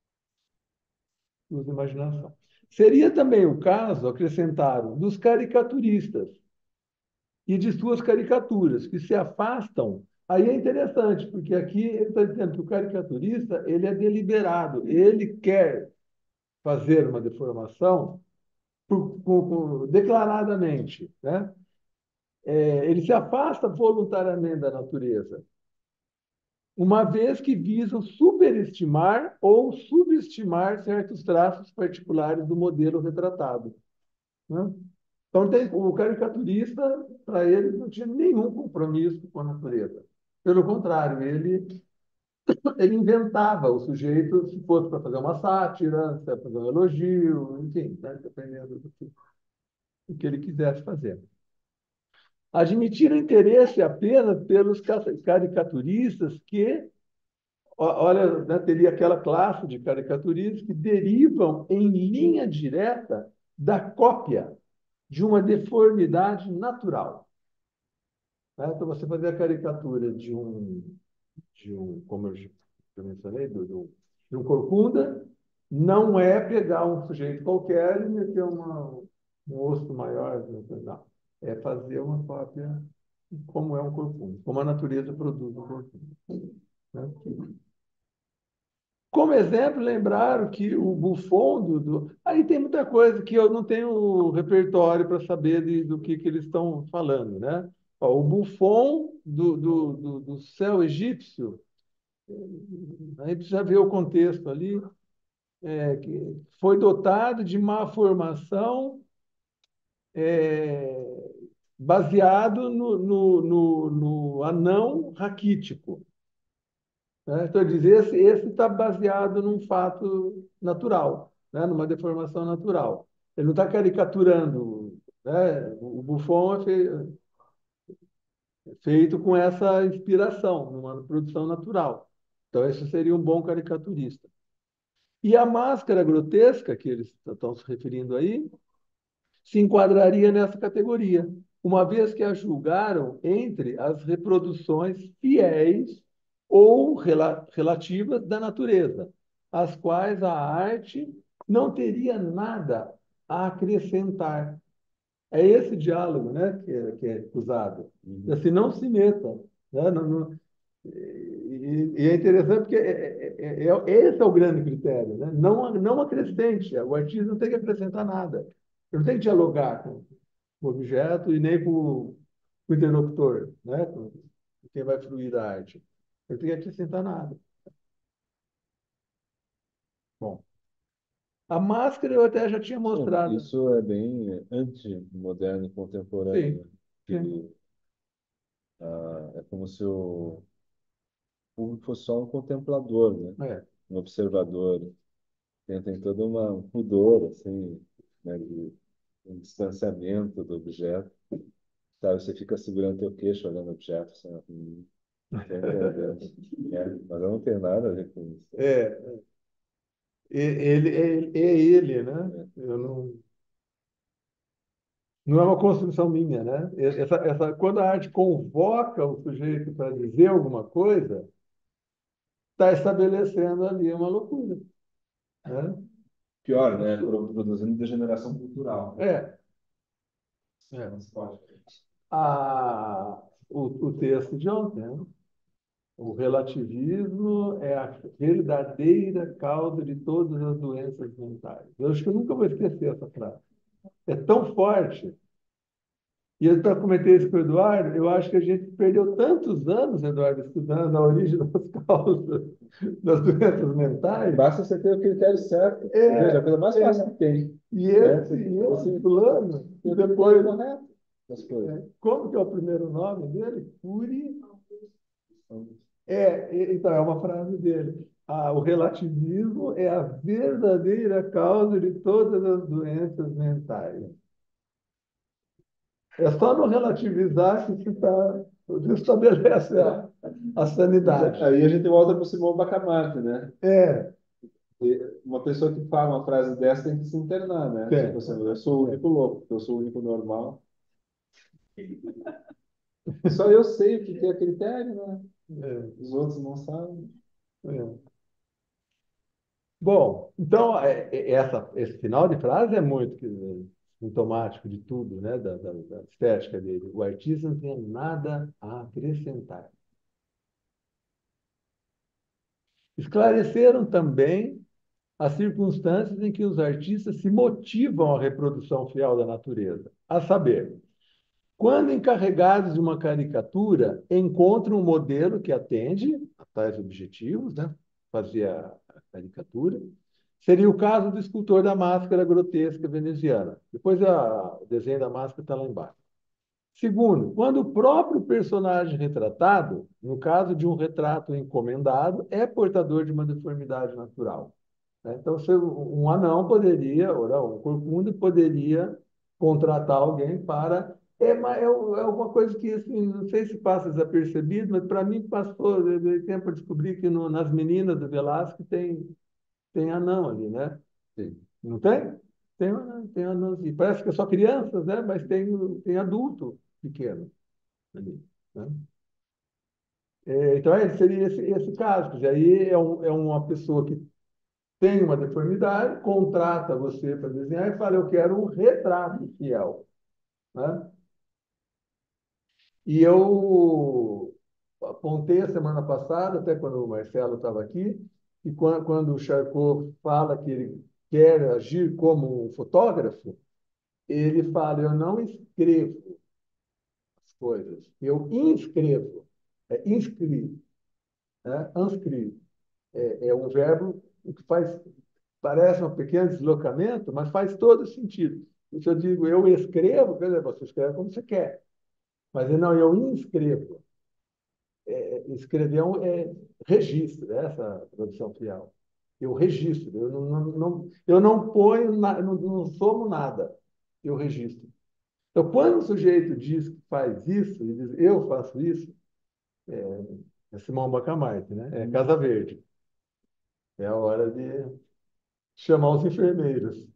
suas imaginação. Seria também o caso, acrescentaram, dos caricaturistas e de suas caricaturas, que se afastam. Aí é interessante, porque aqui ele está dizendo que o caricaturista ele é deliberado, ele quer fazer uma deformação por, por, por, declaradamente, né? É, ele se afasta voluntariamente da natureza, uma vez que visam superestimar ou subestimar certos traços particulares do modelo retratado. Né? Então, tem, o caricaturista, para ele, não tinha nenhum compromisso com a natureza. Pelo contrário, ele, ele inventava o sujeito, se fosse para fazer uma sátira, se para fazer um elogio, enfim, né? Dependendo do que, do que ele quisesse fazer. Admitiram interesse apenas pelos caricaturistas que, olha, né, teria aquela classe de caricaturistas que derivam em linha direta da cópia de uma deformidade natural. Né? Então, você fazer a caricatura de um, de um como eu já mencionei, do, do, de um corcunda, não é pegar um sujeito qualquer e meter uma, um osso maior, não. É fazer uma cópia como é um corcunda, como a natureza produz um corcunda. Né? Como exemplo, lembraram que o Buffon do, do... Aí tem muita coisa que eu não tenho repertório para saber de, do que, que eles estão falando, né? Ó, o Buffon do, do, do, do céu egípcio, aí precisa ver o contexto ali, é, que foi dotado de uma formação é, baseado no, no, no, no anão raquítico. Né? Então, eu dizer, esse esse está baseado num fato natural, né? Numa deformação natural. Ele não está caricaturando. Né? O Buffon é fe- é feito com essa inspiração, numa produção natural. Então, esse seria um bom caricaturista. E a máscara grotesca, que eles estão se referindo aí, se enquadraria nessa categoria, uma vez que a julgaram entre as reproduções fiéis ou rela relativas da natureza, às quais a arte não teria nada a acrescentar. É esse diálogo, né, que é, que é usado. Uhum. Assim, não se meta. Né? Não, não, e, e é interessante porque é, é, é, é, esse é o grande critério. Né? Não, não acrescente. O artista não tem que acrescentar nada. Ele não tem que dialogar com o objeto e nem com o interlocutor, né? Com quem vai fruir da arte. Ele tem que acrescentar nada. Bom, a máscara eu até já tinha Sim, mostrado. isso é bem anti-moderno e contemporâneo, Sim, né? sim. Que, ah, é como se o público fosse só um contemplador, né? É. Um observador. Tem, tem todo uma, um pudor, assim, né? De um distanciamento do objeto. Sabe? Você fica segurando teu queixo olhando o objeto, assim, hum, não estou entendendo. É, mas eu não tenho nada a ver com isso. É, e- ele, é, é ele, né? É. Eu não, não é uma construção minha, né? Essa, essa, quando a arte convoca o sujeito para dizer alguma coisa, está estabelecendo ali uma loucura, né? Pior, né? Pro- Produzindo degeneração cultural. É, é. Não se pode. A, o, o texto de ontem, né? O relativismo é a verdadeira causa de todas as doenças mentais. Eu acho que eu nunca vou esquecer essa frase. É tão forte E eu, para cometer isso com o Eduardo, eu acho que a gente perdeu tantos anos, Eduardo, estudando a origem das causas das doenças mentais. Basta você ter o critério certo. É, Veja, a coisa mais é. fácil que tem. E Né? esse, e Você esse fulano, tem e o critério depois, correto das coisas. é, como que é o primeiro nome dele? Cury. É, e- então, é uma frase dele. Ah, o relativismo é a verdadeira causa de todas as doenças mentais. É só no relativizar que se tá, estabelece a, a sanidade. Aí a gente volta para o Simão Bacamarte, né? É, E uma pessoa que fala uma frase dessa tem que se internar, né? tem. Tipo assim, eu sou o único louco, porque eu sou o único normal. Só eu sei o que que é critério, né? É, Os outros não sabem. é. Bom, então, é, é, essa, esse final de frase é muito que- sintomático de tudo, né? Da, da, da estética dele. O artista não tem nada a acrescentar. Esclareceram também as circunstâncias em que os artistas se motivam à reprodução fiel da natureza, a saber, quando encarregados de uma caricatura, encontram um modelo que atende a tais objetivos, né? Fazer a caricatura. Seria o caso do escultor da máscara grotesca veneziana. Depois a, o desenho da máscara está lá embaixo. Segundo, quando o próprio personagem retratado, no caso de um retrato encomendado, é portador de uma deformidade natural. Né? Então, se um anão poderia, ou não, um corcunda poderia contratar alguém para. É, uma- é um- é uma coisa que, assim, não sei se passa desapercebido, mas para mim passou de de tempo a descobrir que no- nas meninas do Velázquez tem, tem anão ali, né? Sim. Não tem? Tem anão, tem anãozinho. Parece que é só crianças, né? Mas tem, tem adulto pequeno ali, né? É, então, é, seria esse, esse caso. Quer dizer, aí é, um, é uma pessoa que tem uma deformidade, contrata você para desenhar e fala, eu quero um retrato fiel, né? E eu apontei a semana passada, até quando o Marcelo estava aqui, que quando, quando o Charcot fala que ele quer agir como um fotógrafo, ele fala, eu não escrevo as coisas, eu inscrevo, é inscrevo, né? Inscrevo. É, é um verbo que faz, parece um pequeno deslocamento, mas faz todo sentido. Se eu digo eu escrevo, quer dizer, você escreve como você quer. Mas não, eu inscrevo. É, escrever é, um, é registro, é essa a tradução fiel. Eu registro, eu não, não, não- eu não ponho, na, não, não somo nada, eu registro. Então, quando o sujeito diz que faz isso, ele diz eu faço isso, é Simão Bacamarte, né? É Casa Verde. É a hora de chamar os enfermeiros.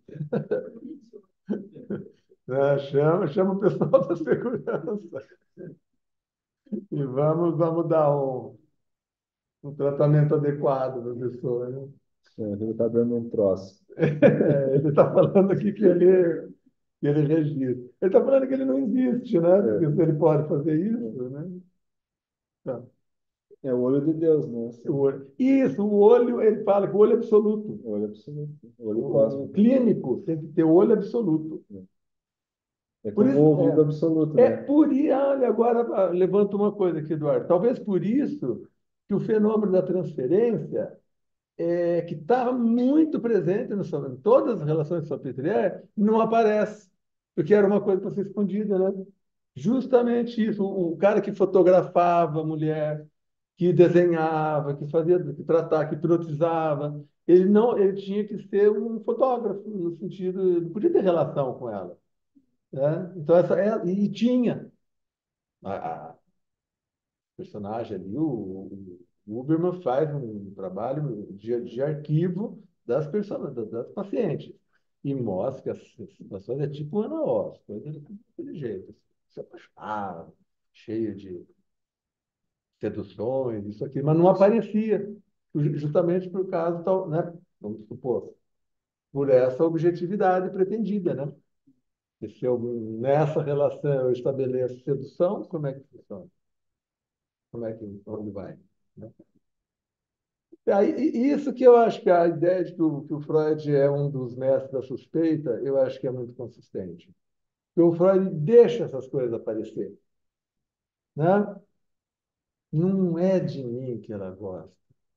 Né? Chama, chama o pessoal da segurança e vamos, vamos dar um, um tratamento adequado para a pessoa. Né? Ele está dando um troço. É, ele está falando aqui que ele, que ele registra. Ele está falando que ele não existe, né? É. Porque ele pode fazer isso, né? Tá. É o olho de Deus, né? O olho. Isso, o olho, ele fala que o olho é absoluto. O olho absoluto. O olho O, o cósmico. clínico tem que ter olho absoluto. É Por como isso, o ouvido absoluto, é, é né? por isso, olha, agora ah, levanta uma coisa aqui, Eduardo. Talvez por isso que o fenômeno da transferência é, que estava muito presente no, em todas as relações de Salpêtrière, não aparece, porque era uma coisa para ser escondida, né? Justamente isso, o, o cara que fotografava a mulher, que desenhava, que fazia, que tratava, que hipnotizava, ele não, ele tinha que ser um fotógrafo, no sentido, não podia ter relação com ela, né? Então essa é, e tinha a, a personagem ali, o, o Uberman faz um trabalho de, de arquivo das pessoas, das, das pacientes. E mostra que as situações é tipo Ana Oz, coisa daquele jeito. Assim, se apaixonava, cheio de seduções, isso aqui, mas não aparecia, justamente por causa, tal, né? Vamos supor, por essa objetividade pretendida, né? E se eu, nessa relação eu estabeleço sedução, como é que funciona? Como é que onde vai? Né? Aí, e isso que eu acho que a ideia de que o, que o Freud é um dos mestres da suspeita, eu acho que é muito consistente. Porque o Freud deixa essas coisas aparecer, né? Não é de mim que ela gosta.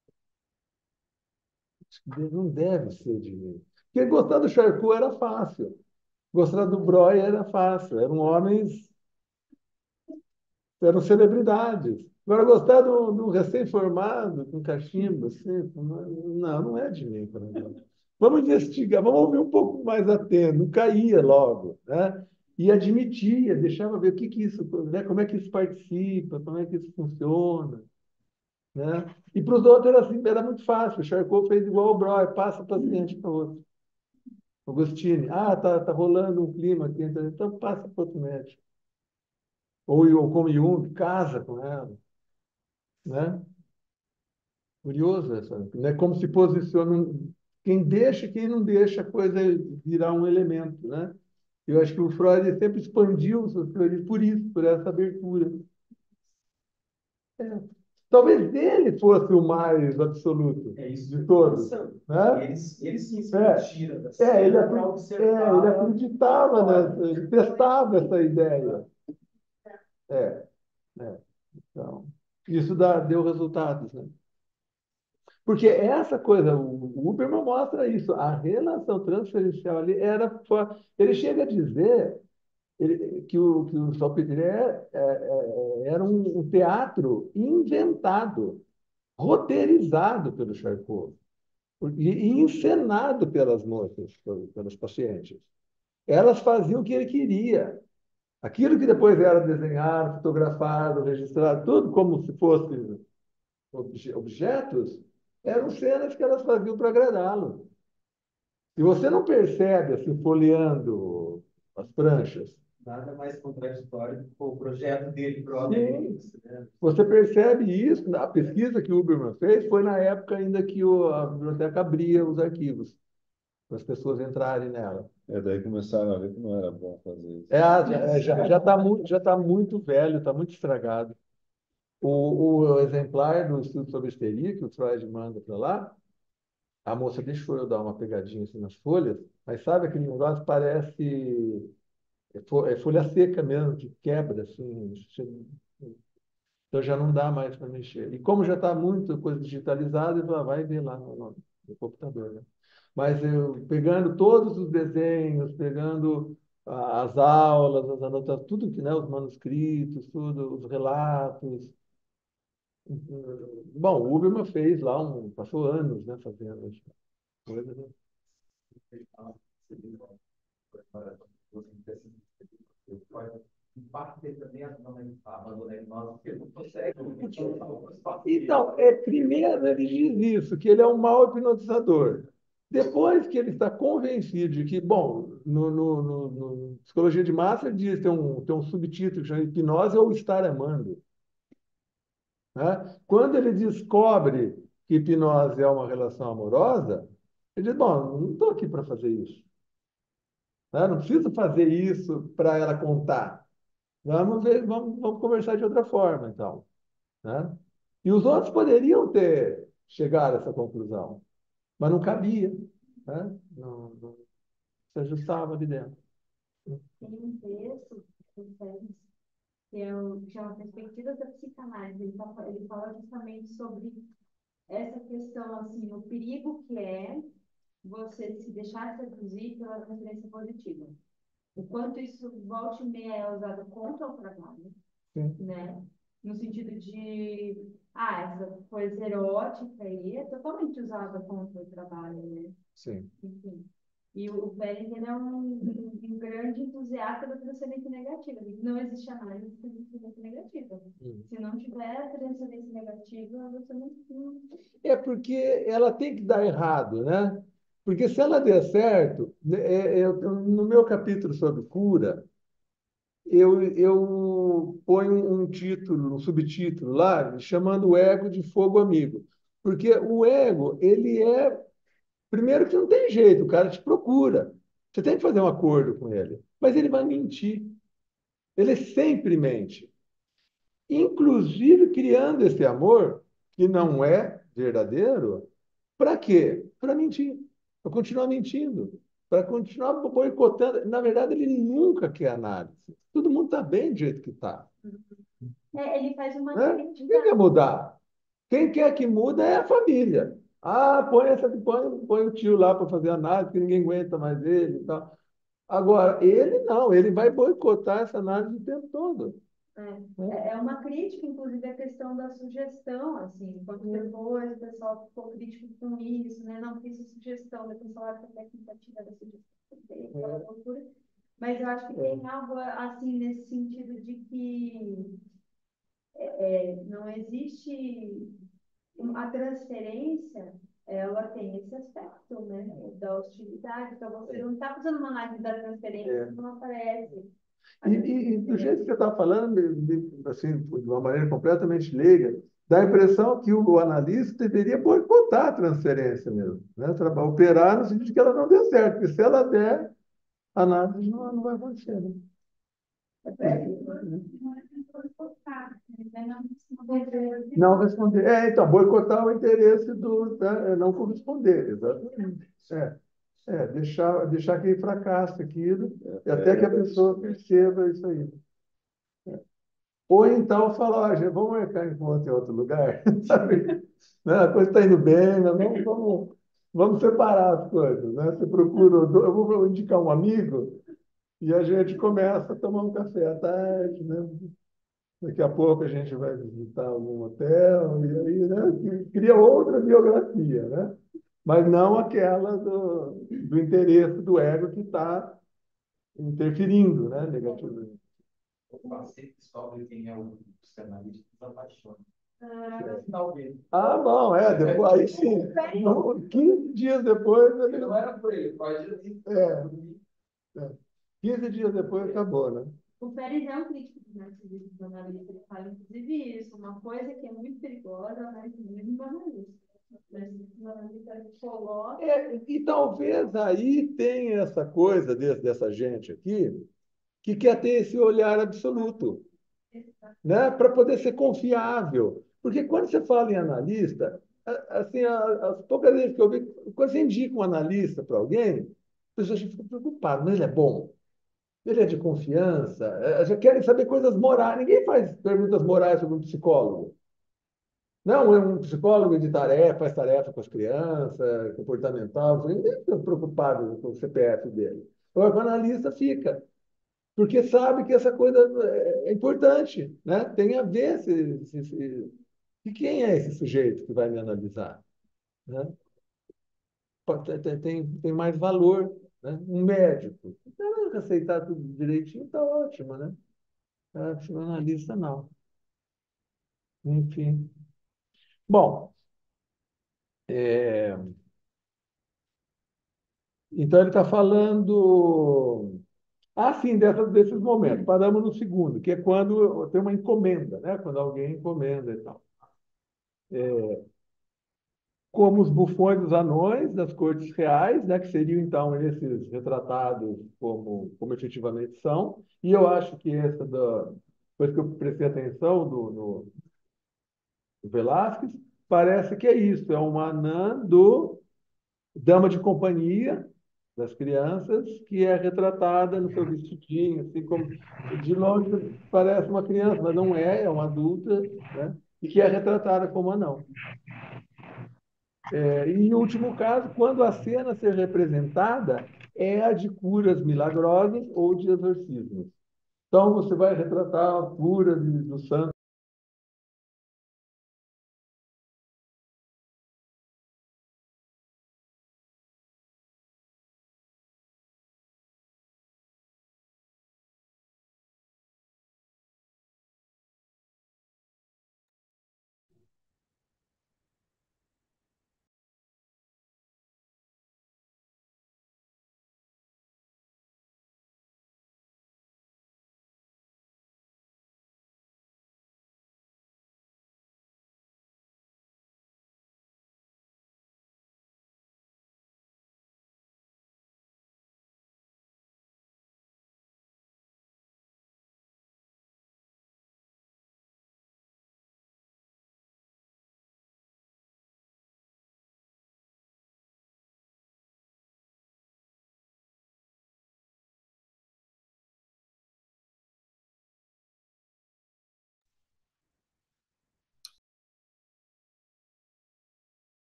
Não deve ser de mim. Porque gostar do Charcot era fácil. Gostar do Breuer era fácil. Eram homens, eram celebridades. Agora, gostar do, do recém-formado, com cachimbo, assim, não, não é de mim. Por exemplo. Vamos investigar, vamos ouvir um pouco mais atento. Não caía logo, né? E admitia, deixava ver o que que isso, né? Como é que isso participa, como é que isso funciona. Né? E para os outros era, assim, era muito fácil. O Charcot fez igual o Breuer, passa o paciente para o outro. Agostini, ah, tá, tá rolando um clima aqui, então então passa para outro médico. Ou, ou como Jung, casa com ela. Né? Curioso essa, né? Como se posiciona quem deixa e quem não deixa a coisa virar um elemento. Né? Eu acho que o Freud sempre expandiu suas teorias por isso, por essa abertura. É. Talvez ele fosse o mais absoluto É isso de todos. Né? Eles, eles se É, expandiram da é, cena ele, para acri- é, observar. ele acreditava nessa, ele testava essa ideia. É, é. Então, isso dá, deu resultados, né? Porque essa coisa, o, o Huberman mostra isso, a relação transferencial ali era, fo- ele chega a dizer ele- que o, que o Salpeter é, é, é, era um, um teatro inventado, roteirizado pelo Charcot e, e encenado pelas moças, pelos, pelos pacientes. Elas faziam o que ele queria. Aquilo que depois era desenhado, fotografado, registrado, tudo como se fosse obje- objetos, eram cenas que elas faziam para agradá-lo. E você não percebe, assim, folheando as pranchas. Nada mais contraditório do que o projeto dele Sim, próprio. Né? você percebe isso. A pesquisa que o Huberman fez foi na época ainda que o, a biblioteca abria os arquivos, para as pessoas entrarem nela. É, daí começaram a ver que não era bom fazer isso. É, já já já está muito, já tá muito velho, está muito estragado. O, o exemplar do estudo sobre histeria que o Freud manda para lá, a moça deixou eu dar uma pegadinha assim nas folhas, mas sabe aquele negócio que parece é fo- é folha seca mesmo, que quebra, assim, então já não dá mais para mexer. E como já está muito coisa digitalizada, eu falo, ah, vai ver lá no, no- no computador, né? Mas eu pegando todos os desenhos, pegando ah, as aulas, as anotações, tudo que, né, os manuscritos, tudo, os relatos. Bom, o Uberman fez lá, um, passou anos, né, fazendo as coisas. Né? Em parte dele também abandona ele nós, porque ele não consegue. Então, é, primeiro ele diz isso, que ele é um mau hipnotizador. Depois que ele está convencido de que, bom, no, no, no, no Psicologia de Massa ele diz, tem um, tem um subtítulo que chama Hipnose ou Estar Amando. Né? Quando ele descobre que hipnose é uma relação amorosa, ele diz, bom, não estou aqui para fazer isso. Né? Não preciso fazer isso para ela contar. Vamos ver, vamos, vamos conversar de outra forma, então. Né? E os outros poderiam ter chegado a essa conclusão, mas não cabia. Né? Não, não se ajustava ali dentro. Tem um texto do Félix, que é o que chama Perspectivas da Psicanálise. Ele fala, ele fala justamente sobre essa questão, assim, o perigo que é você se deixar seduzir pela referência positiva. O quanto isso, volta e meia, é usado contra o trabalho, Sim. né? No sentido de, ah, essa coisa erótica aí é totalmente usada contra o trabalho, né? Sim. Enfim. E o Pérez, ele é um, um, um grande entusiasta da transcendência negativa. Não existe análise de transcendência negativa. Hum. Se não tiver transcendência negativa, você não... não... É porque ela tem que dar errado, né? Porque se ela der certo, né, é, é, no meu capítulo sobre cura, eu, eu ponho um, um título, um subtítulo lá, chamando o ego de fogo amigo. Porque o ego, ele é, primeiro que não tem jeito, o cara te procura. Você tem que fazer um acordo com ele. Mas ele vai mentir. Ele sempre mente. Inclusive criando esse amor, que não é verdadeiro, para quê? Para mentir, para continuar mentindo. para continuar boicotando. Na verdade, ele nunca quer análise. Todo mundo está bem do jeito que está. É, ele faz uma Né? crítica. Ninguém quer mudar. Quem quer que muda é a família. Ah, põe, essa, põe, põe o tio lá para fazer análise, que ninguém aguenta mais ele e tal. Agora, ele não, ele vai boicotar essa análise o tempo todo. É, é uma crítica, inclusive, a questão da sugestão, assim, quando depois o pessoal ficou crítico com isso, né? Não fiz sugestão, depois falaram que a técnica tira da sugestão, aquela loucura. Mas eu acho que tem algo, assim, nesse sentido de que é, não existe a transferência, ela tem esse aspecto, né, da hostilidade. Então, você não está fazendo uma análise da transferência, É. não aparece. E, e, e do jeito que você está falando, me- me- assim, de uma maneira completamente leiga, dá a impressão que o analista deveria boicotar a transferência mesmo, né? Traba- Operar no sentido de que ela não dê certo, porque se ela der, a análise não, não vai acontecer. Né? Não responder. É, então, boicotar o interesse do, né, é não corresponder, exatamente. É, é deixar, deixar que fracasse aquilo, e até que a pessoa perceba isso aí. Ou então falar, ó, gente, vamos marcar encontro em outro lugar, sabe? Né? A coisa está indo bem, mas vamos, vamos, vamos separar as coisas, né? Você procura, eu vou indicar um amigo e a gente começa a tomar um café à tarde, né? Daqui a pouco a gente vai visitar algum hotel e aí, né? Cria outra biografia, né? Mas não aquela do, do interesse do ego que está interferindo, né? Negativamente. O paciente descobre quem é o psicanalista e se apaixona. Ah, talvez. Ah, bom, é, depois, aí sim, no- quinze dias depois ele... Não era por ele, pode ir. É, é. quinze dias depois acabou, né? O Pérez é um crítico do narcisismo do analista, ele fala inclusive isso, uma coisa que é muito perigosa, mas mesmo do analista. O narcisismo do analista coloca. É, e talvez aí tenha essa coisa desse, dessa gente aqui que quer ter esse olhar absoluto, né? Para poder ser confiável. Porque quando você fala em analista, a- assim, a- as poucas vezes que eu vi, quando você indica um analista para alguém, as pessoas ficam preocupadas, mas ele é bom, ele é de confiança, eh, já querem saber coisas morais. Ninguém faz perguntas morais sobre um psicólogo. Não, é um psicólogo de tarefa, faz tarefa com as crianças, comportamental, ninguém fica preocupado com o C P F dele. Agora, o analista fica, porque sabe que essa coisa é é importante, né? Tem a ver se, se, se... E quem é esse sujeito que vai me analisar? Né? Pode- Tem, tem, tem mais valor, né? Um médico. Então, aceitar tudo direitinho está ótimo, né? Ah, psicanalista, não. Enfim. Bom, é, então ele está falando. Ah, sim, dessas, desses momentos. Paramos no segundo, que é quando tem uma encomenda, né? Quando alguém encomenda e tal. Como os bufões dos anões das cortes reais, né? Que seriam, então, esses retratados como, como efetivamente são. E eu acho que essa da coisa que eu prestei atenção do, no, do Velázquez, parece que é isso, é uma anã do dama de companhia das crianças, que é retratada no seu vestidinho, assim como de longe parece uma criança, mas não é, é uma adulta, né? E que é retratada como anão. É, e, em último caso, quando a cena a ser representada é a de curas milagrosas ou de exorcismos. Então, você vai retratar a cura de, do santo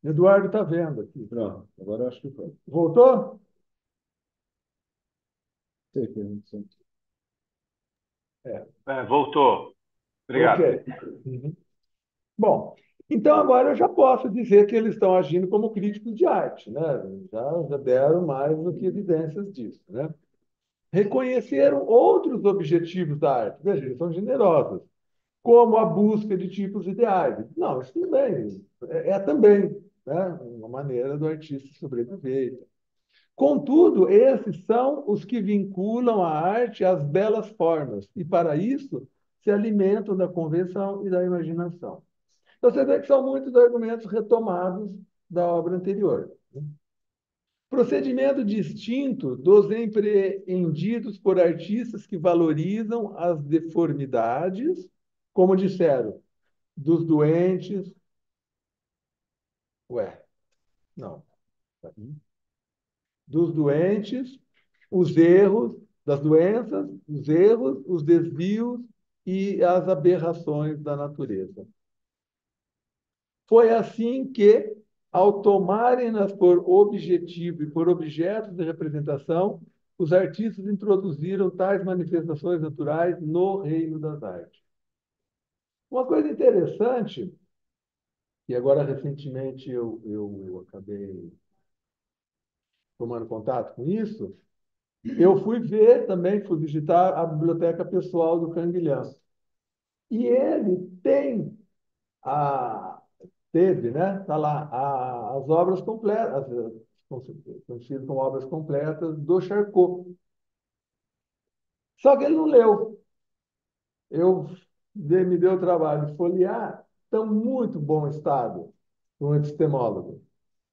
Eduardo está vendo aqui. Pronto, agora eu acho que foi. Voltou? Sei que não sei. É. É, voltou. Obrigado. Ok. Uhum. Bom, então agora eu já posso dizer que eles estão agindo como críticos de arte, né? Já, já deram mais do que evidências disso, né? Reconheceram outros objetivos da arte. Veja, eles são generosos, como a busca de tipos ideais. Não, isso também é, é também, né, uma maneira do artista sobreviver. Contudo, esses são os que vinculam a arte às belas formas, e para isso se alimentam da convenção e da imaginação. Então, você vê que são muitos argumentos retomados da obra anterior. Procedimento distinto dos empreendidos por artistas que valorizam as deformidades, como disseram, dos doentes. Ué, não. Dos doentes, os erros das doenças, os erros, os desvios e as aberrações da natureza. Foi assim que, ao tomarem-nas por objetivo e por objetos de representação, os artistas introduziram tais manifestações naturais no reino das artes. Uma coisa interessante, e agora recentemente eu, eu acabei tomando contato com isso, eu fui ver também, fui visitar a biblioteca pessoal do Canguilhão. E ele tem a, teve, né? Está lá, a, as obras completas, conhecidas como obras completas do Charcot. Só que ele não leu. Eu me deu o trabalho de folhear, estão muito bom estado para um epistemólogo.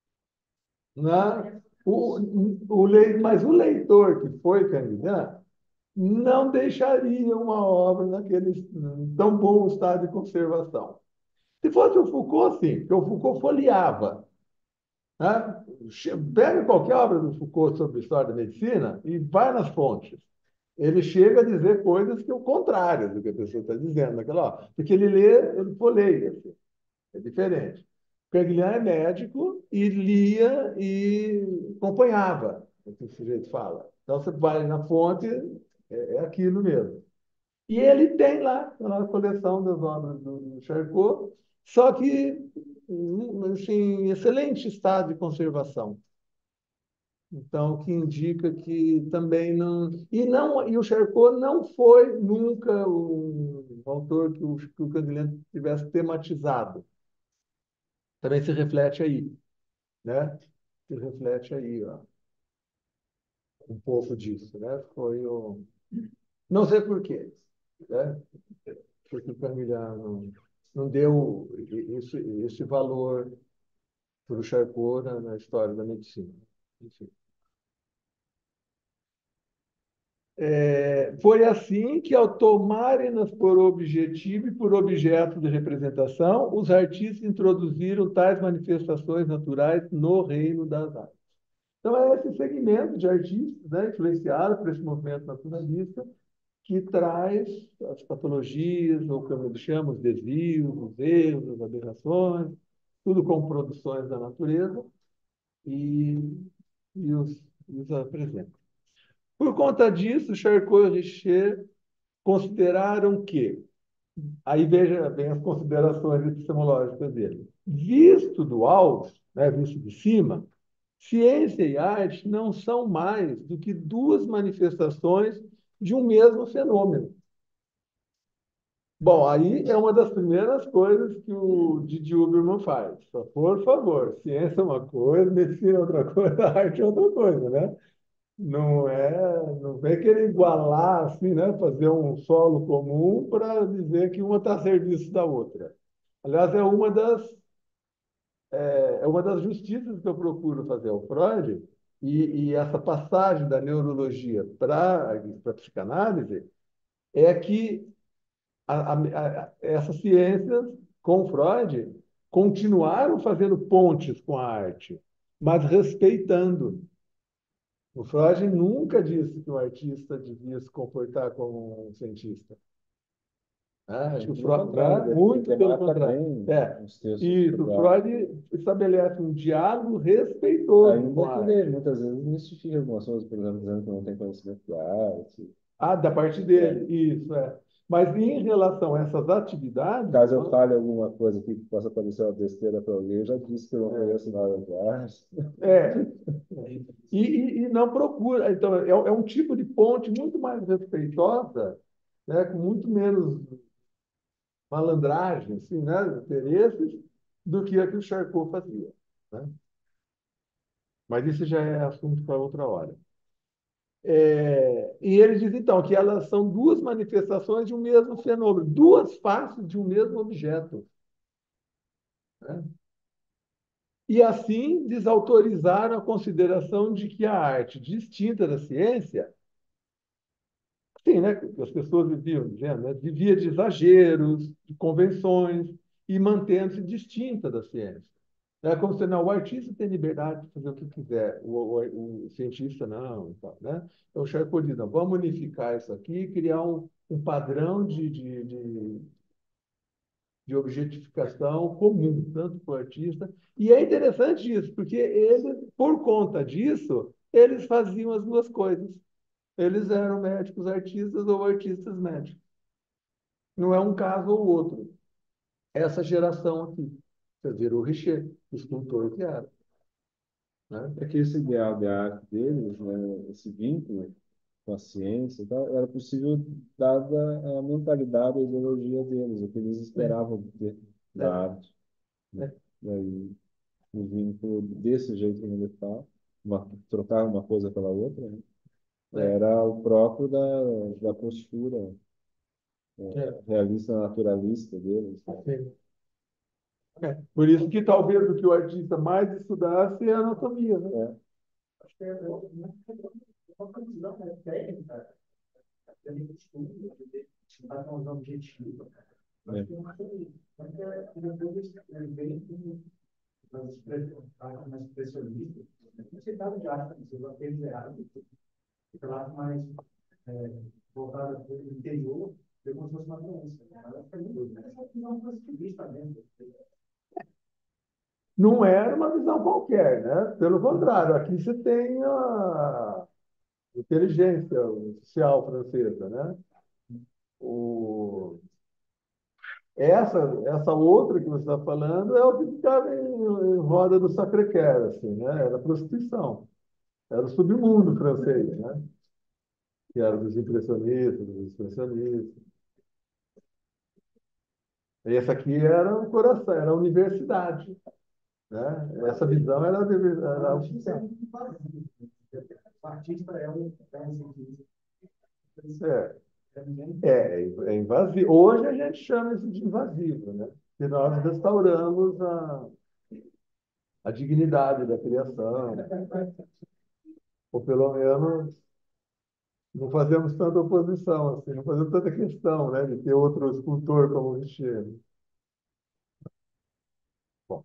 Né? O, o, o, mas o leitor que foi candidato não deixaria uma obra naquele tão bom estado de conservação. Se fosse o Foucault, sim, porque o Foucault folheava. Né? Pega qualquer obra do Foucault sobre história da medicina e vai nas fontes. Ele chega a dizer coisas que é o contrário do que a pessoa está dizendo. Naquela, ó, porque ele lê, ele folheia. Assim. É diferente. O Canguilhem é médico e lia e acompanhava o que o sujeito fala. Então, você vai na fonte, é, é aquilo mesmo. E ele tem lá, na coleção das obras do Charcot, só que assim, em excelente estado de conservação. Então, o que indica que também não. E, não, e o Charcot não foi nunca um autor que o, que o Canguilhem tivesse tematizado. Também se reflete aí, né? Se reflete aí, ó, um pouco disso, né? Foi o. Não sei por quê, né? Porque o Canguilhem não, não deu esse, esse valor para o Charcot na, na história da medicina. Enfim. É, foi assim que, ao tomarem-nas por objetivo e por objeto de representação, os artistas introduziram tais manifestações naturais no reino das artes. Então, é esse segmento de artistas, né, influenciado por esse movimento naturalista, que traz as patologias, ou como eles chamam, os desvios, os erros, as aberrações, tudo como produções da natureza, e, e, os, e os apresenta. Por conta disso, Charcot e Richer consideraram que, aí veja bem as considerações epistemológicas dele, visto do alto, né, visto de cima, ciência e arte não são mais do que duas manifestações de um mesmo fenômeno. Bom, aí é uma das primeiras coisas que o Didi Huberman faz. Por favor, ciência é uma coisa, medicina é outra coisa, arte é outra coisa, né? Não é, não vem querer igualar assim, né? Fazer um solo comum para dizer que uma está a serviço da outra. Aliás, é uma das é uma das justiças que eu procuro fazer ao Freud, e, e essa passagem da neurologia para a psicanálise é que a, a, a, essas ciências, com Freud, continuaram fazendo pontes com a arte, mas respeitando. O Freud nunca disse que o artista devia se comportar como um cientista. Ah, acho que o Pelo Freud, contrário, né? ele Muito pelo demarca contrário. bem É, os textos isso, o estudados. Freud estabelece um diálogo respeitoso com Ainda a que arte. ele muitas vezes mistifica algumas coisas, por exemplo, dizendo que não tem conhecimento de arte. Ah, da parte É. dele, isso, é. Mas em relação a essas atividades, Caso eu ó, fale alguma coisa aqui que possa parecer uma besteira para alguém, eu já disse que eu não é, conheço nada de arte. é, e, e- e não procura. Então, é, é um tipo de ponte muito mais respeitosa, né, com muito menos malandragem, assim, né, interesses, do que a que o Charcot fazia, né? Mas isso já é assunto para outra hora. É, e ele diz, então, que elas são duas manifestações de um mesmo fenômeno, duas faces de um mesmo objeto, né? E assim desautorizaram a consideração de que a arte, distinta da ciência, sim, né, que as pessoas viviam dizendo, né, vivia de exageros, de convenções, e mantendo-se distinta da ciência. É como se não, o artista tem liberdade de fazer o que quiser, o, o, o cientista não. Então, né? Então, o Charcot diz, não, vamos unificar isso aqui, criar um, um padrão de, de, de, de objetificação comum, tanto para o artista. E é interessante isso, porque eles, por conta disso, eles faziam as duas coisas. Eles eram médicos artistas ou artistas médicos. Não é um caso ou outro. Essa geração aqui. Você virou o Richer, o escultor que era. Né? É que esse ideal de arte deles, né, esse vínculo com a ciência, e tal, era possível dada a mentalidade, a ideologia deles, o que eles esperavam ter É, da arte. Né? é, E aí, o vínculo desse jeito como ele está, uma, trocar uma coisa pela outra, né? é, Era o próprio da, da postura é, realista, naturalista deles. Né? sim. É. Por isso que talvez o que o artista mais estudasse é a anatomia, né? É, Acho que é uma visão, né, técnica, também de estudo, de tentar ter um objetivo. Acho é. que é uma coisa. Mas é uma coisa que vem com nas expressionistas. Não sei nada de arte, mas eu apenas errado. Pela arte mais voltada para o interior, eu como se fosse uma doença. Ela fica em dúvida. Essa não é uma positivista mesmo. Não era uma visão qualquer, né? Pelo contrário, aqui você tem a inteligência social francesa, né? O... Essa, essa outra que você está falando é o que ficava em, em roda do Sacré-Cœur, assim, né? Era prostituição. Era o submundo francês, né? Que era dos impressionistas, dos expressionistas. E essa aqui era o coração, era a universidade, né? Essa visão era, a univer- era a oficial. O artista é um cientista. É, é, é invasivo. Hoje a gente chama isso de invasivo, né? Que nós restauramos a, a dignidade da criação, ou pelo menos não fazemos tanta oposição, assim, não fazemos tanta questão, né, de ter outro escultor como o Richer. Bom,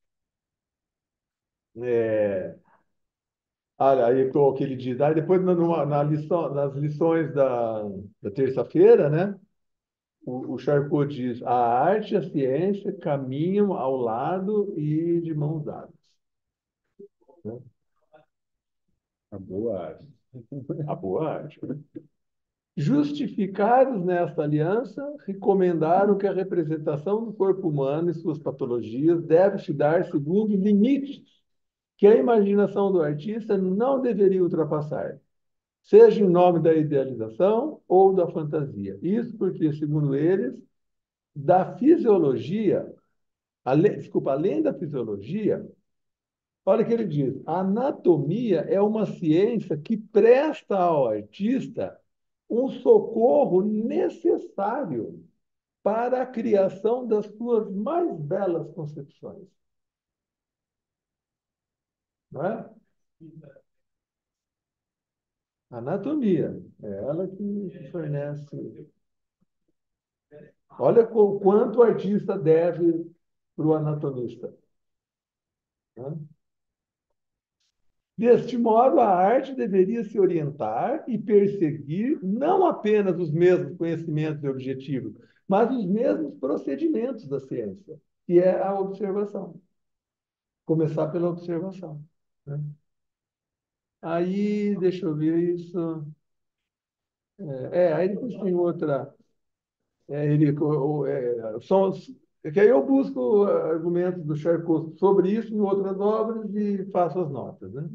é, olha, aí o que ele diz, aí depois na, numa- na lição, nas lições da, da terça-feira, né, o, o Charcot diz, a arte e a ciência caminham ao lado e de mãos dadas, né? A boa arte. A boa arte. Justificados nesta aliança, recomendaram que a representação do corpo humano e suas patologias deve se dar segundo limites que a imaginação do artista não deveria ultrapassar, seja em nome da idealização ou da fantasia. Isso porque, segundo eles, da fisiologia, além, desculpa, além da fisiologia, olha o que ele diz: a anatomia é uma ciência que presta ao artista um socorro necessário para a criação das suas mais belas concepções. Não é? Anatomia é ela que fornece. Olha o quanto o artista deve para o anatomista. Né? Deste modo, a arte deveria se orientar e perseguir não apenas os mesmos conhecimentos e objetivos, mas os mesmos procedimentos da ciência, que é a observação. Começar pela observação, né? Aí, deixa eu ver isso. É, é, aí depois tem outra. É, ele, o- o- é, são, os- é que aí eu busco argumentos do Charcot sobre isso em outras obras e faço as notas, né?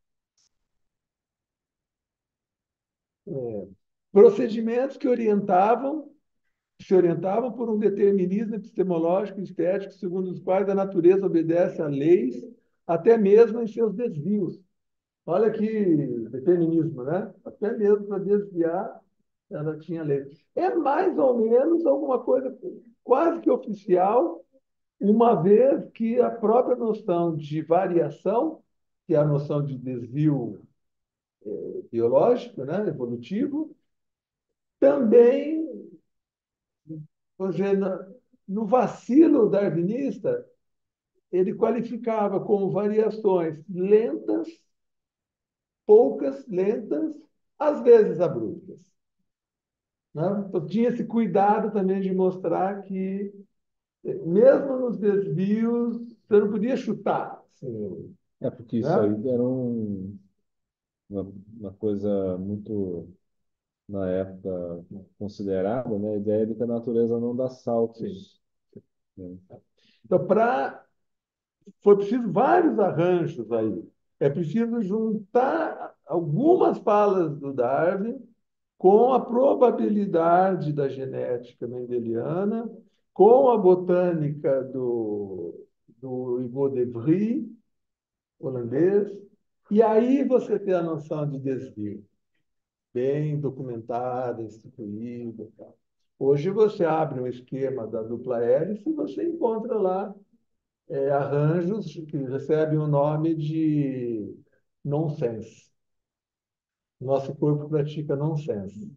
Procedimentos que orientavam, se orientavam por um determinismo epistemológico e estético, segundo os quais a natureza obedece a leis, até mesmo em seus desvios. Olha que determinismo, né? Até mesmo para desviar, ela tinha lei. É mais ou menos alguma coisa quase que oficial, uma vez que a própria noção de variação, que é a noção de desvio biológico, né, evolutivo, também, vamos dizer, no vacilo darwinista, ele qualificava como variações lentas, poucas, lentas, às vezes abruptas, né? Então, tinha esse cuidado também de mostrar que, mesmo nos desvios, você não podia chutar, assim, É porque isso aí né? era um, uma, uma coisa muito, na época, considerada, né? A ideia de que a natureza não dá Sim. saltos, né? Então, para foi preciso vários arranjos aí. É preciso juntar algumas falas do Darwin com a probabilidade da genética mendeliana, com a botânica do, do Hugo de Vries, holandês, e aí você tem a noção de desvio, bem documentada, instituída. E tal. Hoje você abre um esquema da dupla hélice e você encontra lá é, arranjos que recebem o nome de nonsense. Nosso corpo pratica nonsense,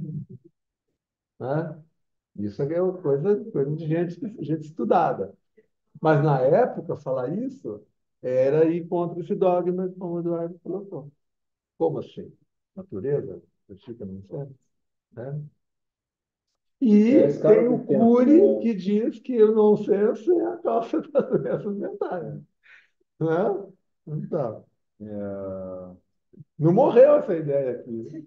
né? Isso é uma coisa, coisa de gente, gente estudada. Mas, na época, falar isso era ir contra esse dogma, como o Eduardo colocou. Como assim? Natureza pratica nonsense, né? É a E escala tem de o tempo, Cury, né? que diz que o nonsense é a causa das doenças mentais, né? Então, É, não morreu essa ideia aqui.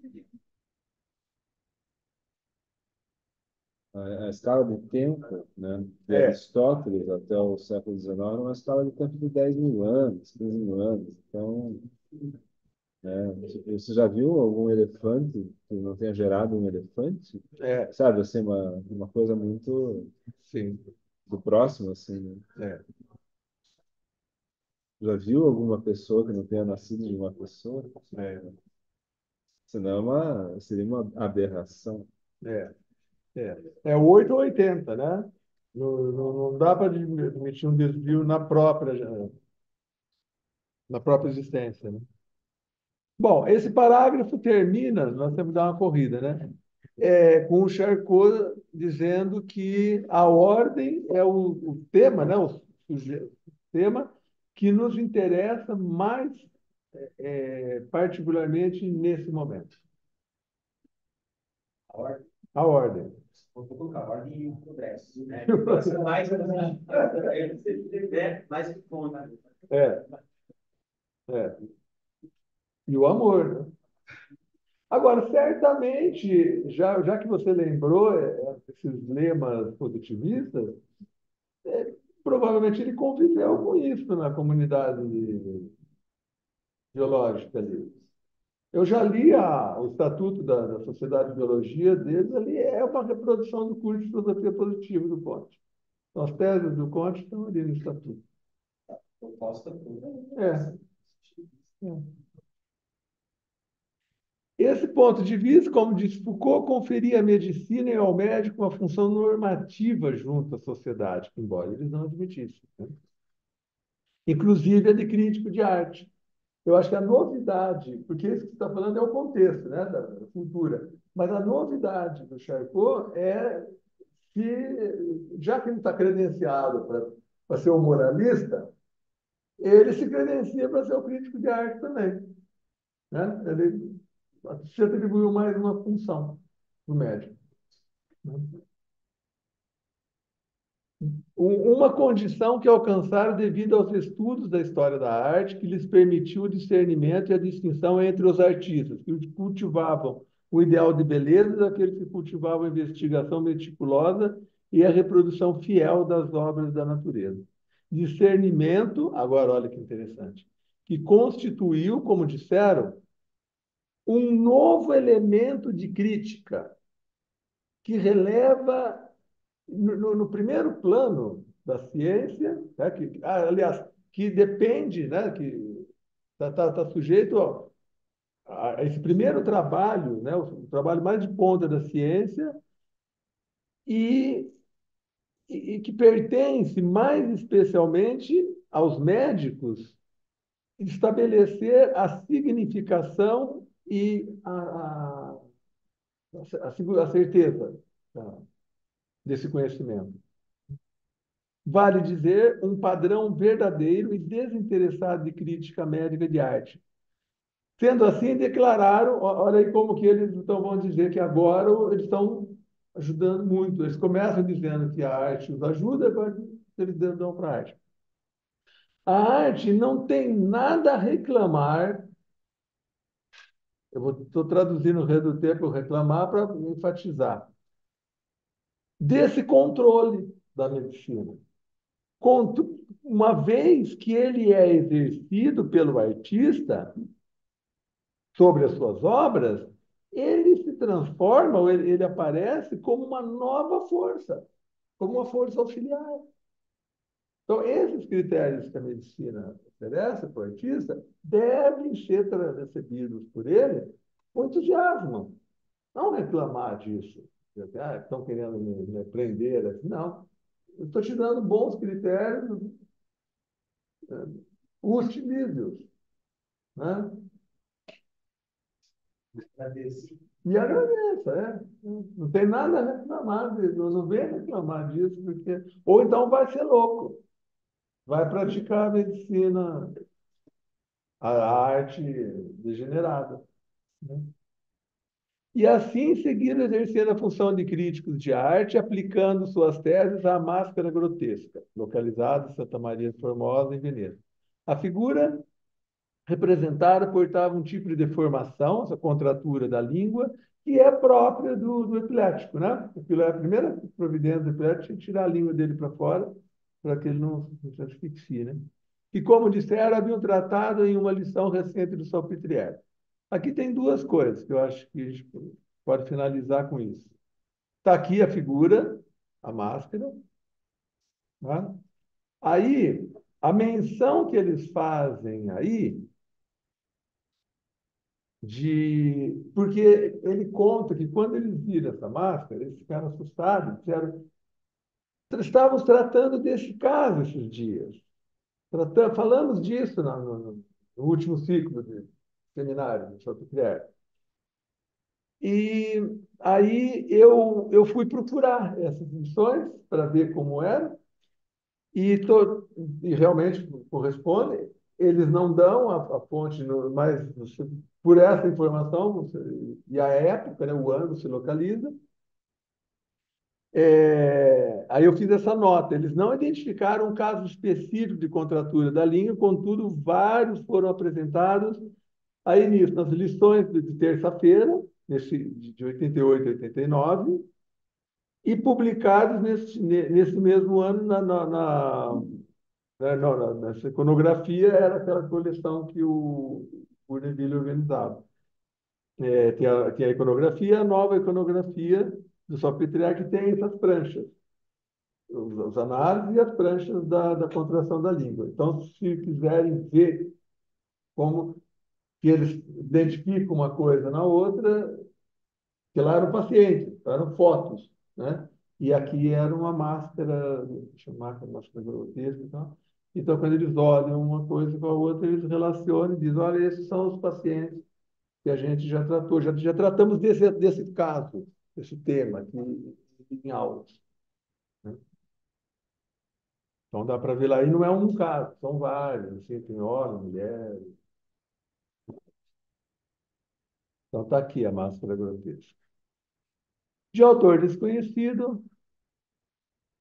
a, a escala de tempo, né, de É, Aristóteles até o século dezenove era uma escala de tempo de dez mil anos, quinze mil anos. Então, né, você já viu algum elefante que não tenha gerado um elefante? é, Sabe, assim, uma, uma coisa muito sim, do próximo, assim, né? é, Já viu alguma pessoa que não tenha nascido de uma pessoa? é, Senão é uma, seria uma aberração. é, é. É oito ou oitenta, né? Não, não, não dá para admitir um desvio na própria, na própria existência, né? Bom, esse parágrafo termina, nós temos que dar uma corrida, né? É, com o Charcot dizendo que a ordem é o, o tema, né? O, suje- o tema que nos interessa mais é, particularmente nesse momento. A ordem, A ordem. vou colocar a ordem e o progresso, né? O progresso é mais, é mais que conta. É, é. E o amor, né? Agora, certamente, já, já que você lembrou é, esses lemas positivistas, provavelmente ele conviveu com isso na comunidade biológica ali. Eu já li a, o Estatuto da, da Sociedade de Biologia deles, ali é uma reprodução do curso de Filosofia Positiva do Conte. Então, as teses do Conte estão ali no Estatuto. Proposta toda. É. É. Esse ponto de vista, como disse Foucault, conferia à medicina e ao médico uma função normativa junto à sociedade, embora eles não admitissem, né? Inclusive a de crítico de arte. Eu acho que a novidade, porque isso que você está falando é o contexto, né, da cultura, mas a novidade do Charcot é que, já que ele está credenciado para ser um moralista, ele se credencia para ser o crítico de arte também, né? Ele se atribuiu mais uma função para o médico, né? um- uma condição que alcançaram devido aos estudos da história da arte, que lhes permitiu o discernimento e a distinção entre os artistas, que cultivavam o ideal de beleza daqueles que cultivavam a investigação meticulosa e a reprodução fiel das obras da natureza. Discernimento, agora olha que interessante, que constituiu, como disseram, um novo elemento de crítica que releva no, no- no primeiro plano da ciência, né, que, ah, aliás, que depende, né, que está tá, tá sujeito ó, a, a esse primeiro trabalho, né, o, o trabalho mais de ponta da ciência, e, e, e que pertence mais especialmente aos médicos estabelecer a significação e a, a, a, segu- a certeza, tá, desse conhecimento. Vale dizer, um padrão verdadeiro e desinteressado de crítica médica de arte. Sendo assim, declararam, ó, olha aí como que eles então vão dizer que agora eles estão ajudando muito. Eles começam dizendo que a arte os ajuda, agora eles dão para a arte. A arte não tem nada a reclamar. Eu estou traduzindo o redutor para reclamar para enfatizar. Desse controle da medicina. Uma vez que ele é exercido pelo artista sobre as suas obras, ele se transforma, ou ele, ele aparece como uma nova força, como uma força auxiliar. Então, esses critérios que a medicina oferece para o artista devem ser recebidos por ele com entusiasmo, não reclamar disso. Ah, estão querendo me, me prender. Não, eu estou te dando bons critérios, utilize-os. Né? E agradeça, é. Não tem nada a reclamar, não, não vem reclamar disso, porque... Ou então vai ser louco, vai praticar a medicina, a arte degenerada. Né? E assim seguir exercendo a função de críticos de arte, aplicando suas teses à máscara grotesca, localizada em Santa Maria de Formosa, em Veneza. A figura representada portava um tipo de deformação, essa contratura da língua, que é própria do, do epilético, né? Aquilo é a primeira providência do epilético, é tirar a língua dele para fora, para que ele não, não se asfixie, né? E, como disseram, haviam tratado em uma lição recente do Salpêtrière. Aqui tem duas coisas que eu acho que a gente pode finalizar com isso. Está aqui a figura, a máscara, né? Aí, a menção que eles fazem aí de... Porque ele conta que quando eles viram essa máscara, eles ficaram assustados, disseram, estávamos tratando desse caso esses dias. Tratamos, falamos disso no, no, no último ciclo de seminário de Chateaubriand. E aí eu, eu fui procurar essas lições para ver como era, e, tô, e realmente corresponde. Eles não dão a, a fonte, no, mas você, por essa informação, você, e a época, né, o ano se localiza. É, aí eu fiz essa nota. Eles não identificaram um caso específico de contratura da língua, contudo, vários foram apresentados aí nisso, nas lições de terça-feira, nesse, de oitenta e oito a oitenta e nove, e publicados nesse, nesse mesmo ano na, na, na, né, na, nessa iconografia, era aquela coleção que o Bournonville organizava. É, tem, a, tem a iconografia, a nova iconografia do Salpêtrière, que tem essas pranchas, os, os análises e as pranchas da, da contração da língua. Então, se quiserem ver como que eles identificam uma coisa na outra, que lá eram pacientes, eram fotos, né? E aqui era uma máscara, deixa eu marcar, máscara grotesca e tal. Então, quando eles olham uma coisa com a outra, eles relacionam e dizem, olha, esses são os pacientes que a gente já tratou, já, já tratamos desse, desse caso, desse tema aqui em aulas. Né? Então, dá para ver lá, e não é um caso, são vários, assim, tem homem, mulher. Então, está aqui a máscara grotesca. De autor desconhecido,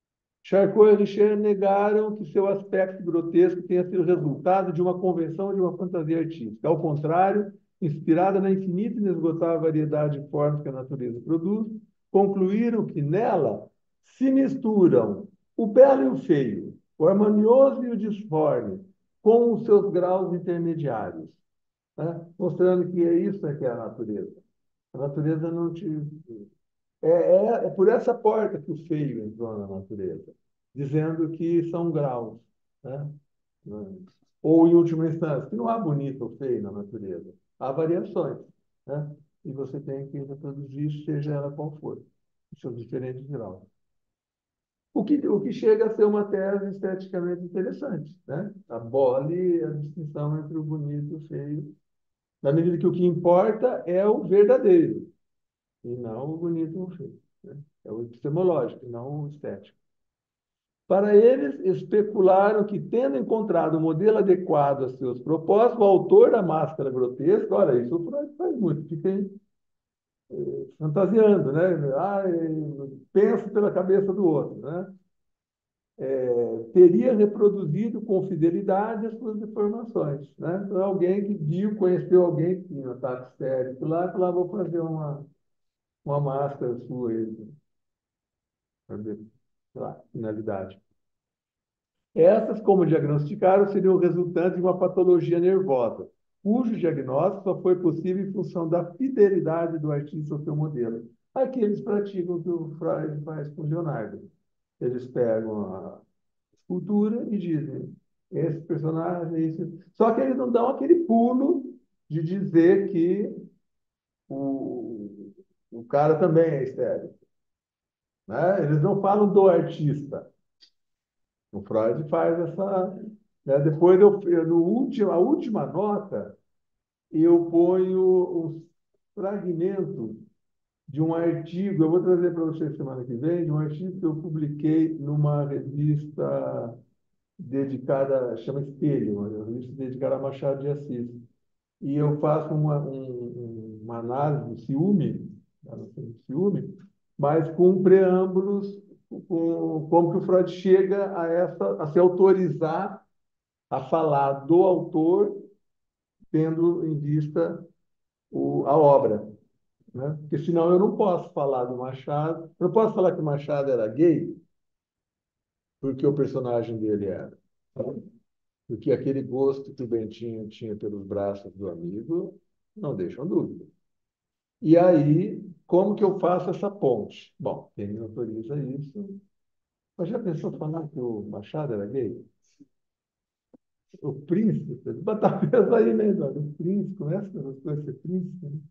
Charcot e Richer negaram que seu aspecto grotesco tenha sido resultado de uma convenção ou de uma fantasia artística. Ao contrário, inspirada na infinita e inesgotável variedade de formas que a natureza produz, concluíram que nela se misturam o belo e o feio, o harmonioso e o disforme, com os seus graus intermediários, né? Mostrando que é isso é que é a natureza. A natureza não te... É, é, é por essa porta que o feio entrou na natureza, dizendo que são graus, né? Ou, em última instância, que não há bonito ou feio na natureza. Há variações, né? E você tem que reproduzir, seja ela qual for, os seus diferentes graus. O que, o que chega a ser uma tese esteticamente interessante, né? Abole a distinção entre o bonito e o feio, na medida que o que importa é o verdadeiro, e não o bonito e o feio, né? É o epistemológico, não o estético. Para eles, especularam que, tendo encontrado o modelo adequado a seus propósitos, o autor da máscara grotesca, olha, isso o Freud faz muito, fiquem eh, fantasiando, né? Ah, eh, penso pela cabeça do outro, né? É, teria reproduzido com fidelidade as suas deformações, né? Então, alguém que viu, conheceu alguém que tinha um ataque histérico lá, e falou, ah, vou fazer uma, uma máscara sua aí, para ver, sei lá, finalidade. Essas, como diagnosticaram, seriam resultantes de uma patologia nervosa, cujo diagnóstico só foi possível em função da fidelidade do artista ao seu modelo. Aqui eles praticam o que o Freud faz com o Leonardo. Eles pegam a escultura e dizem, esse personagem, é isso. Só que eles não dão aquele pulo de dizer que o, o cara também é estéril, né? Eles não falam do artista. O Freud faz essa, né? Depois, eu, eu, no último, a última nota, eu ponho os fragmentos de um artigo, eu vou trazer para vocês semana que vem, de um artigo que eu publiquei numa revista dedicada, chama Espelho, uma revista dedicada a Machado de Assis. E eu faço uma, um, uma análise do ciúme, do ciúme, mas com preâmbulos, com como que o Freud chega a, essa, a se autorizar a falar do autor, tendo em vista o, a obra, né? Porque senão eu não posso falar do Machado, eu não posso falar que o Machado era gay, porque o personagem dele era. Porque aquele gosto que o Bentinho tinha pelos braços do amigo não deixam dúvida. E aí, como que eu faço essa ponte? Bom, quem me autoriza isso? Mas já pensou falar que o Machado era gay? O príncipe, botar peso aí, né, Eduardo? O príncipe, começa com as coisas ser príncipe, né?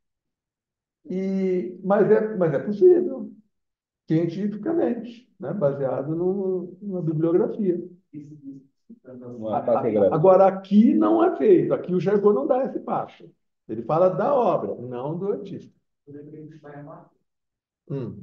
E, mas, é, mas é possível, cientificamente, né? Baseado no, numa bibliografia. Uma fotografia. Agora, aqui não é feito, aqui o Charcot não dá esse passo. Ele fala da obra, não do artista. Hum.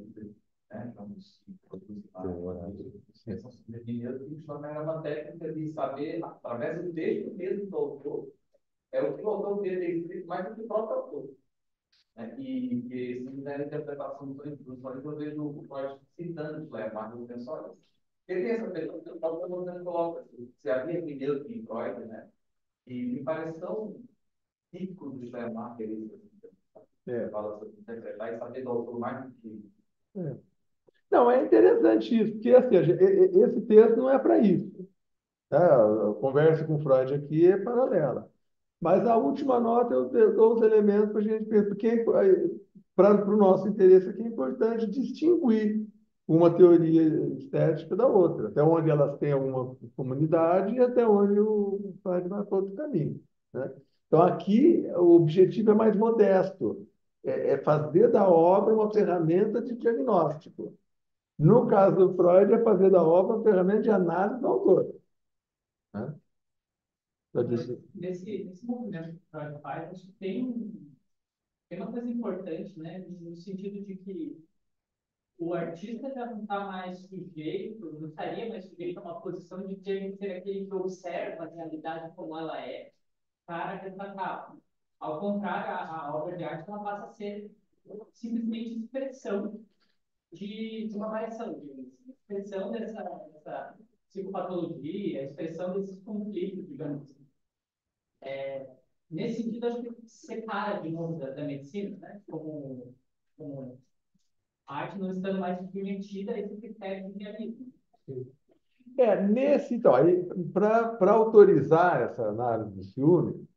São definidas que é uma técnica de saber, através do texto mesmo do autor, é o que o autor dele ter escrito mais do que o próprio autor. Né? E, e se fizer a interpretação dos livros, eu vejo o Freud citando os Leonardo dos Pensores. Ele tem essa pergunta que o próprio coloca, se havia primeiro que em Freud, né? E me parece tão típico do Leonardo, ele É. fala sobre interpretar e saber do autor mais do que. É. Não, é interessante isso, porque assim, esse texto não é para isso. Tá? A conversa com Freud aqui é paralela. Mas a última nota eu dou os elementos para a gente pensar, porque para o nosso interesse aqui é importante distinguir uma teoria estética da outra, até onde elas têm alguma comunidade e até onde o Freud vai para outro caminho, né? Então, aqui, o objetivo é mais modesto, é, é fazer da obra uma ferramenta de diagnóstico. No caso do Freud, é fazer da obra uma ferramenta de análise do autor, né? Nesse, nesse movimento que o Freud faz, acho que tem, tem uma coisa importante, né? No sentido de que o artista já não está mais sujeito, não estaria mais sujeito a uma posição de ser aquele que observa a realidade como ela é para retratá-la. Ao contrário, a, a obra de arte ela passa a ser simplesmente expressão de, de uma variação, de expressão dessa, dessa psicopatologia, a expressão desses conflitos, digamos assim. É, nesse sentido, acho que separa de novo da, da medicina, né? Como, como a arte não estando mais submetida a esse critério de realismo. É, nesse, então, aí, para autorizar essa análise do ciúme,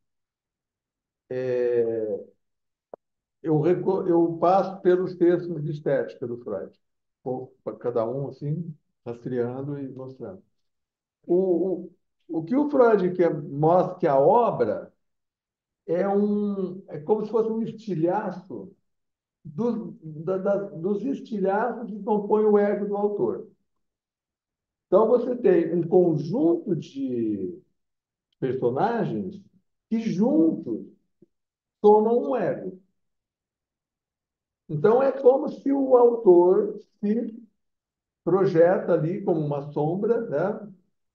é, eu, reco- eu passo pelos textos de estética do Freud, para cada um, assim, rastreando e mostrando. O, o, o que o Freud quer, mostra que a obra é, um, é como se fosse um estilhaço dos, da, da, dos estilhaços que compõem o ego do autor. Então, você tem um conjunto de personagens que juntos somam um ego. Então, é como se o autor se projeta ali como uma sombra, né?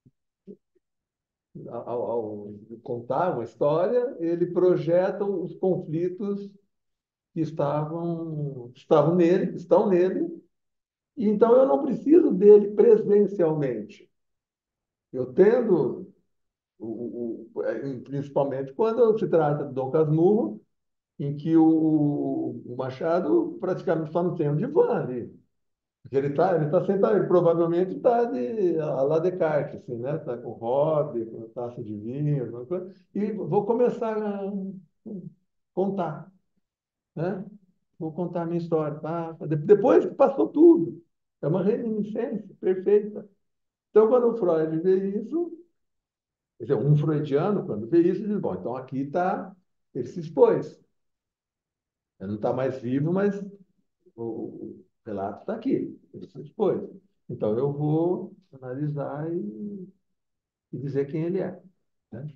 Ao, ao contar uma história, ele projeta os conflitos que estavam, estavam nele, que estão nele, e então eu não preciso dele presencialmente. Eu tendo, o, o, principalmente quando se trata de Dom Casmurro, em que o, o Machado praticamente só não tem um divã ali. Porque ele está ele tá sentado, ele provavelmente está de, a la Descartes, assim, né? Está com hobby, com taça de vinho, alguma coisa, e vou começar a contar, né? Vou contar a minha história. Tá? Depois que passou tudo. É uma reminiscência perfeita. Então, quando o Freud vê isso, quer dizer, um freudiano, quando vê isso, diz, bom, então aqui está, ele se expôs. Ele não está mais vivo, mas o, o relato está aqui, ele se expôs. Então, eu vou analisar e, e dizer quem ele é. Né?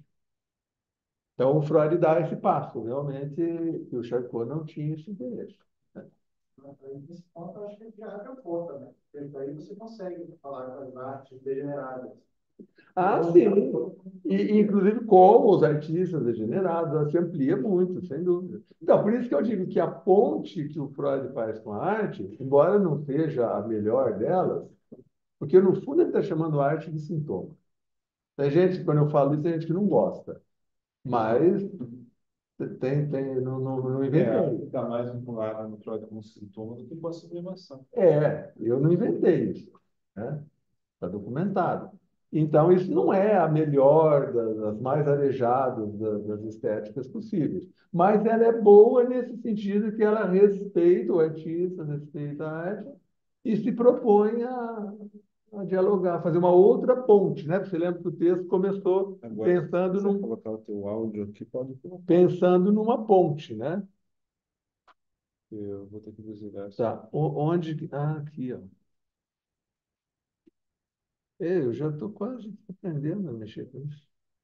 Então, o Freud dá esse passo, realmente, que o Charcot não tinha esse interesse. Né? Nesse ponto, eu acho que já abre a porta, né? Porque aí você consegue falar das artes degeneradas. Ah, sim. E, inclusive com os artistas degenerados, ela se amplia muito, sem dúvida. Então, por isso que eu digo que a ponte que o Freud faz com a arte, embora não seja a melhor delas, porque no fundo ele está chamando a arte de sintoma. Tem gente, quando eu falo isso, tem gente que não gosta, mas tem, tem, não, não, não É, inventei. está mais vinculado no Freud com sintoma do que com a sublimação. É, eu não inventei isso, né? Está documentado. Então, isso não é a melhor, das, das mais arejadas das, das estéticas possíveis. Mas ela é boa nesse sentido que ela respeita o artista, respeita a arte e se propõe a, a dialogar, a fazer uma outra ponte, né? Você lembra que o texto começou Agora, pensando, se você num, colocar o teu áudio aqui, pode colocar. pensando numa ponte, né? Eu vou ter que desligar isso. Tá. O- Onde... Ah, aqui, ó. É, eu já estou quase aprendendo a mexer com isso.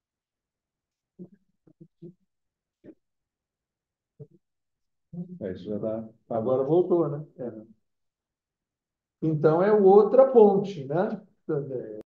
É, isso já dá. Agora voltou, né? É. Então, é outra ponte, né?